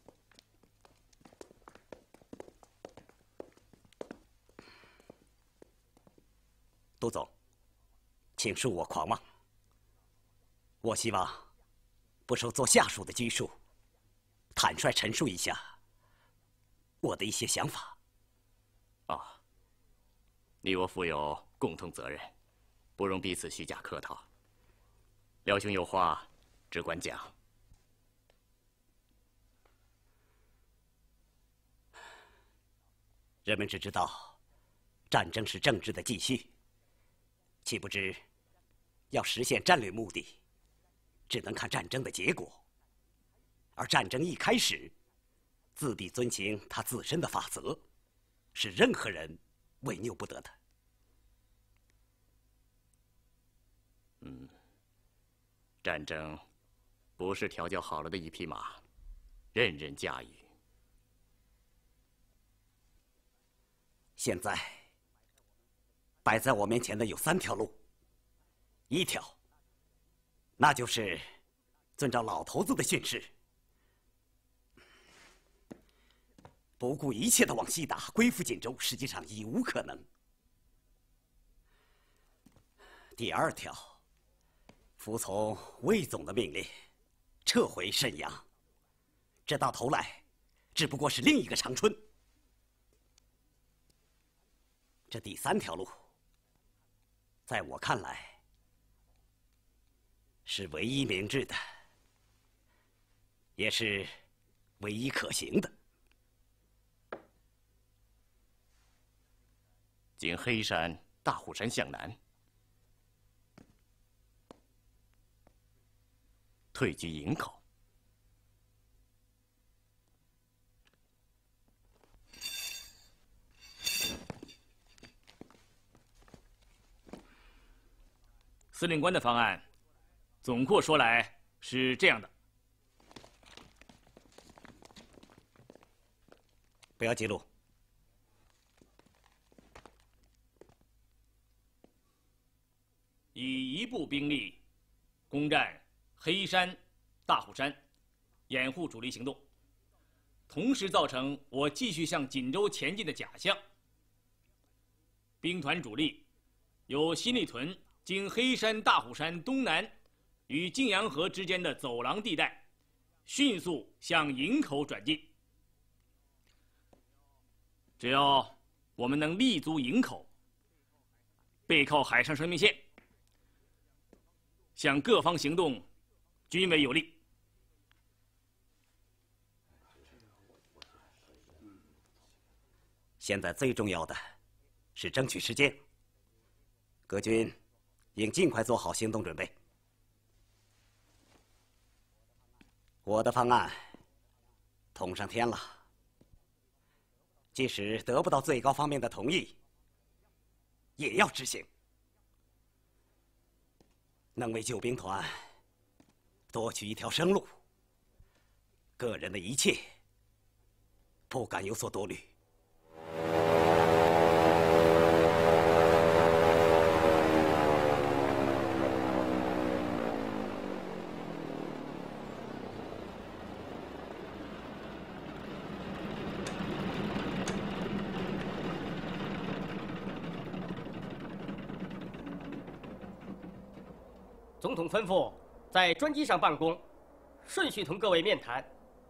[SPEAKER 15] 杜总，请恕我狂妄。我希望不受做下属的拘束，坦率陈述一下我的一些想法。
[SPEAKER 16] 啊，你我负有共同责任，不容彼此虚假客套。廖兄有话，只管讲。
[SPEAKER 15] 人们只知道战争是政治的继续，岂不知要实现战略目的，只能看战争的结果。而战争一开始，自必遵循它自身的法则，是任何人违拗不得的。
[SPEAKER 16] 嗯，战争不是调教好了的一匹马，任人驾驭。
[SPEAKER 15] 现在摆在我面前的有三条路，一条，那就是遵照老头子的训示，不顾一切的往西打，归附锦州，实际上已无可能。第二条，服从魏总的命令，撤回沈阳，这到头来只不过是另一个长春。这第三条路，在我看来是唯一明智的，也是唯一可行的。
[SPEAKER 16] 经黑山、大虎山向南，退居营口。
[SPEAKER 8] 司令官的方案，总括说来是这样的。
[SPEAKER 15] 不要记录。
[SPEAKER 8] 以一部兵力攻占黑山、大虎山，掩护主力行动，同时造成我继续向锦州前进的假象。兵团主力由新立屯经黑山、大虎山东南与泾阳河之间的走廊地带，迅速向营口转进。只要我们能立足营口，背靠海上生命线，向各方行动均为有利。
[SPEAKER 15] 现在最重要的是争取时间，各军应尽快做好行动准备。我的方案捅上天了，即使得不到最高方面的同意，也要执行。能为救兵团夺取一条生路，个人的一切不敢有所多虑。
[SPEAKER 23] 总统吩咐在专机上办公，顺序同各位面谈。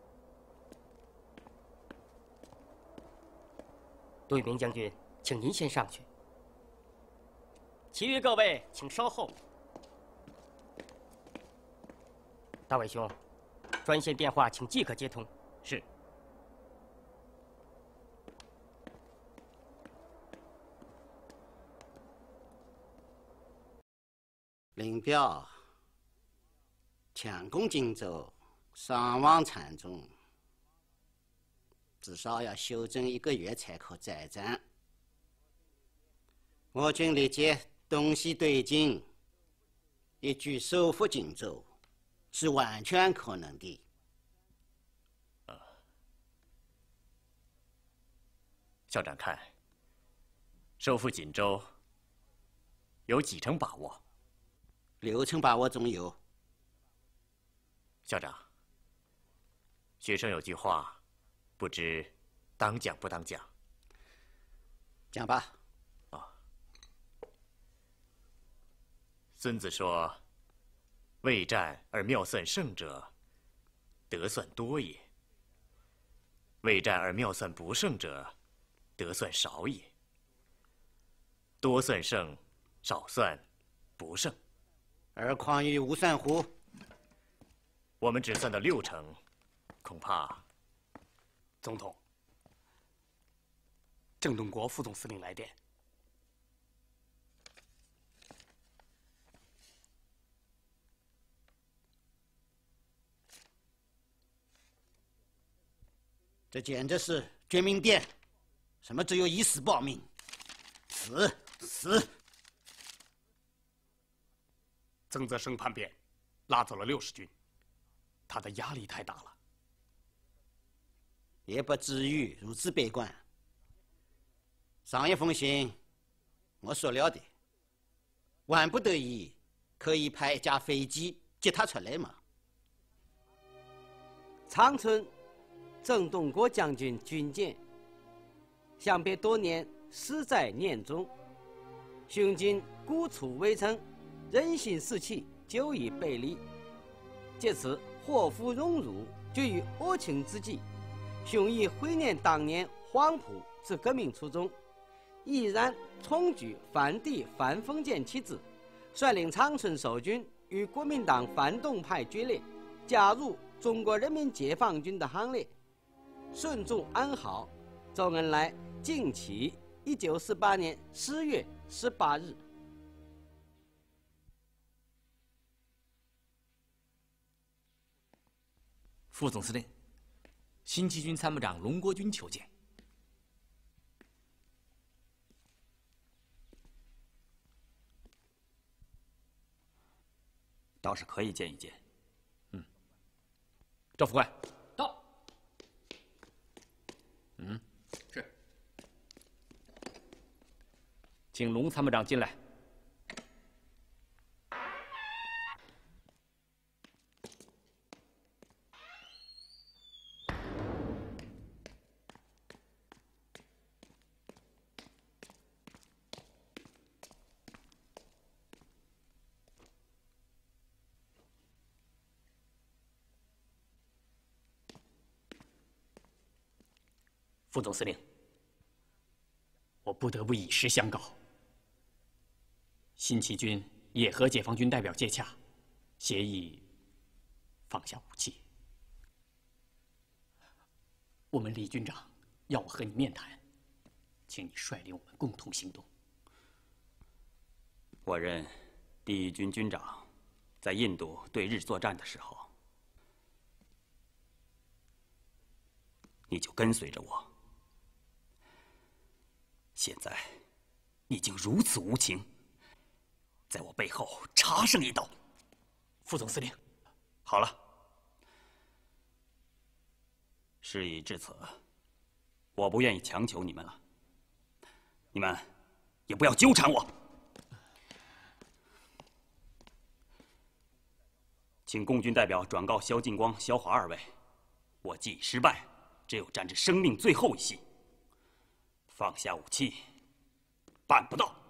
[SPEAKER 23] 杜聿明将军，请您先上去。其余各位请稍后。大伟兄，专线电话请即刻接通。
[SPEAKER 16] 是。
[SPEAKER 6] 林彪强攻荆州，伤亡惨重，至少要休整一个月才可再战。我军立即东西对进，一举收复荆州，是完全可能的。
[SPEAKER 16] 呃，校长看，收复锦州有几成把握？
[SPEAKER 6] 六成把握总有。
[SPEAKER 16] 校长，学生有句话，不知当讲不当讲？
[SPEAKER 6] 讲吧。
[SPEAKER 16] 啊，孙子说：“未战而妙算胜者，得算多也；未战而妙算不胜者，得算少也。多算胜，少算不胜。
[SPEAKER 6] 而况于无算乎？
[SPEAKER 16] 我们只算到六成，恐怕……
[SPEAKER 7] 总统，郑东国副总司令来电。
[SPEAKER 6] 这简直是绝命电！什么只有以死报命，死死！
[SPEAKER 7] 曾泽生叛变，拉走了六十军，他的压力太大了。
[SPEAKER 6] 也不至于如此悲观。上一封信我说了的，万不得已可以派一架飞机接他出来嘛。
[SPEAKER 23] 长春郑东国将军军舰，相别多年，死在念中。雄军孤处围城，人心士气，久已背离。借此祸福荣辱，绝于恶情之际。雄以怀念当年黄埔之革命初衷，毅然重举反帝反封建旗帜，率领长春守军与国民党反动派决裂，加入中国人民解放军的行列，顺众安好。周恩来敬启一九四八年十月十八日。
[SPEAKER 8] 副总司令，新七军参谋长龙国军求见。
[SPEAKER 1] 倒是可以见一见。
[SPEAKER 8] 嗯，赵副官
[SPEAKER 20] 到。
[SPEAKER 8] 嗯，
[SPEAKER 20] 是。
[SPEAKER 8] 请龙参谋长进来。
[SPEAKER 7] 副总司令，我不得不以实相告。新七军也和解放军代表接洽，协议放下武器。我们李军长要我和你面谈，请你率领我们共同行动。
[SPEAKER 1] 我任第一军军长，在印度对日作战的时候，你就跟随着我。现在你竟如此无情，在我背后插上一刀。
[SPEAKER 7] 副总司令，
[SPEAKER 1] 好了，事已至此，我不愿意强求你们了，你们也不要纠缠我。请共军代表转告萧劲光、萧华二位，我既已失败，只有战至生命最后一息。放下武器，办不到。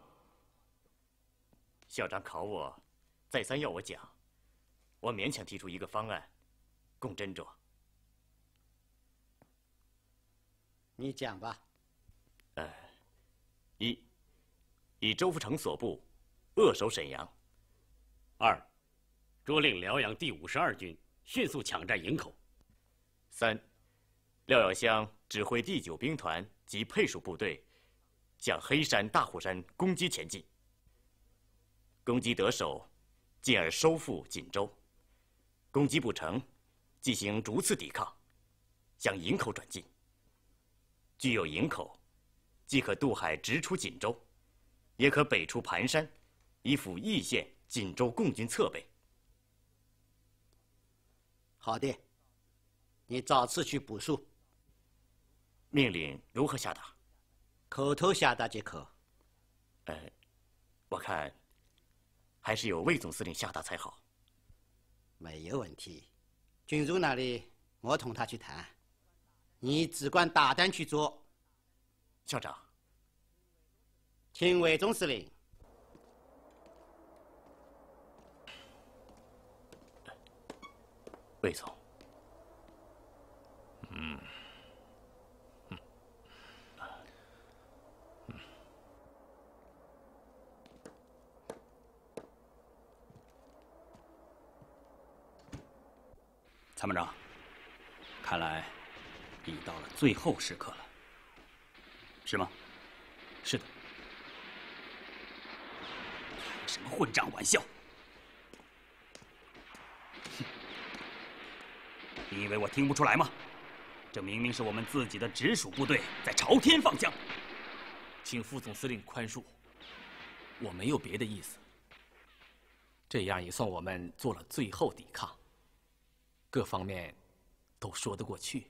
[SPEAKER 16] 校长考我，再三要我讲，我勉强提出一个方案，供斟酌。
[SPEAKER 6] 你讲吧。
[SPEAKER 16] 呃，一，以周福成所部扼守沈阳；
[SPEAKER 10] 二，着令辽阳第五十二军迅速抢占营口；
[SPEAKER 16] 三，廖耀湘指挥第九兵团及配属部队向黑山、大虎山攻击前进。攻击得手，进而收复锦州；攻击不成，进行逐次抵抗，向营口转进。具有营口，既可渡海直出锦州，也可北出盘山，以辅义县、锦州共军侧背。
[SPEAKER 6] 好的，你照次去部署。
[SPEAKER 16] 命令如何下达？
[SPEAKER 6] 口头下达即可。
[SPEAKER 16] 呃，我看还是由魏总司令下达才好。
[SPEAKER 6] 没有问题，君主那里我同他去谈，你只管大胆去做。
[SPEAKER 16] 校长，
[SPEAKER 6] 请魏总司令。
[SPEAKER 16] 魏总，
[SPEAKER 8] 嗯。
[SPEAKER 1] 参谋长，看来已到了最后时刻了，是吗？
[SPEAKER 8] 是的。
[SPEAKER 1] 开什么混账玩笑！你以为我听不出来吗？这明明是我们自己的直属部队在朝天放枪。
[SPEAKER 8] 请副总司令宽恕，我没有别的意思。这样也算我们做了最后抵抗。 各方面都说得过去。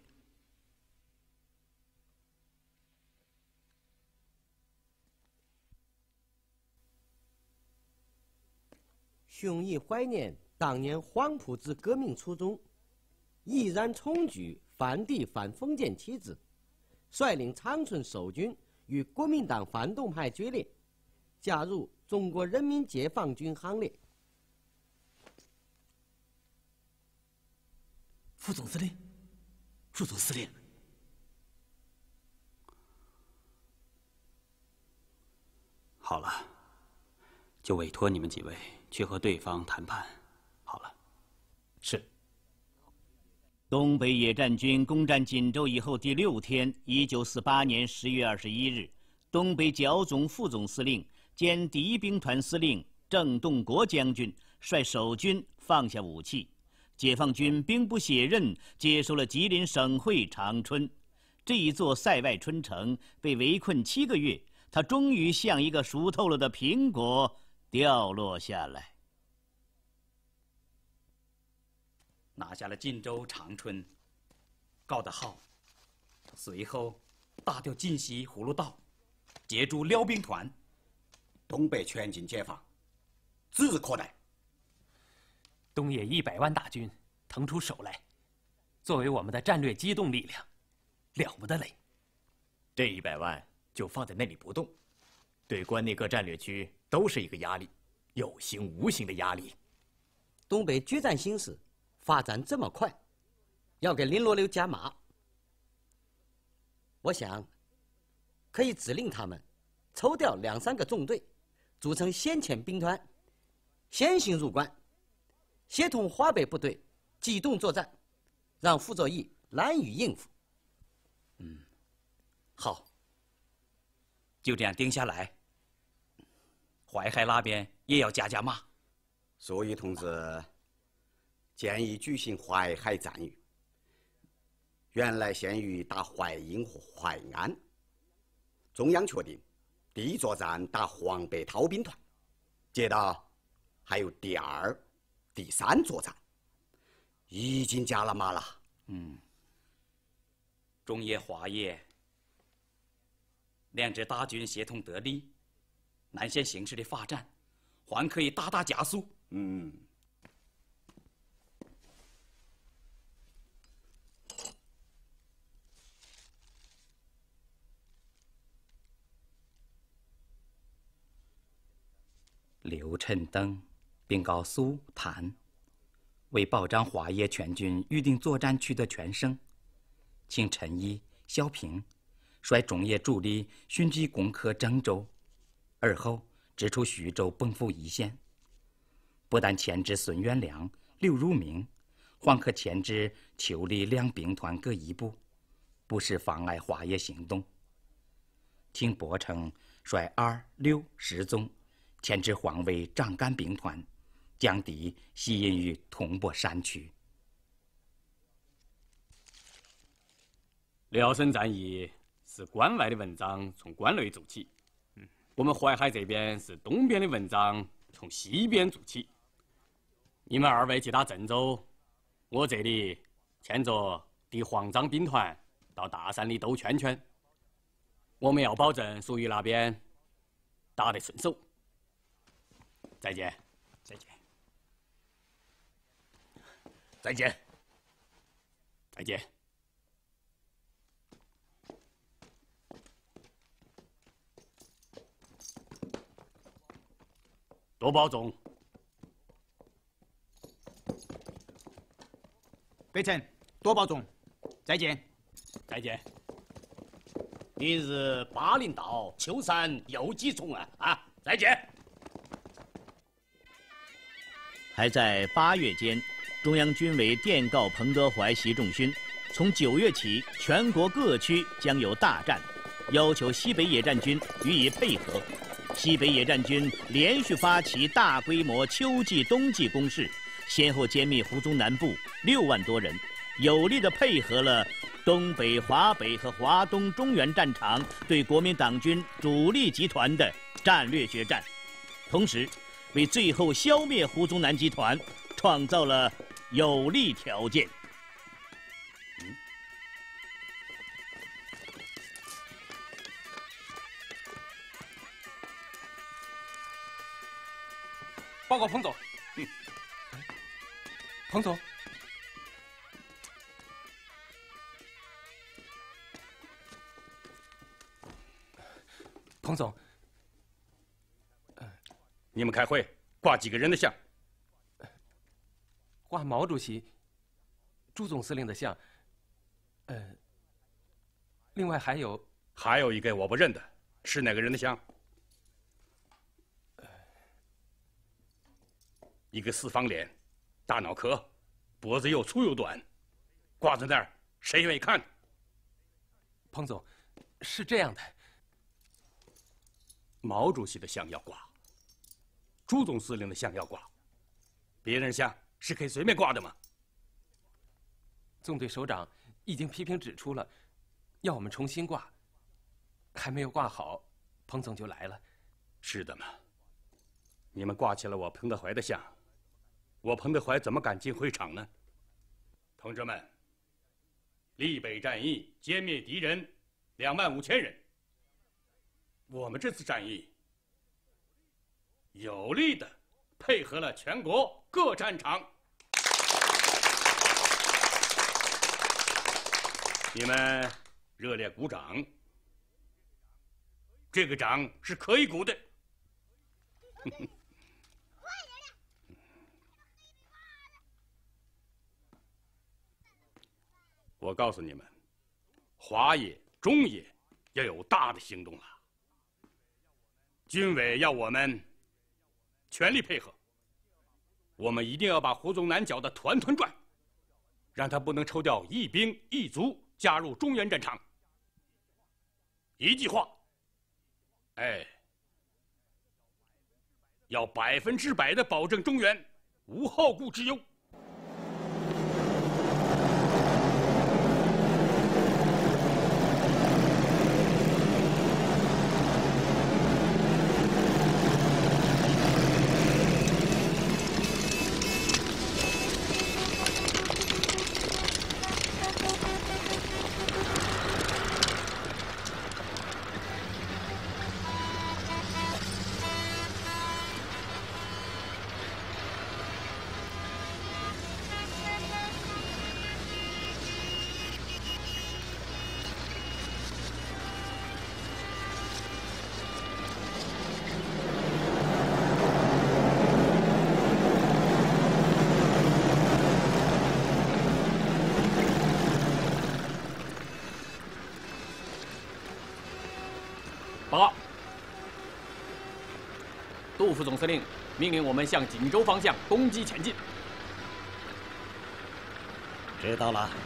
[SPEAKER 9] 兄亦怀念当年黄埔之革命初衷，毅然重举反帝反封建旗帜，率领长春守军与国民党反动派决裂，加入中国人民解放军行列。
[SPEAKER 1] 副总司令，副总司令，好了，就委托你们几位去和对方谈判。好了，
[SPEAKER 8] 是。
[SPEAKER 2] 东北野战军攻占锦州以后第六天，一九四八年十月二十一日，东北剿总副总司令兼第一兵团司令郑洞国将军率守军放下武器。 解放军兵不血刃接收了吉林省会长春，这一座塞外春城被围困七个月，它终于像一个熟透了的苹果掉落下来。
[SPEAKER 7] 拿下了晋州、长春，告得好。随后打掉晋西葫芦岛，截住辽兵团，
[SPEAKER 15] 东北全境解放，指日可待。
[SPEAKER 20] 东野一百万大军腾出手来，作为我们的战略机动力量，了不得嘞！
[SPEAKER 16] 这一百万就放在那里不动，对关内各战略区都是一个压力，有形无形的压力。
[SPEAKER 9] 东北决战形势发展这么快，要给林罗流加码，我想可以指令他们抽调两三个纵队，组成先遣兵团，先行入关。 协同华北部队机动作战，让傅作义难以应付。
[SPEAKER 7] 嗯，好，就这样定下来。淮海那边也要加加码。
[SPEAKER 15] 所以，同志建议举行淮海战役。原来先于打淮阴和淮安，中央确定第一作战打黄北韬兵团，接着还有第二。 第三作战已经加了码了。
[SPEAKER 7] 嗯，中野、华野两支大军协同得力，南线形势的发展还可以大大加速。
[SPEAKER 15] 嗯。
[SPEAKER 7] 刘晨等。 并告苏谭，为保障华野全军预定作战区的全胜，请陈毅、萧平率中野主力迅即攻克郑州，而后直出徐州奔赴一线。不但牵制孙元良、刘汝明，还可牵制邱李两兵团各一部，不使妨碍华野行动。请伯承率二、六、十纵牵制黄魏张干兵团。 将敌吸引于铜柏山区。
[SPEAKER 3] 辽沈战役是关外的文章从关内做起，嗯，我们淮海这边是东边的文章从西边做起。你们二位去打郑州，我这里牵着敌黄张兵团到大山里兜圈圈。我们要保证属于那边打得顺手。再见。
[SPEAKER 1] 再见。
[SPEAKER 3] 再见。
[SPEAKER 1] 再见。多保总。
[SPEAKER 12] 北辰，多保重，再见。
[SPEAKER 1] 再见。
[SPEAKER 10] 明日巴陵道秋山又几重啊！啊，再见。
[SPEAKER 2] 还在八月间，中央军委电告彭德怀、习仲勋，从九月起，全国各区将有大战，要求西北野战军予以配合。西北野战军连续发起大规模秋季、冬季攻势，先后歼灭胡宗南部六万多人，有力地配合了东北、华北和华东中原战场对国民党军主力集团的战略决战，同时为最后消灭胡宗南集团创造了有利条件。嗯
[SPEAKER 14] 报告彭总。嗯。彭总。彭总。
[SPEAKER 3] 你们开会挂几个人的像？
[SPEAKER 14] 挂毛主席、朱总司令的像。呃。另外还有。
[SPEAKER 3] 还有一个我不认得，是哪个人的像？一个四方脸，大脑壳，脖子又粗又短，挂在那儿，谁愿意看？
[SPEAKER 14] 彭总，是这样的，
[SPEAKER 3] 毛主席的像要挂，朱总司令的像要挂，别人像是可以随便挂的吗？
[SPEAKER 14] 纵队首长已经批评指出了，要我们重新挂，还没有挂好，彭总就来了。
[SPEAKER 3] 是的嘛，你们挂起了我彭德怀的像。我彭德怀怎么敢进会场呢？同志们，立北战役歼灭敌人两万五千人。我们这次战役有力地配合了全国各战场。你们热烈鼓掌，这个掌是可以鼓的。我告诉你们，华野、中野要有大的行动了。军委要我们全力配合，我们一定要把胡宗南搅得团团转，让他不能抽调一兵一卒加入中原战场。一句话，哎，要百分之百的保证中原无后顾之忧。
[SPEAKER 8] 报告，杜副总司令命令我们向锦州方向攻击前进。
[SPEAKER 15] 知道了。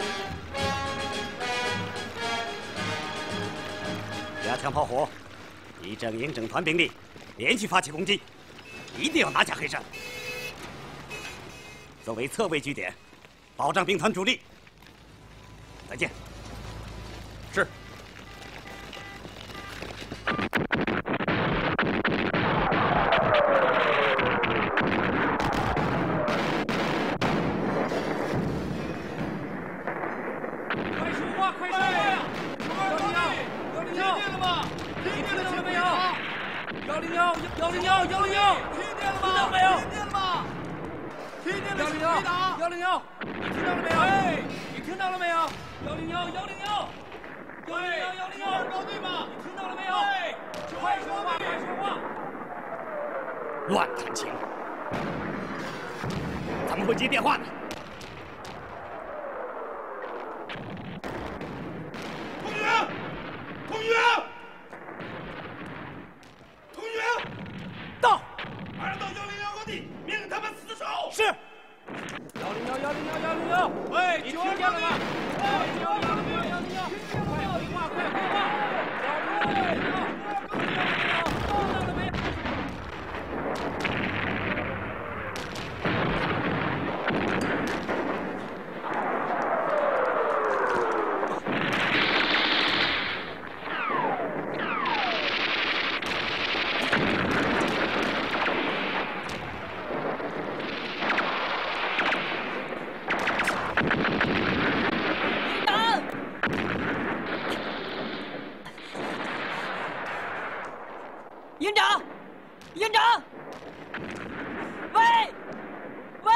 [SPEAKER 15] 压枪炮火， 你整营整团兵力，连续发起攻击，一定要拿下黑山。作为侧卫据点，保障兵团主力。再见。
[SPEAKER 12] 是。
[SPEAKER 15] 乱弹琴！怎么会接电话呢？
[SPEAKER 18] 空军，空军，空军，
[SPEAKER 15] 到！
[SPEAKER 18] 马上到幺零幺高地，命令他们死守。
[SPEAKER 15] 是。
[SPEAKER 18] 幺零幺，幺零幺，幺零幺。喂，你听见了吗？喂，幺零幺，幺零幺，快回话，快回话！幺零幺，幺零幺，听到了没有？
[SPEAKER 23] 营长，营长，喂，喂！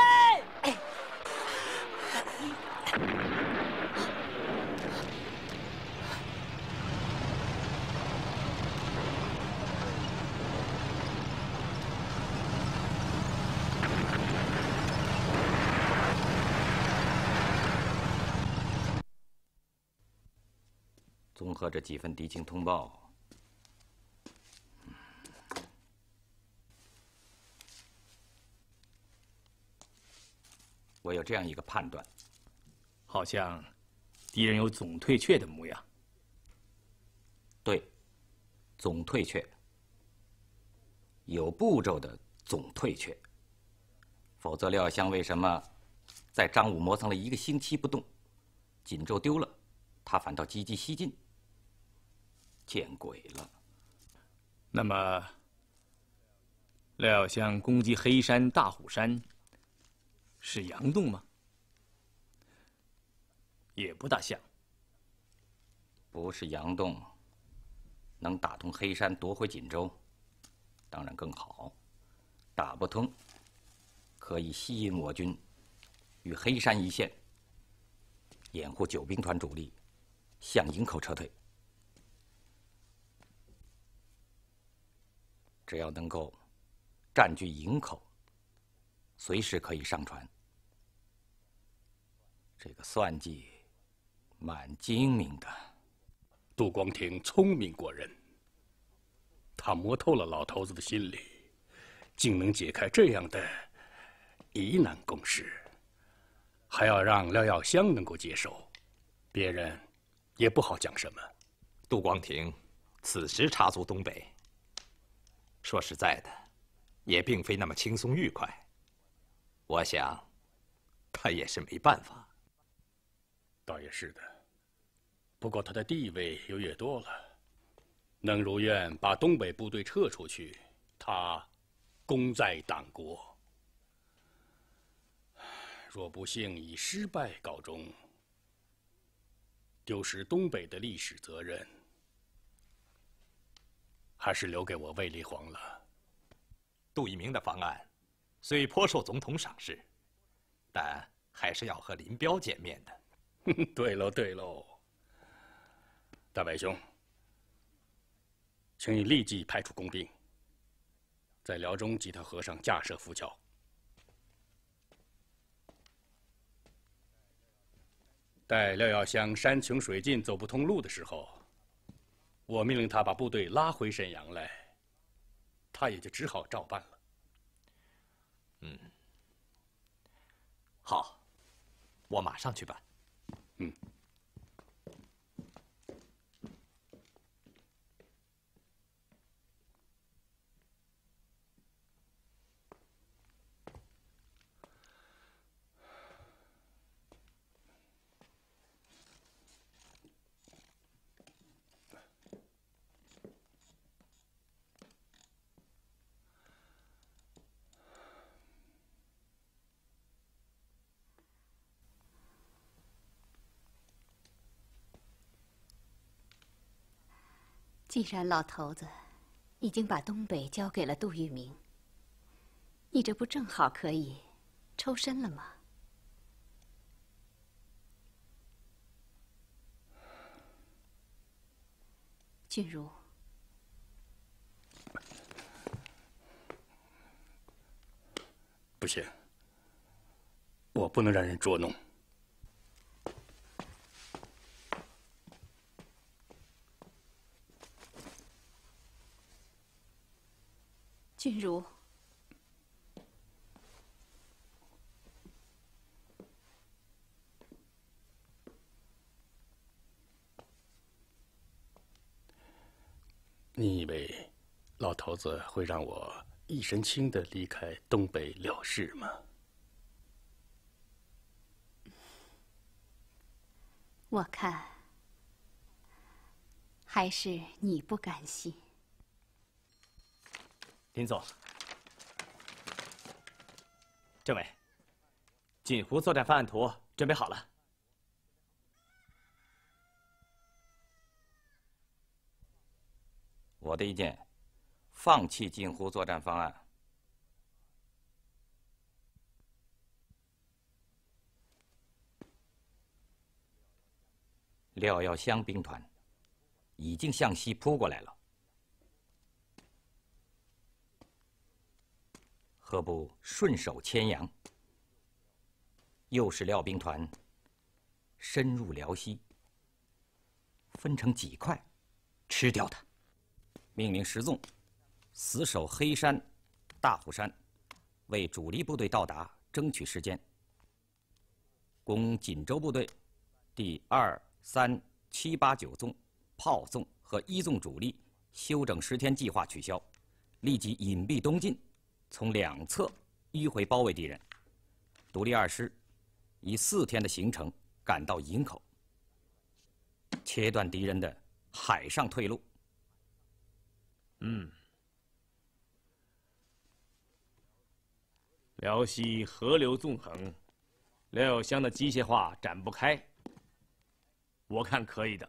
[SPEAKER 11] 综合这几份敌情通报。 我有这样一个判断，
[SPEAKER 8] 好像敌人有总退却的模样。
[SPEAKER 11] 对，总退却，有步骤的总退却。否则廖湘为什么在张武磨蹭了一个星期不动，锦州丢了，他反倒积极西进？见鬼了！
[SPEAKER 8] 那么，廖耀湘攻击黑山、大虎山。 是佯动吗？也不大像。
[SPEAKER 11] 不是佯动，能打通黑山，夺回锦州，当然更好。打不通，可以吸引我军与黑山一线，掩护九兵团主力向营口撤退。只要能够占据营口。 随时可以上船，这个算计蛮精明的。
[SPEAKER 3] 杜光庭聪明过人，他摸透了老头子的心理，竟能解开这样的疑难公事，还要让廖耀湘能够接受，别人也不好讲什么。
[SPEAKER 4] 杜光庭此时插足东北，说实在的，也并非那么轻松愉快。 我想，他也是没办法。
[SPEAKER 3] 倒也是的，不过他的地位又越多了，能如愿把东北部队撤出去，他功在党国。若不幸以失败告终，丢失东北的历史责任，还是留给我卫立煌了。
[SPEAKER 4] 杜聿明的方案。 虽颇受总统赏识，但还是要和林彪见面的。
[SPEAKER 3] 对喽，对喽，大白兄，请你立即派出工兵，在辽中吉他河上架设浮桥。待廖耀湘山穷水尽走不通路的时候，我命令他把部队拉回沈阳来，他也就只好照办了。
[SPEAKER 4] 嗯，好，我马上去办。
[SPEAKER 3] 嗯。《
[SPEAKER 5] 既然老头子已经把东北交给了杜聿明，你这不正好可以抽身了吗？君如，
[SPEAKER 3] 不行，我不能让人捉弄。
[SPEAKER 5] 君如，
[SPEAKER 3] 你以为老头子会让我一身轻的离开东北了事吗？
[SPEAKER 5] 我看还是你不甘心。
[SPEAKER 14] 林总，政委，锦湖作战方案图准备好了。
[SPEAKER 11] 我的意见，放弃锦湖作战方案。廖耀湘兵团已经向西扑过来了，何不顺手牵羊，诱使廖兵团深入辽西，分成几块，吃掉它？命令十纵死守黑山、大虎山，为主力部队到达争取时间。供锦州部队第二、三、七、八、九纵、炮纵和一纵主力休整十天计划取消，立即隐蔽东进，从两侧迂回包围敌人。独立二师以四天的行程赶到营口，切断敌人的海上退路。
[SPEAKER 8] 嗯，辽西河流纵横，廖耀湘的机械化展不开，我看可以的，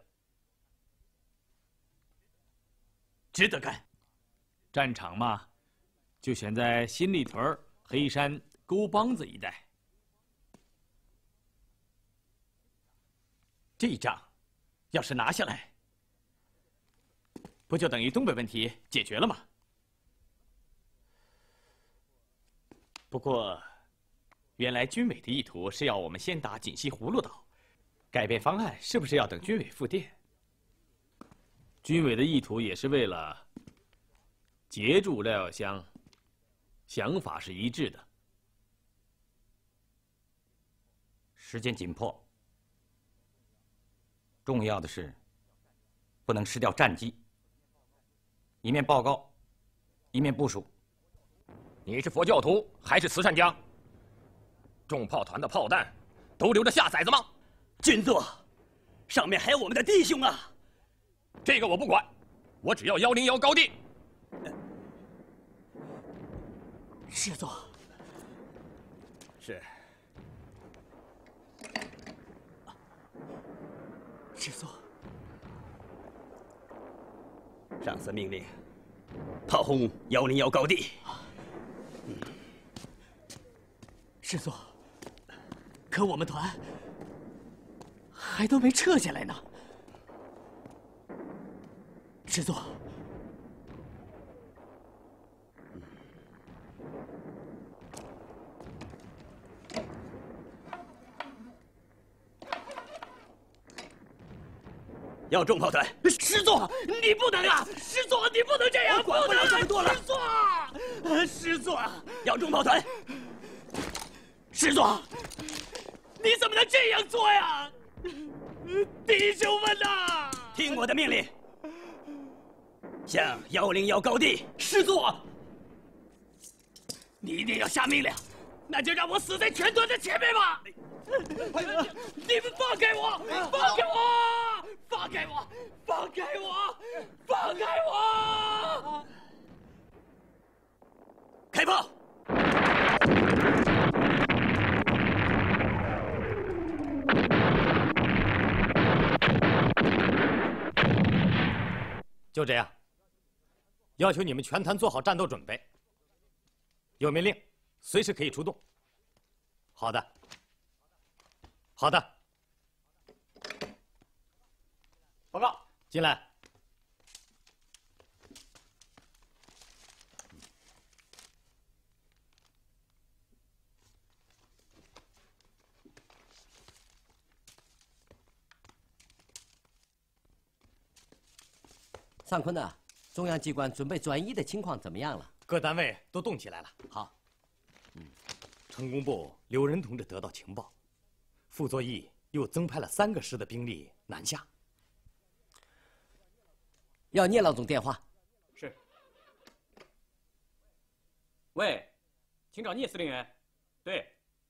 [SPEAKER 14] 值得干。
[SPEAKER 8] 战场嘛，就选在新立屯、黑山、沟帮子一带。
[SPEAKER 14] 这一仗，要是拿下来，不就等于东北问题解决了吗？不过，原来军委的意图是要我们先打锦西葫芦岛，改变方案是不是要等军委复电？
[SPEAKER 8] 军委的意图也是为了截住廖耀湘，想法是一致的。
[SPEAKER 11] 时间紧迫，重要的是不能失掉战机。一面报告，一面部署。
[SPEAKER 12] 你是佛教徒还是慈善家？重炮团的炮弹都留着下崽子吗？
[SPEAKER 15] 军座，上面还有我们的弟兄啊！
[SPEAKER 12] 这个我不管，我只要幺零幺高地。
[SPEAKER 15] 师座，
[SPEAKER 3] 是。
[SPEAKER 15] 师座。上司命令，炮轰幺零幺高地。
[SPEAKER 23] 师座，可我们团还都没撤下来呢。师座，
[SPEAKER 15] 要重炮团。
[SPEAKER 23] 师座，你不能啊！师座，你不能这样！
[SPEAKER 15] 我管不了这么多了。
[SPEAKER 23] 师座，师座，
[SPEAKER 15] 要重炮团。
[SPEAKER 23] 师座，你怎么能这样做呀？弟兄们呐，
[SPEAKER 15] 听我的命令，向幺零幺高地。
[SPEAKER 23] 师座，你一定要下命令，那就让我死在全团的前面吧！你们放开我！放开我！放开我！放开我！放开我！
[SPEAKER 15] 开炮！
[SPEAKER 8] 就这样。要求你们全团做好战斗准备。有命令，随时可以出动。好的。好的。报告，进来。
[SPEAKER 9] 尚坤呐，中央机关准备转移的情况怎么样了？
[SPEAKER 8] 各单位都动起来了。
[SPEAKER 9] 好。
[SPEAKER 8] 嗯，成工部刘仁同志得到情报，傅作义又增派了三个师的兵力南下。
[SPEAKER 9] 要聂老总电话。
[SPEAKER 14] 是。喂，请找聂司令员。对。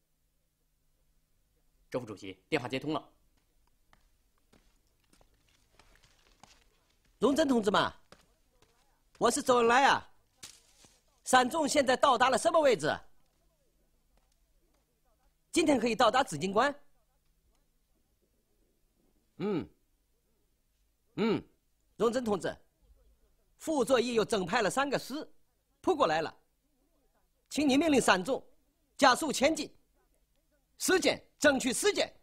[SPEAKER 14] 周副主席，电话接通了。
[SPEAKER 9] 荣臻同志嘛，我是周恩来啊。散众现在到达了什么位置？今天可以到达紫金关。嗯，嗯，荣臻同志，傅作义又增派了三个师，扑过来了，请你命令散众加速前进，时间争取时间。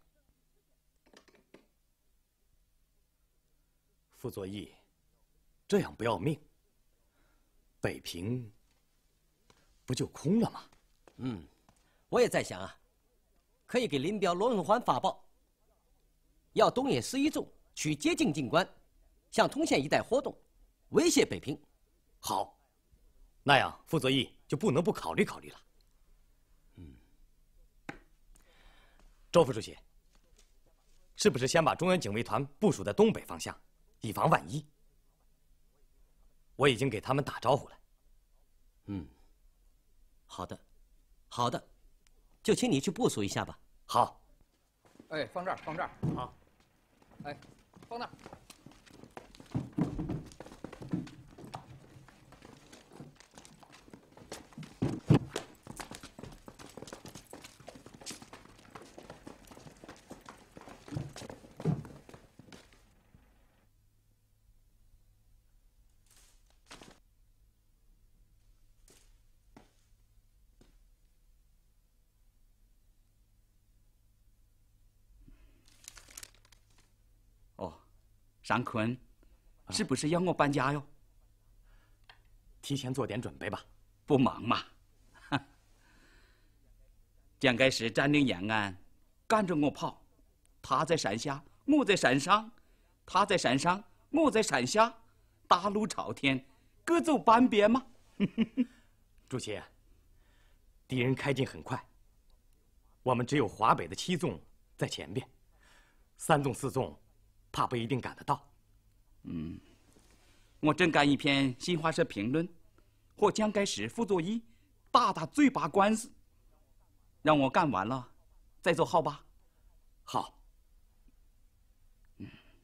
[SPEAKER 8] 傅作义这样不要命，北平不就空了吗？
[SPEAKER 9] 嗯，我也在想啊，可以给林彪、罗荣桓发报，要东野十一纵去接近进关，向通县一带活动，威胁北平。
[SPEAKER 8] 好，那样傅作义就不能不考虑考虑了。
[SPEAKER 9] 嗯，
[SPEAKER 8] 周副主席，是不是先把中央警卫团部署在东北方向，以防万一？我已经给他们打招呼了。
[SPEAKER 9] 嗯，好的，好的，就请你去部署一下吧。
[SPEAKER 8] 好。
[SPEAKER 13] 哎，放这儿，放这儿。
[SPEAKER 8] 好。
[SPEAKER 13] 哎，放那儿。
[SPEAKER 14] 尚坤，是不是要我搬家哟？
[SPEAKER 8] 提前做点准备吧。
[SPEAKER 14] 不忙嘛。蒋介石占领延安，赶着我跑，他在山下，我在山上；他在山上，我在山下，大路朝天，各走半边嘛。
[SPEAKER 8] 主席，敌人开进很快，我们只有华北的七纵在前边，三纵、四纵。怕不一定赶得到。
[SPEAKER 14] 嗯，我正赶一篇新华社评论，和蒋介石、傅作义打打嘴巴官司，让我赶完了再走，好吧？
[SPEAKER 8] 好。
[SPEAKER 14] 嗯。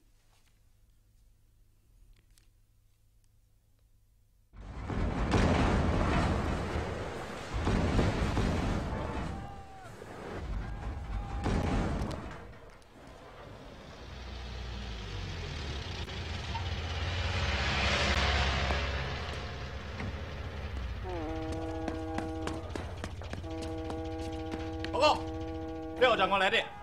[SPEAKER 8] 报告，廖长官来电。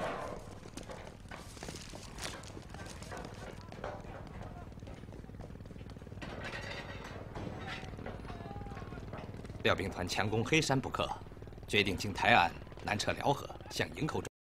[SPEAKER 4] 廖兵团强攻黑山不克，决定经台岸南撤辽河，向营口转。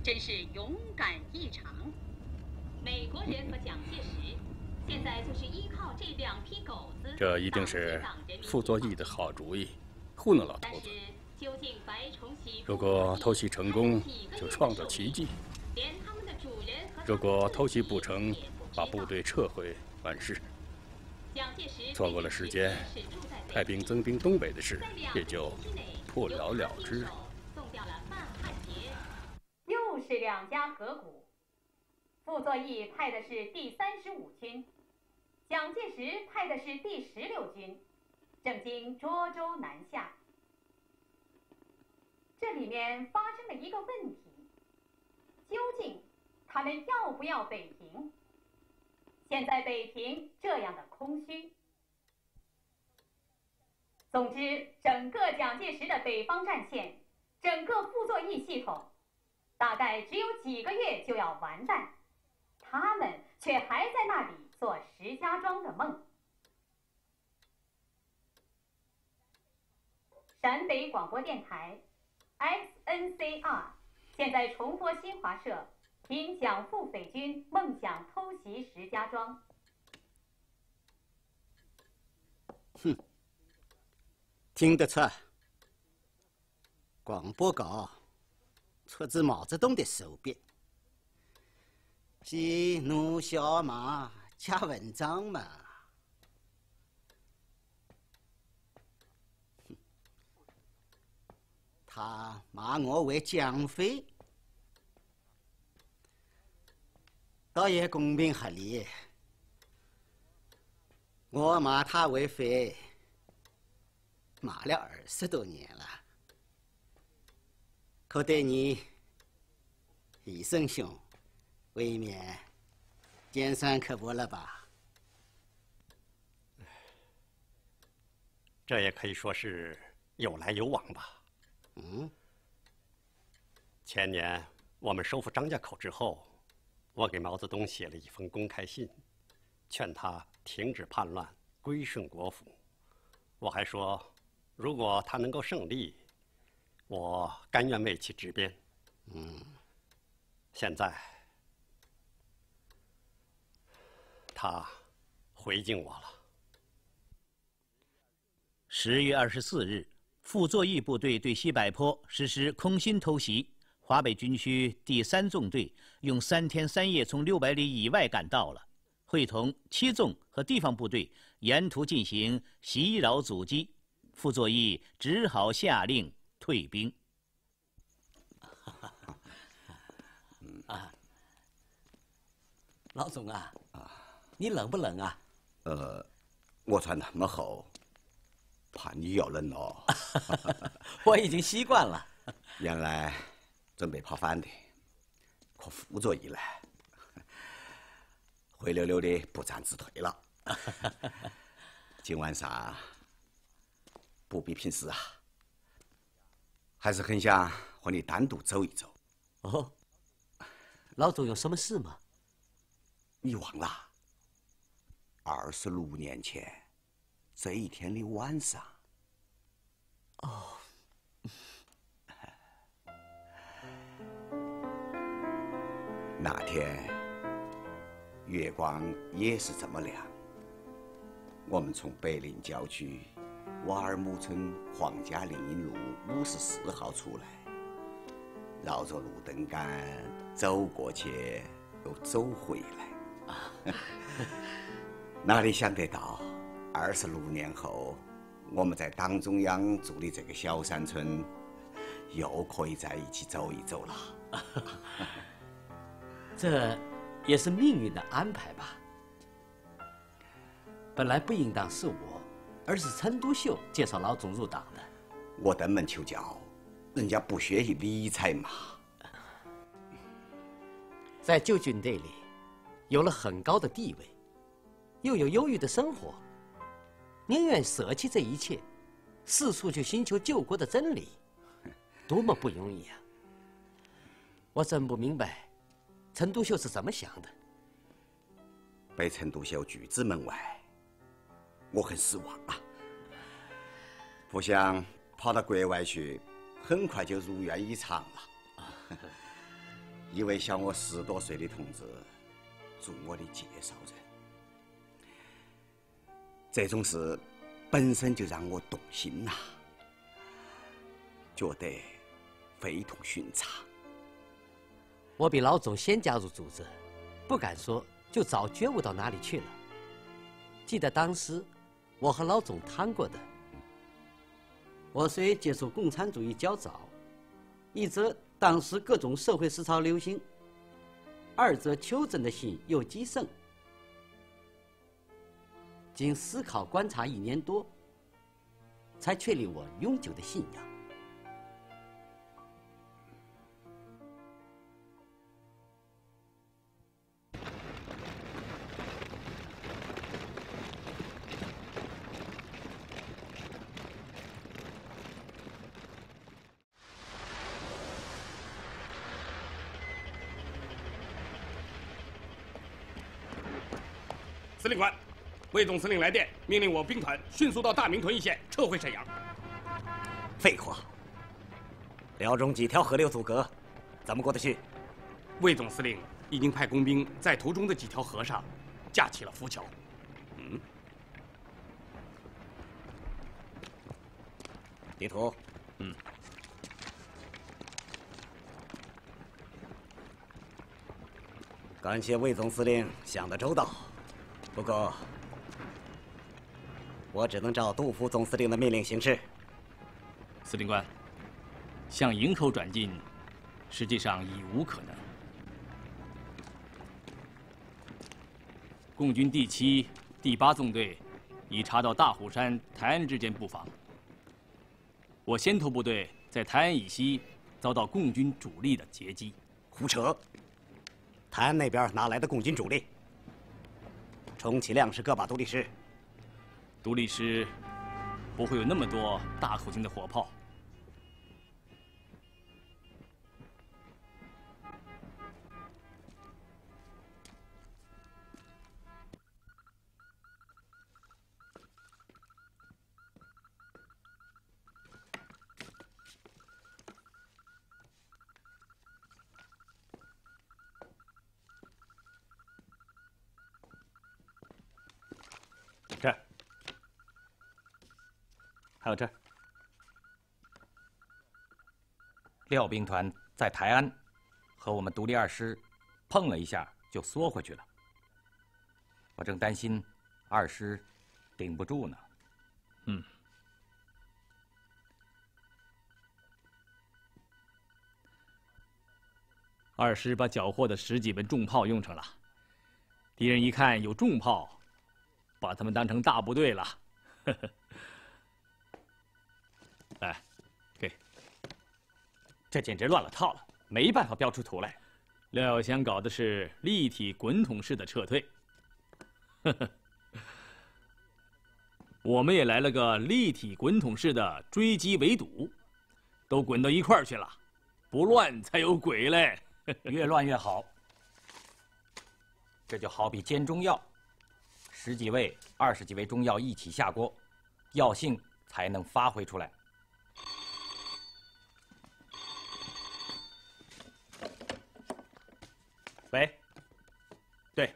[SPEAKER 5] 真是勇敢异常。美国人和蒋介石现在就是依靠这两批狗子。
[SPEAKER 3] 这一定是傅作义的好主意，糊弄老头子。
[SPEAKER 5] 究竟白崇禧
[SPEAKER 3] 如果偷袭成功，就创造奇迹；如果偷袭不成，把部队撤回完事。错过了时间，派兵增兵东北的事也就不了了之。
[SPEAKER 5] 又是两家合股，傅作义派的是第三十五军，蒋介石派的是第十六军，正经涿州南下。这里面发生了一个问题，究竟他们要不要北平？现在北平这样的空虚。总之，整个蒋介石的北方战线，整个傅作义系统，大概只有几个月就要完蛋，他们却还在那里做石家庄的梦。陕北广播电台 X N C R 现在重播新华社听蒋傅匪军梦想偷袭石家庄。
[SPEAKER 6] 哼，听得出，广播稿出自毛泽东的手笔，是奴小马加文章嘛？他骂我为蒋匪，倒也公平合理。我骂他为匪，骂了二十多年了，可对你医生兄未免尖酸刻薄了吧？
[SPEAKER 15] 这也可以说是有来有往吧。
[SPEAKER 6] 嗯，
[SPEAKER 15] 前年我们收复张家口之后，我给毛泽东写了一封公开信，劝他停止叛乱，归顺国府。我还说，如果他能够胜利，我甘愿为其执鞭。
[SPEAKER 6] 嗯，
[SPEAKER 15] 现在他回敬我了。
[SPEAKER 2] 十月二十四日。傅作义部队对西柏坡实施空心偷袭，华北军区第三纵队用三天三夜从六百里以外赶到了，会同七纵和地方部队沿途进行袭扰阻击，傅作义只好下令退兵。
[SPEAKER 9] 啊，老总啊，你冷不冷啊？
[SPEAKER 19] 呃，我穿那么厚。怕你要冷哦。
[SPEAKER 9] 我已经习惯了。
[SPEAKER 19] 原来准备跑反的，可傅作义了，灰溜溜的不战自退了。今晚上不比平时啊，还是很想和你单独走一走。
[SPEAKER 9] 哦，老总有什么事吗？
[SPEAKER 19] 你忘了，二十六年前。这一天的晚上，
[SPEAKER 9] 哦，
[SPEAKER 19] 那天月光也是这么亮。我们从北陵郊区瓦尔木村皇家林荫路五十四号出来，绕着路灯杆走过去，又走回来。哪里想得到？二十六年后，我们在党中央住的这个小山村，又可以在一起走一走了。
[SPEAKER 9] 这也是命运的安排吧。本来不应当是我，而是陈独秀介绍老总入党的。
[SPEAKER 19] 我登门求教，人家不屑于理睬嘛。
[SPEAKER 9] 在旧军队里，有了很高的地位，又有优裕的生活。宁愿舍弃这一切，四处去寻求救国的真理，多么不容易啊！我真不明白，陈独秀是怎么想的。
[SPEAKER 19] 被陈独秀拒之门外，我很失望啊！不想跑到国外去，很快就如愿以偿了。 一位小我十多岁的同志做我的介绍人。这种事本身就让我动心呐、啊，觉得非同寻常。
[SPEAKER 9] 我比老总先加入组织，不敢说就早觉悟到哪里去了。记得当时我和老总谈过的。我虽接触共产主义较早，一则当时各种社会思潮流行，二则求真的心又极盛。经思考观察一年多，才确立我永久的信仰。
[SPEAKER 7] 司令官，魏总司令来电，命令我兵团迅速到大明屯一线撤回沈阳。
[SPEAKER 15] 废话，辽中几条河流阻隔，怎么过得去？
[SPEAKER 7] 魏总司令已经派工兵在途中的几条河上架起了浮桥。
[SPEAKER 15] 嗯，地图。
[SPEAKER 7] 嗯。
[SPEAKER 15] 感谢魏总司令想得周到。不过，我只能照杜副总司令的命令行事。
[SPEAKER 8] 司令官，向营口转进，实际上已无可能。共军第七、第八纵队已查到大虎山、台安之间布防。我先头部队在台安以西遭到共军主力的截击。
[SPEAKER 15] 胡扯！台安那边哪来的共军主力？充其量是个把独立师。
[SPEAKER 8] 独立师不会有那么多大口径的火炮。
[SPEAKER 1] 这儿，还有这儿。
[SPEAKER 11] 廖兵团在台安和我们独立二师碰了一下，就缩回去了。我正担心二师顶不住呢。
[SPEAKER 8] 嗯。二师把缴获的十几门重炮用上了，敌人一看有重炮。把他们当成大部队了，呵呵。来，给。
[SPEAKER 20] 这简直乱了套了，没办法标出图来。
[SPEAKER 8] 廖耀湘搞的是立体滚筒式的撤退，呵呵。我们也来了个立体滚筒式的追击围堵，都滚到一块儿去了，不乱才有鬼嘞。
[SPEAKER 11] 越乱越好。这就好比煎中药。十几味、二十几味中药一起下锅，药性才能发挥出来。
[SPEAKER 1] 喂，对，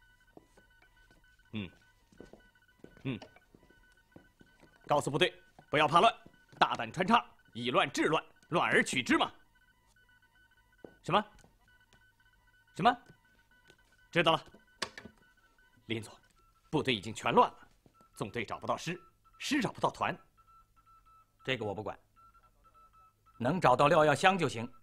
[SPEAKER 1] 嗯，嗯，告诉部队不要怕乱，大胆穿插，以乱治乱，乱而取之嘛。什么？什么？知道了，林总。部队已经全乱了，纵队找不到师，师找不到团。
[SPEAKER 11] 这个我不管，能找到廖耀湘就行。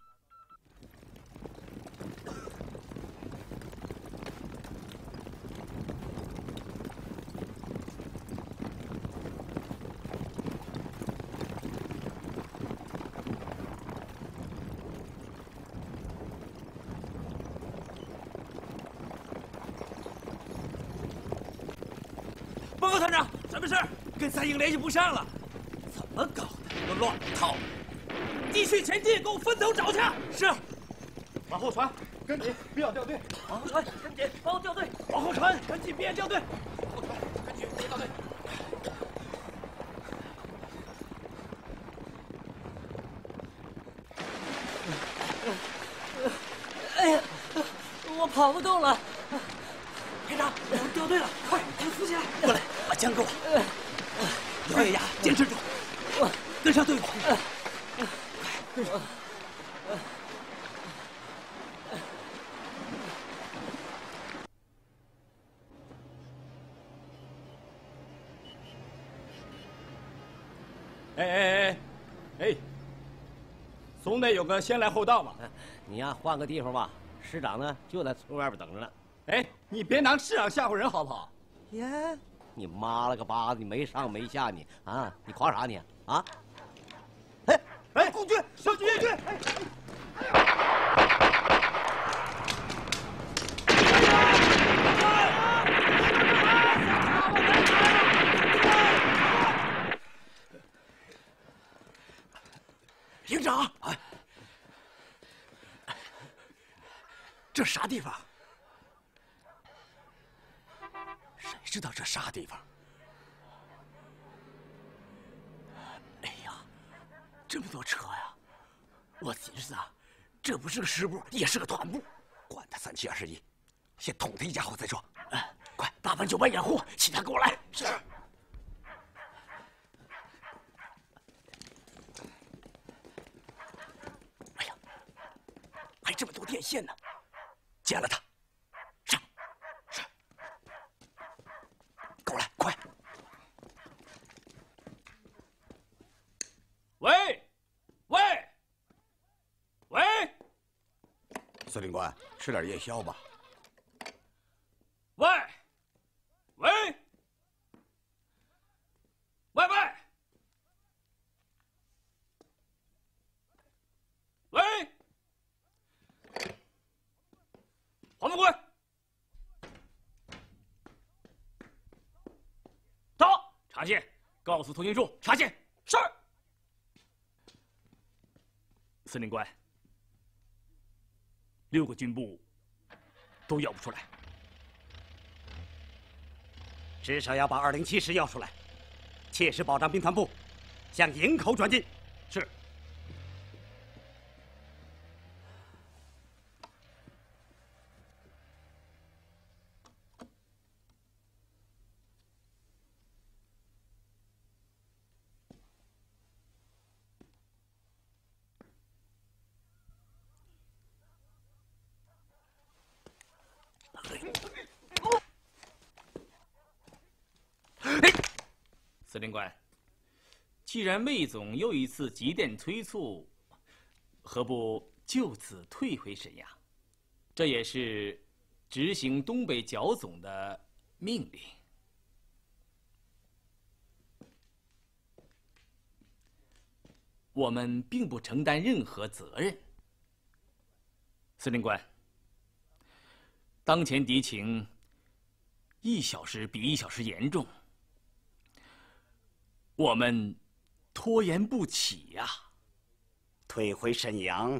[SPEAKER 18] 报告团长，什么事？跟三营联系不上了，怎么搞的？个乱套！继续前进，给我分头找去。是。
[SPEAKER 17] 往后传，跟紧，必要调队。
[SPEAKER 18] 往后传，跟紧，帮我调队。往后传，跟紧，必要调队。
[SPEAKER 17] 往后传，跟紧，别调队。
[SPEAKER 23] 跑不动了。
[SPEAKER 15] 连长，我们掉队了，快，快扶起来！过来，把枪给我。咬咬牙，坚持住，跟上队伍。快！
[SPEAKER 3] 哎哎哎哎！总得有个先来后到吧？
[SPEAKER 9] 你呀，换个地方吧。师长呢，就在村外边等着呢。
[SPEAKER 3] 哎，你别拿师长吓唬人好不好？
[SPEAKER 9] 耶，你妈了个巴子，你没上没下你啊！你夸啥你啊？哎哎，共军，小军，军！
[SPEAKER 15] 营长，哎，这啥地方？谁知道这啥地方？哎呀，这么多车呀！我寻思啊，这不是个师部，也是个团部，管他三七二十一，先捅他一家伙再说。哎，快，大班九班掩护，其他给我来。是。还这么多电线呢，剪了它，上，是，给我来，快！
[SPEAKER 3] 喂，喂，喂，
[SPEAKER 19] 司令官，吃点夜宵吧。
[SPEAKER 3] 喂，喂，喂喂，喂。黄副官，到查线，告诉通讯处查线。是。司令官，六个军部都要不出来，
[SPEAKER 15] 至少要把二零七师要出来，切实保障兵团部向营口转进。
[SPEAKER 3] 是。司令官，既然魏总又一次急电催促，何不就此退回沈阳？这也是执行东北剿总的命令。我们并不承担任何责任。司令官，当前敌情一小时比一小时严重。我们拖延不起呀、啊！
[SPEAKER 15] 退回沈阳，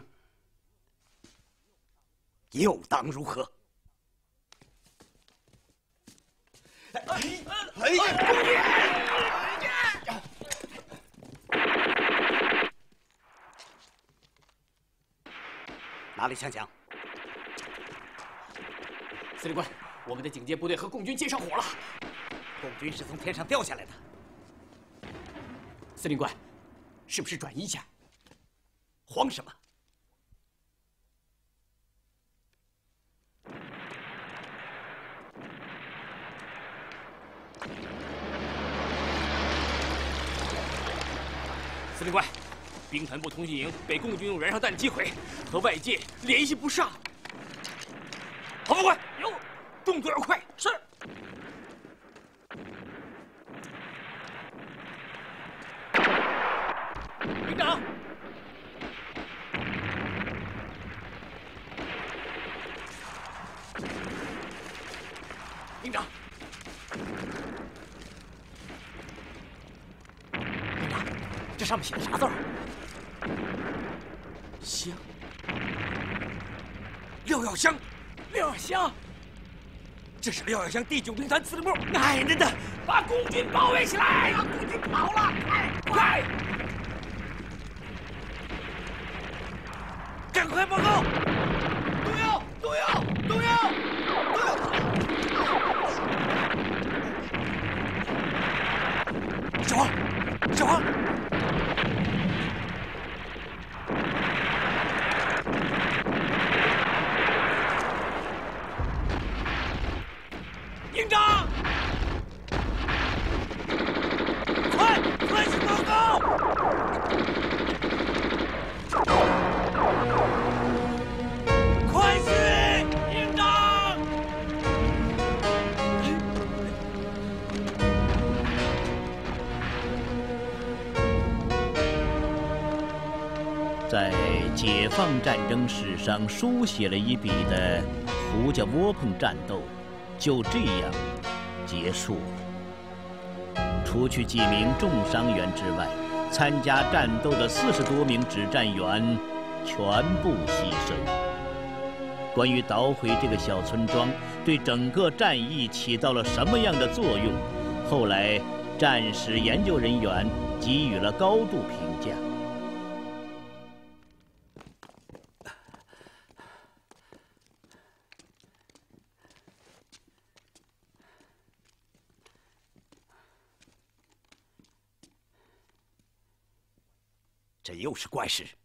[SPEAKER 15] 又当如何？
[SPEAKER 18] 哎哎！
[SPEAKER 15] 哪里枪响？
[SPEAKER 1] 司令官，我们的警戒部队和共军接上火了。
[SPEAKER 15] 共军是从天上掉下来的。
[SPEAKER 1] 司令官，是不是转移一下？
[SPEAKER 15] 慌什么？
[SPEAKER 1] 司令官，兵团部通讯营被共军用燃烧弹击毁，和外界联系不上。黄副官，有，动作要快。是。营长，营长，营长，这上面写的啥字儿？香，廖耀湘，廖耀湘，这是廖耀湘第九兵团司令部。哎，真的，把共军包围起来！把共军跑了，快快！赶快报告！动摇！动摇！动摇！
[SPEAKER 17] 小王，小王。
[SPEAKER 18] 营长，快快去报告！快去，营长！
[SPEAKER 2] 在解放战争史上书写了一笔的胡家窝棚战斗。 就这样结束了。除去几名重伤员之外，参加战斗的四十多名指战员全部牺牲。关于捣毁这个小村庄对整个战役起到了什么样的作用，后来战史研究人员给予了高度评价。
[SPEAKER 15] 这又是怪事！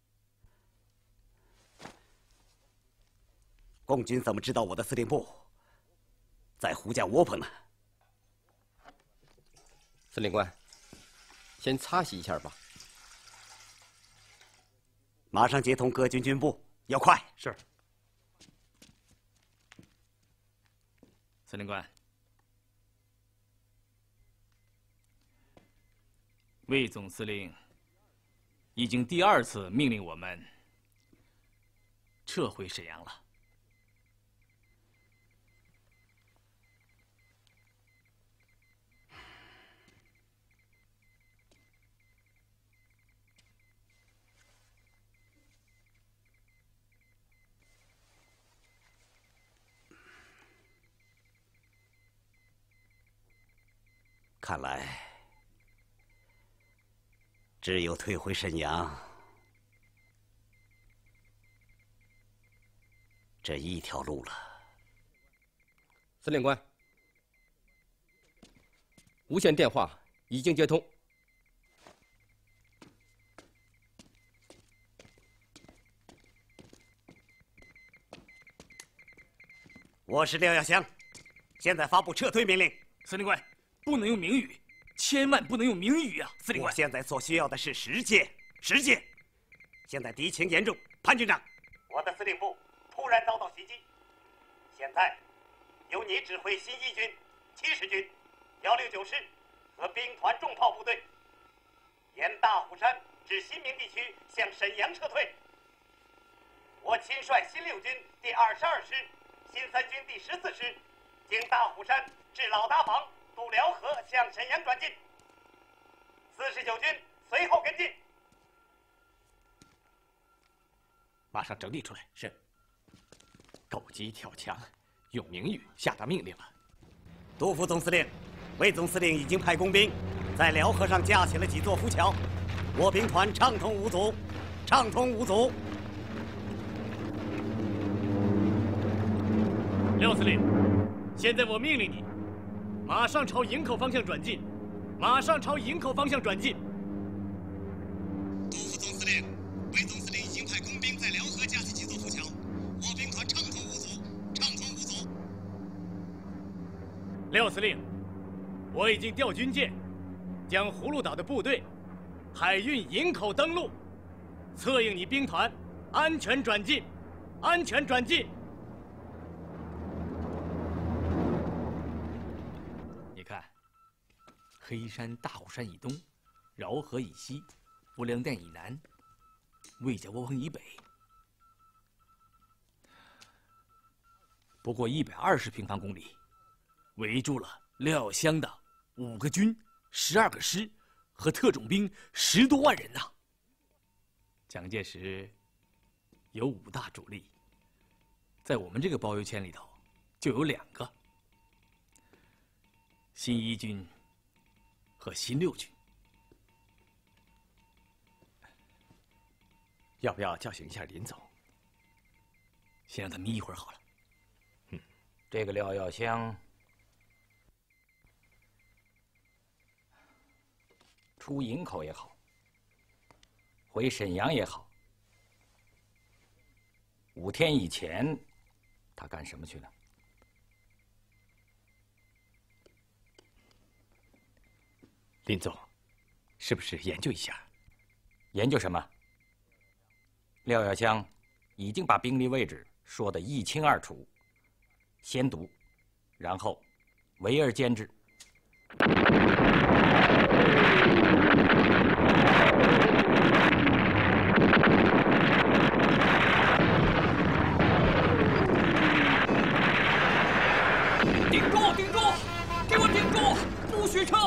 [SPEAKER 15] 共军怎么知道我的司令部在胡家窝棚呢？
[SPEAKER 16] 司令官，先擦洗一下吧。
[SPEAKER 15] 马上接通各军军部，要快。
[SPEAKER 8] 是。司令官，魏总司令。 已经第二次命令我们撤回沈阳了。
[SPEAKER 15] 看来。 只有退回沈阳这一条路了。
[SPEAKER 16] 司令官，无线电话已经接通。
[SPEAKER 15] 我是廖耀湘，现在发布撤退命令。
[SPEAKER 8] 司令官，不能用明语。 千万不能用明语啊，司令官！
[SPEAKER 15] 我现在所需要的是实践，实践。现在敌情严重，潘军长，我的司令部突然遭到袭击，现在由你指挥新一军、七十军、幺六九师和兵团重炮部队，沿大虎山至新民地区向沈阳撤退。我亲率新六军第二十二师、新三军第十四师，经大虎山至老达坊。 渡辽河向沈阳转进，四十九军随后跟进。
[SPEAKER 1] 马上整理出来。是。狗急跳墙，用明语下达命令了。
[SPEAKER 15] 杜副总司令，魏总司令已经派工兵在辽河上架起了几座浮桥，我兵团畅通无阻，畅通无阻。
[SPEAKER 8] 廖司令，现在我命令你。 马上朝营口方向转进，马上朝营口方向转进。
[SPEAKER 15] 杜副总司令，魏总司令已经派工兵在辽河架起几座浮桥，我兵团畅通无阻，畅通无阻。
[SPEAKER 8] 廖司令，我已经调军舰，将葫芦岛的部队海运营口登陆，策应你兵团安全转进，安全转进。 黑山、大虎山以东，饶河以西，无粮店以南，魏家窝棚以北，不过一百二十平方公里，围住了廖湘的五个军、十二个师和特种兵十多万人呐。蒋介石有五大主力，在我们这个包围圈里头，就有两个：新一军。 和新六军，
[SPEAKER 1] 要不要叫醒一下林总？
[SPEAKER 8] 先让他眯一会儿好了。
[SPEAKER 11] 嗯，这个廖耀湘出营口也好，回沈阳也好，五天以前，他干什么去了？
[SPEAKER 1] 林总，是不是研究一下？
[SPEAKER 11] 研究什么？廖耀湘已经把兵力位置说得一清二楚，先读，然后围而歼之。
[SPEAKER 18] 顶住！顶住！给我顶住！不许撤！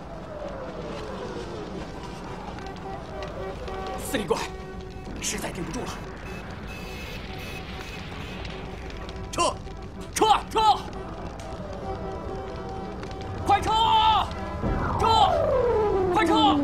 [SPEAKER 7] 司令官，实在顶不住了，
[SPEAKER 18] 撤！撤！撤！快撤！撤！快撤！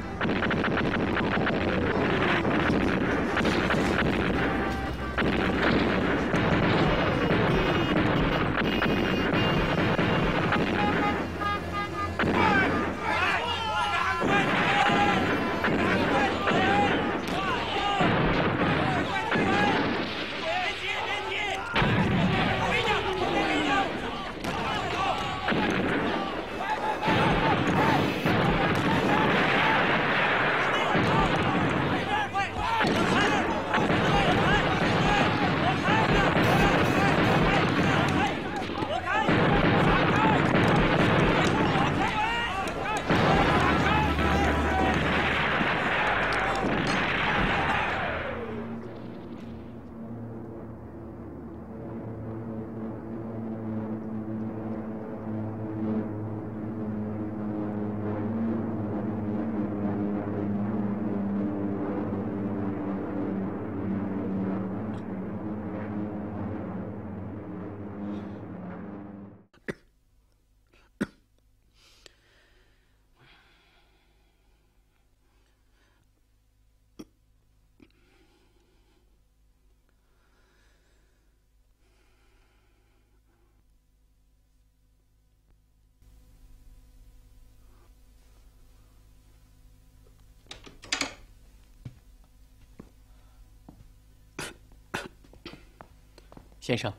[SPEAKER 20] 先生，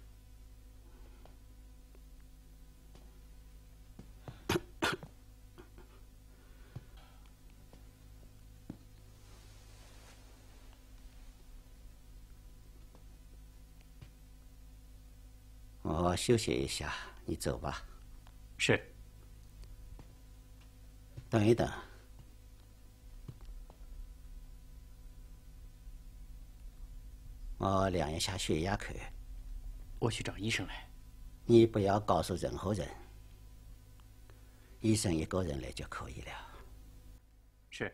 [SPEAKER 6] 我休息一下，你走吧。
[SPEAKER 20] 是。
[SPEAKER 6] 等一等，我量一下血压可。
[SPEAKER 20] 我去找医生来。
[SPEAKER 6] 你不要告诉任何人，医生一个人来就可以了。
[SPEAKER 20] 是。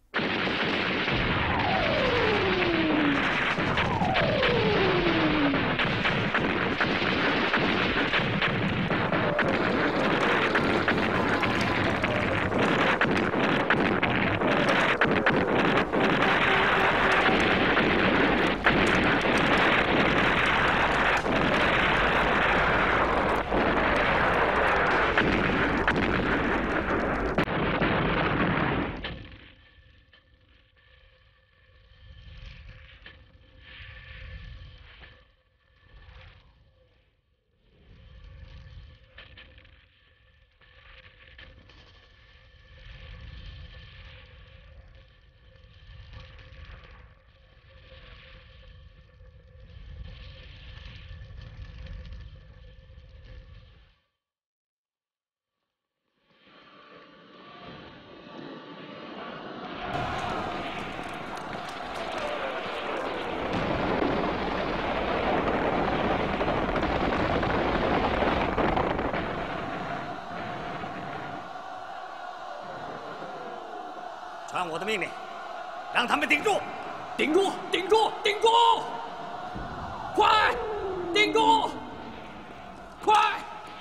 [SPEAKER 15] 传我的命令，让他们顶住！
[SPEAKER 18] 顶住！顶住！顶住！快！顶住！快！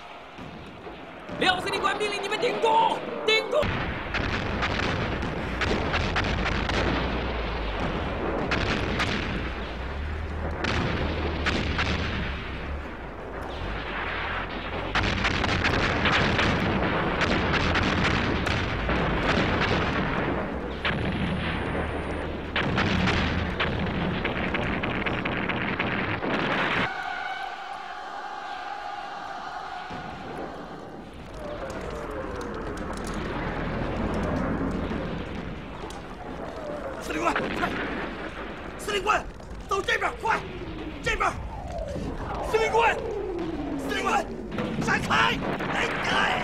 [SPEAKER 18] 廖司令官命令你们顶住！顶住！ 司令官，快！司令官，走这边，快！这边！司令官，司令官，闪开！哎哎！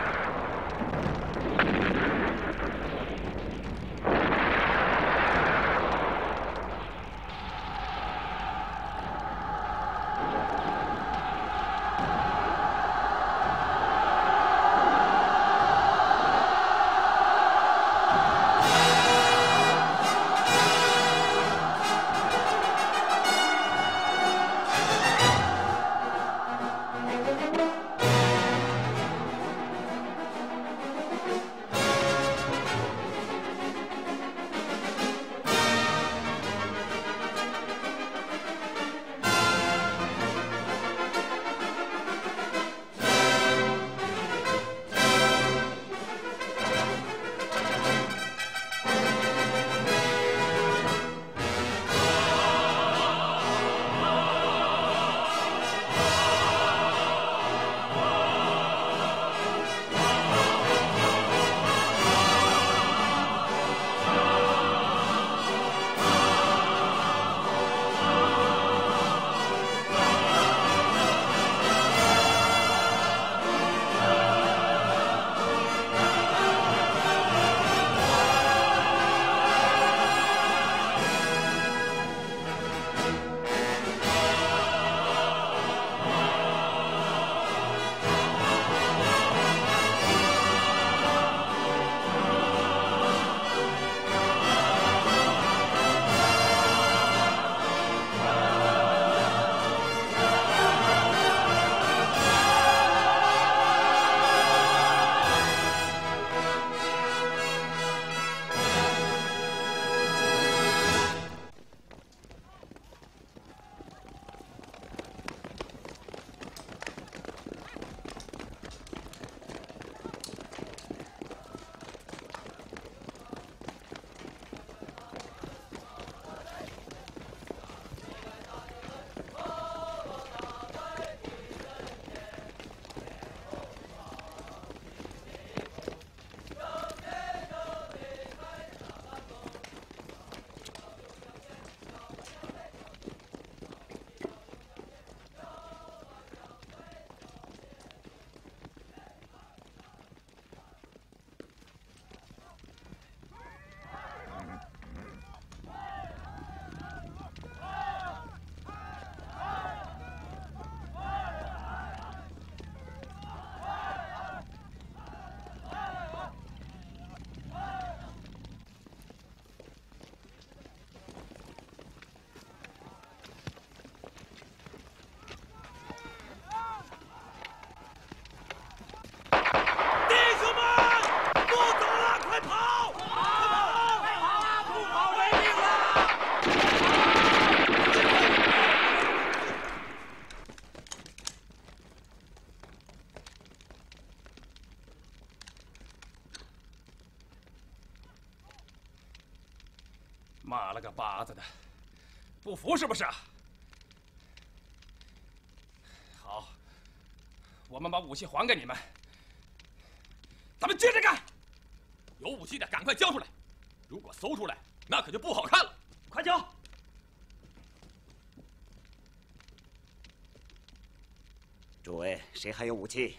[SPEAKER 12] 妈了个巴子的，不服是不是？好，我们把武器还给你们，咱们接着干。有武器的赶快交出来，如果搜出来，那可就不好看了。
[SPEAKER 23] 快交！
[SPEAKER 15] 诸位，谁还有武器，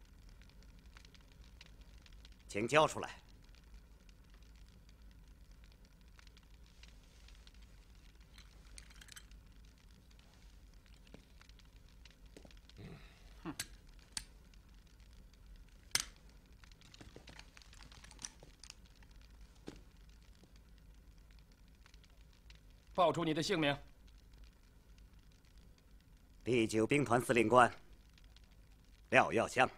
[SPEAKER 15] 请交出来。
[SPEAKER 12] 报出你的姓名。
[SPEAKER 15] 第九兵团司令官廖耀湘。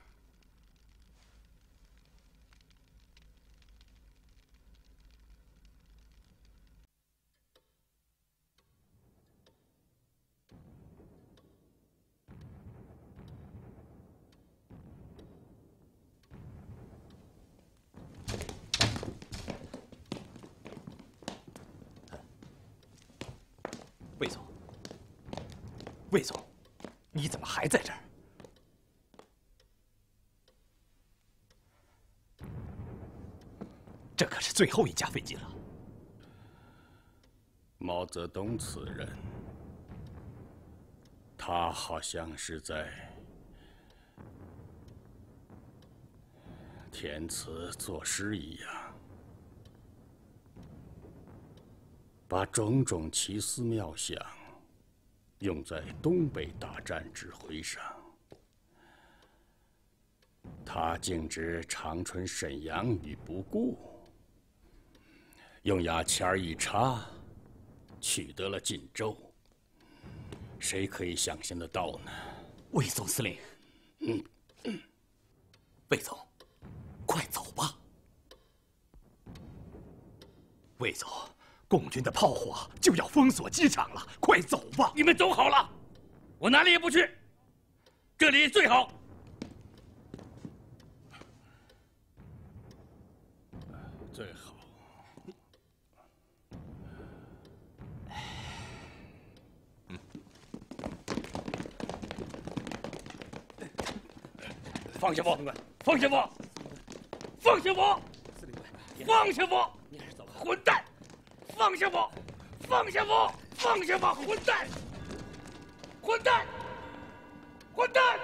[SPEAKER 4] 魏总，魏总，你怎么还在这儿？这可是最后一架飞机了。
[SPEAKER 3] 毛泽东此人，他好像是在填词作诗一样，把种种奇思妙想用在东北大战指挥上。他径直长春、沈阳于不顾，用牙签儿一插，取得了锦州。谁可以想象得到呢？
[SPEAKER 4] 魏总司令，嗯，嗯魏总，快走吧。魏总，共军的炮火就要封锁机场了，快走吧！
[SPEAKER 7] 你们走好了，我哪里也不去，这里最好。
[SPEAKER 3] 最好。
[SPEAKER 7] 放下我！放下我！放下我！放下我！混蛋！放下我！放下我！放下我！混蛋！混蛋！混蛋！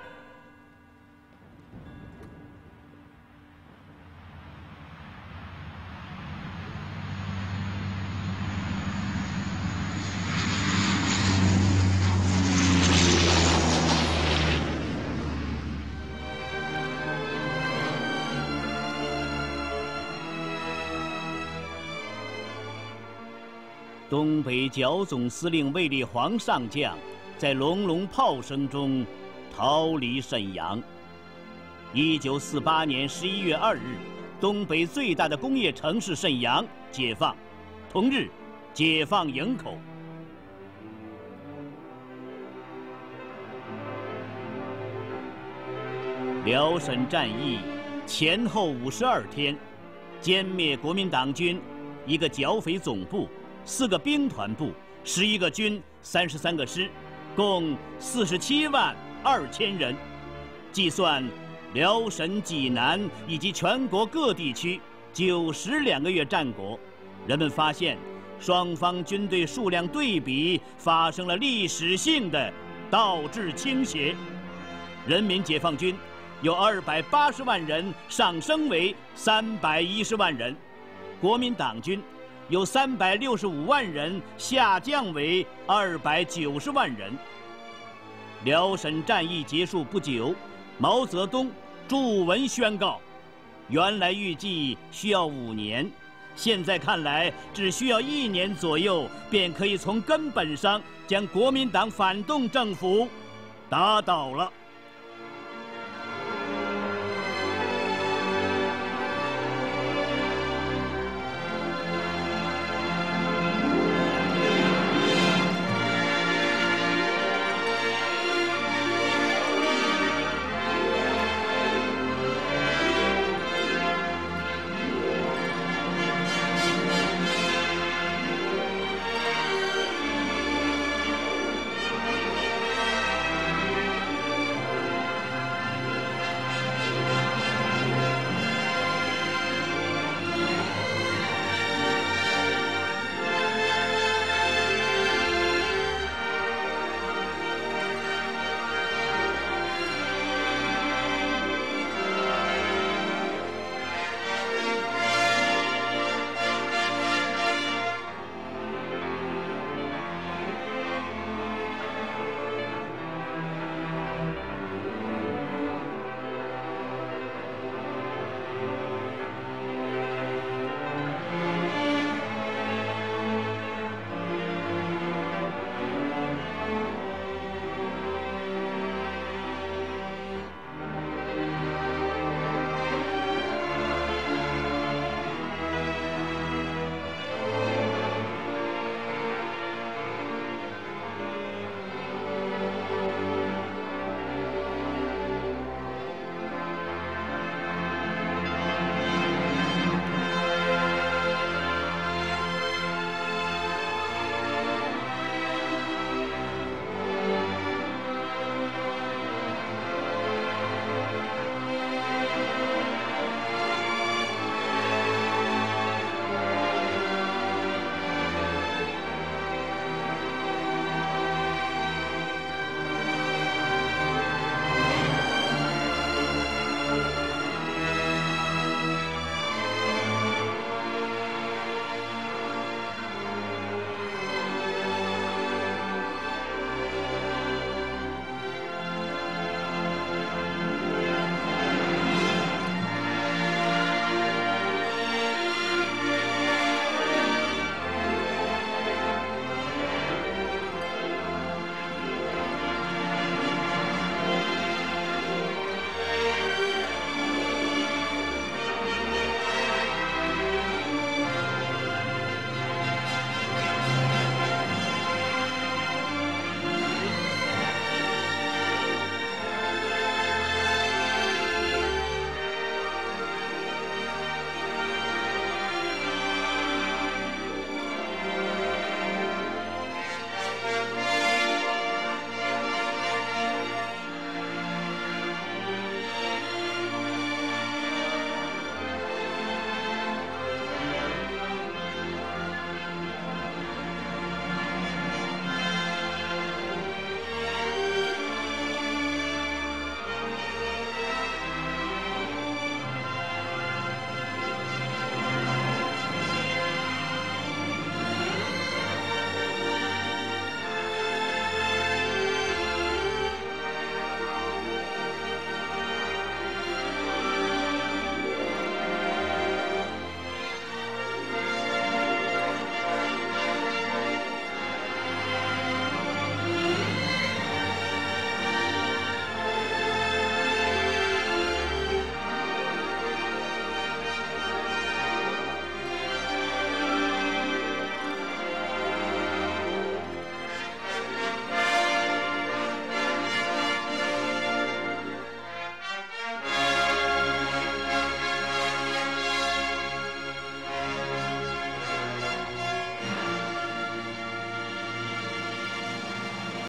[SPEAKER 2] 东北剿总司令卫立煌上将，在隆隆炮声中逃离沈阳。一九四八年十一月二日，东北最大的工业城市沈阳解放。同日，解放营口。辽沈战役前后五十二天，歼灭国民党军一个剿匪总部。四个兵团部，十一个军，三十三个师，共四十七万二千人。计算辽沈、济南以及全国各地区九十两个月战果，人们发现双方军队数量对比发生了历史性的倒置倾斜。人民解放军由二百八十万人上升为三百一十万人，国民党军由三百六十五万人下降为二百九十万人。辽沈战役结束不久，毛泽东著文宣告，原来预计需要五年，现在看来只需要一年左右，便可以从根本上将国民党反动政府打倒了。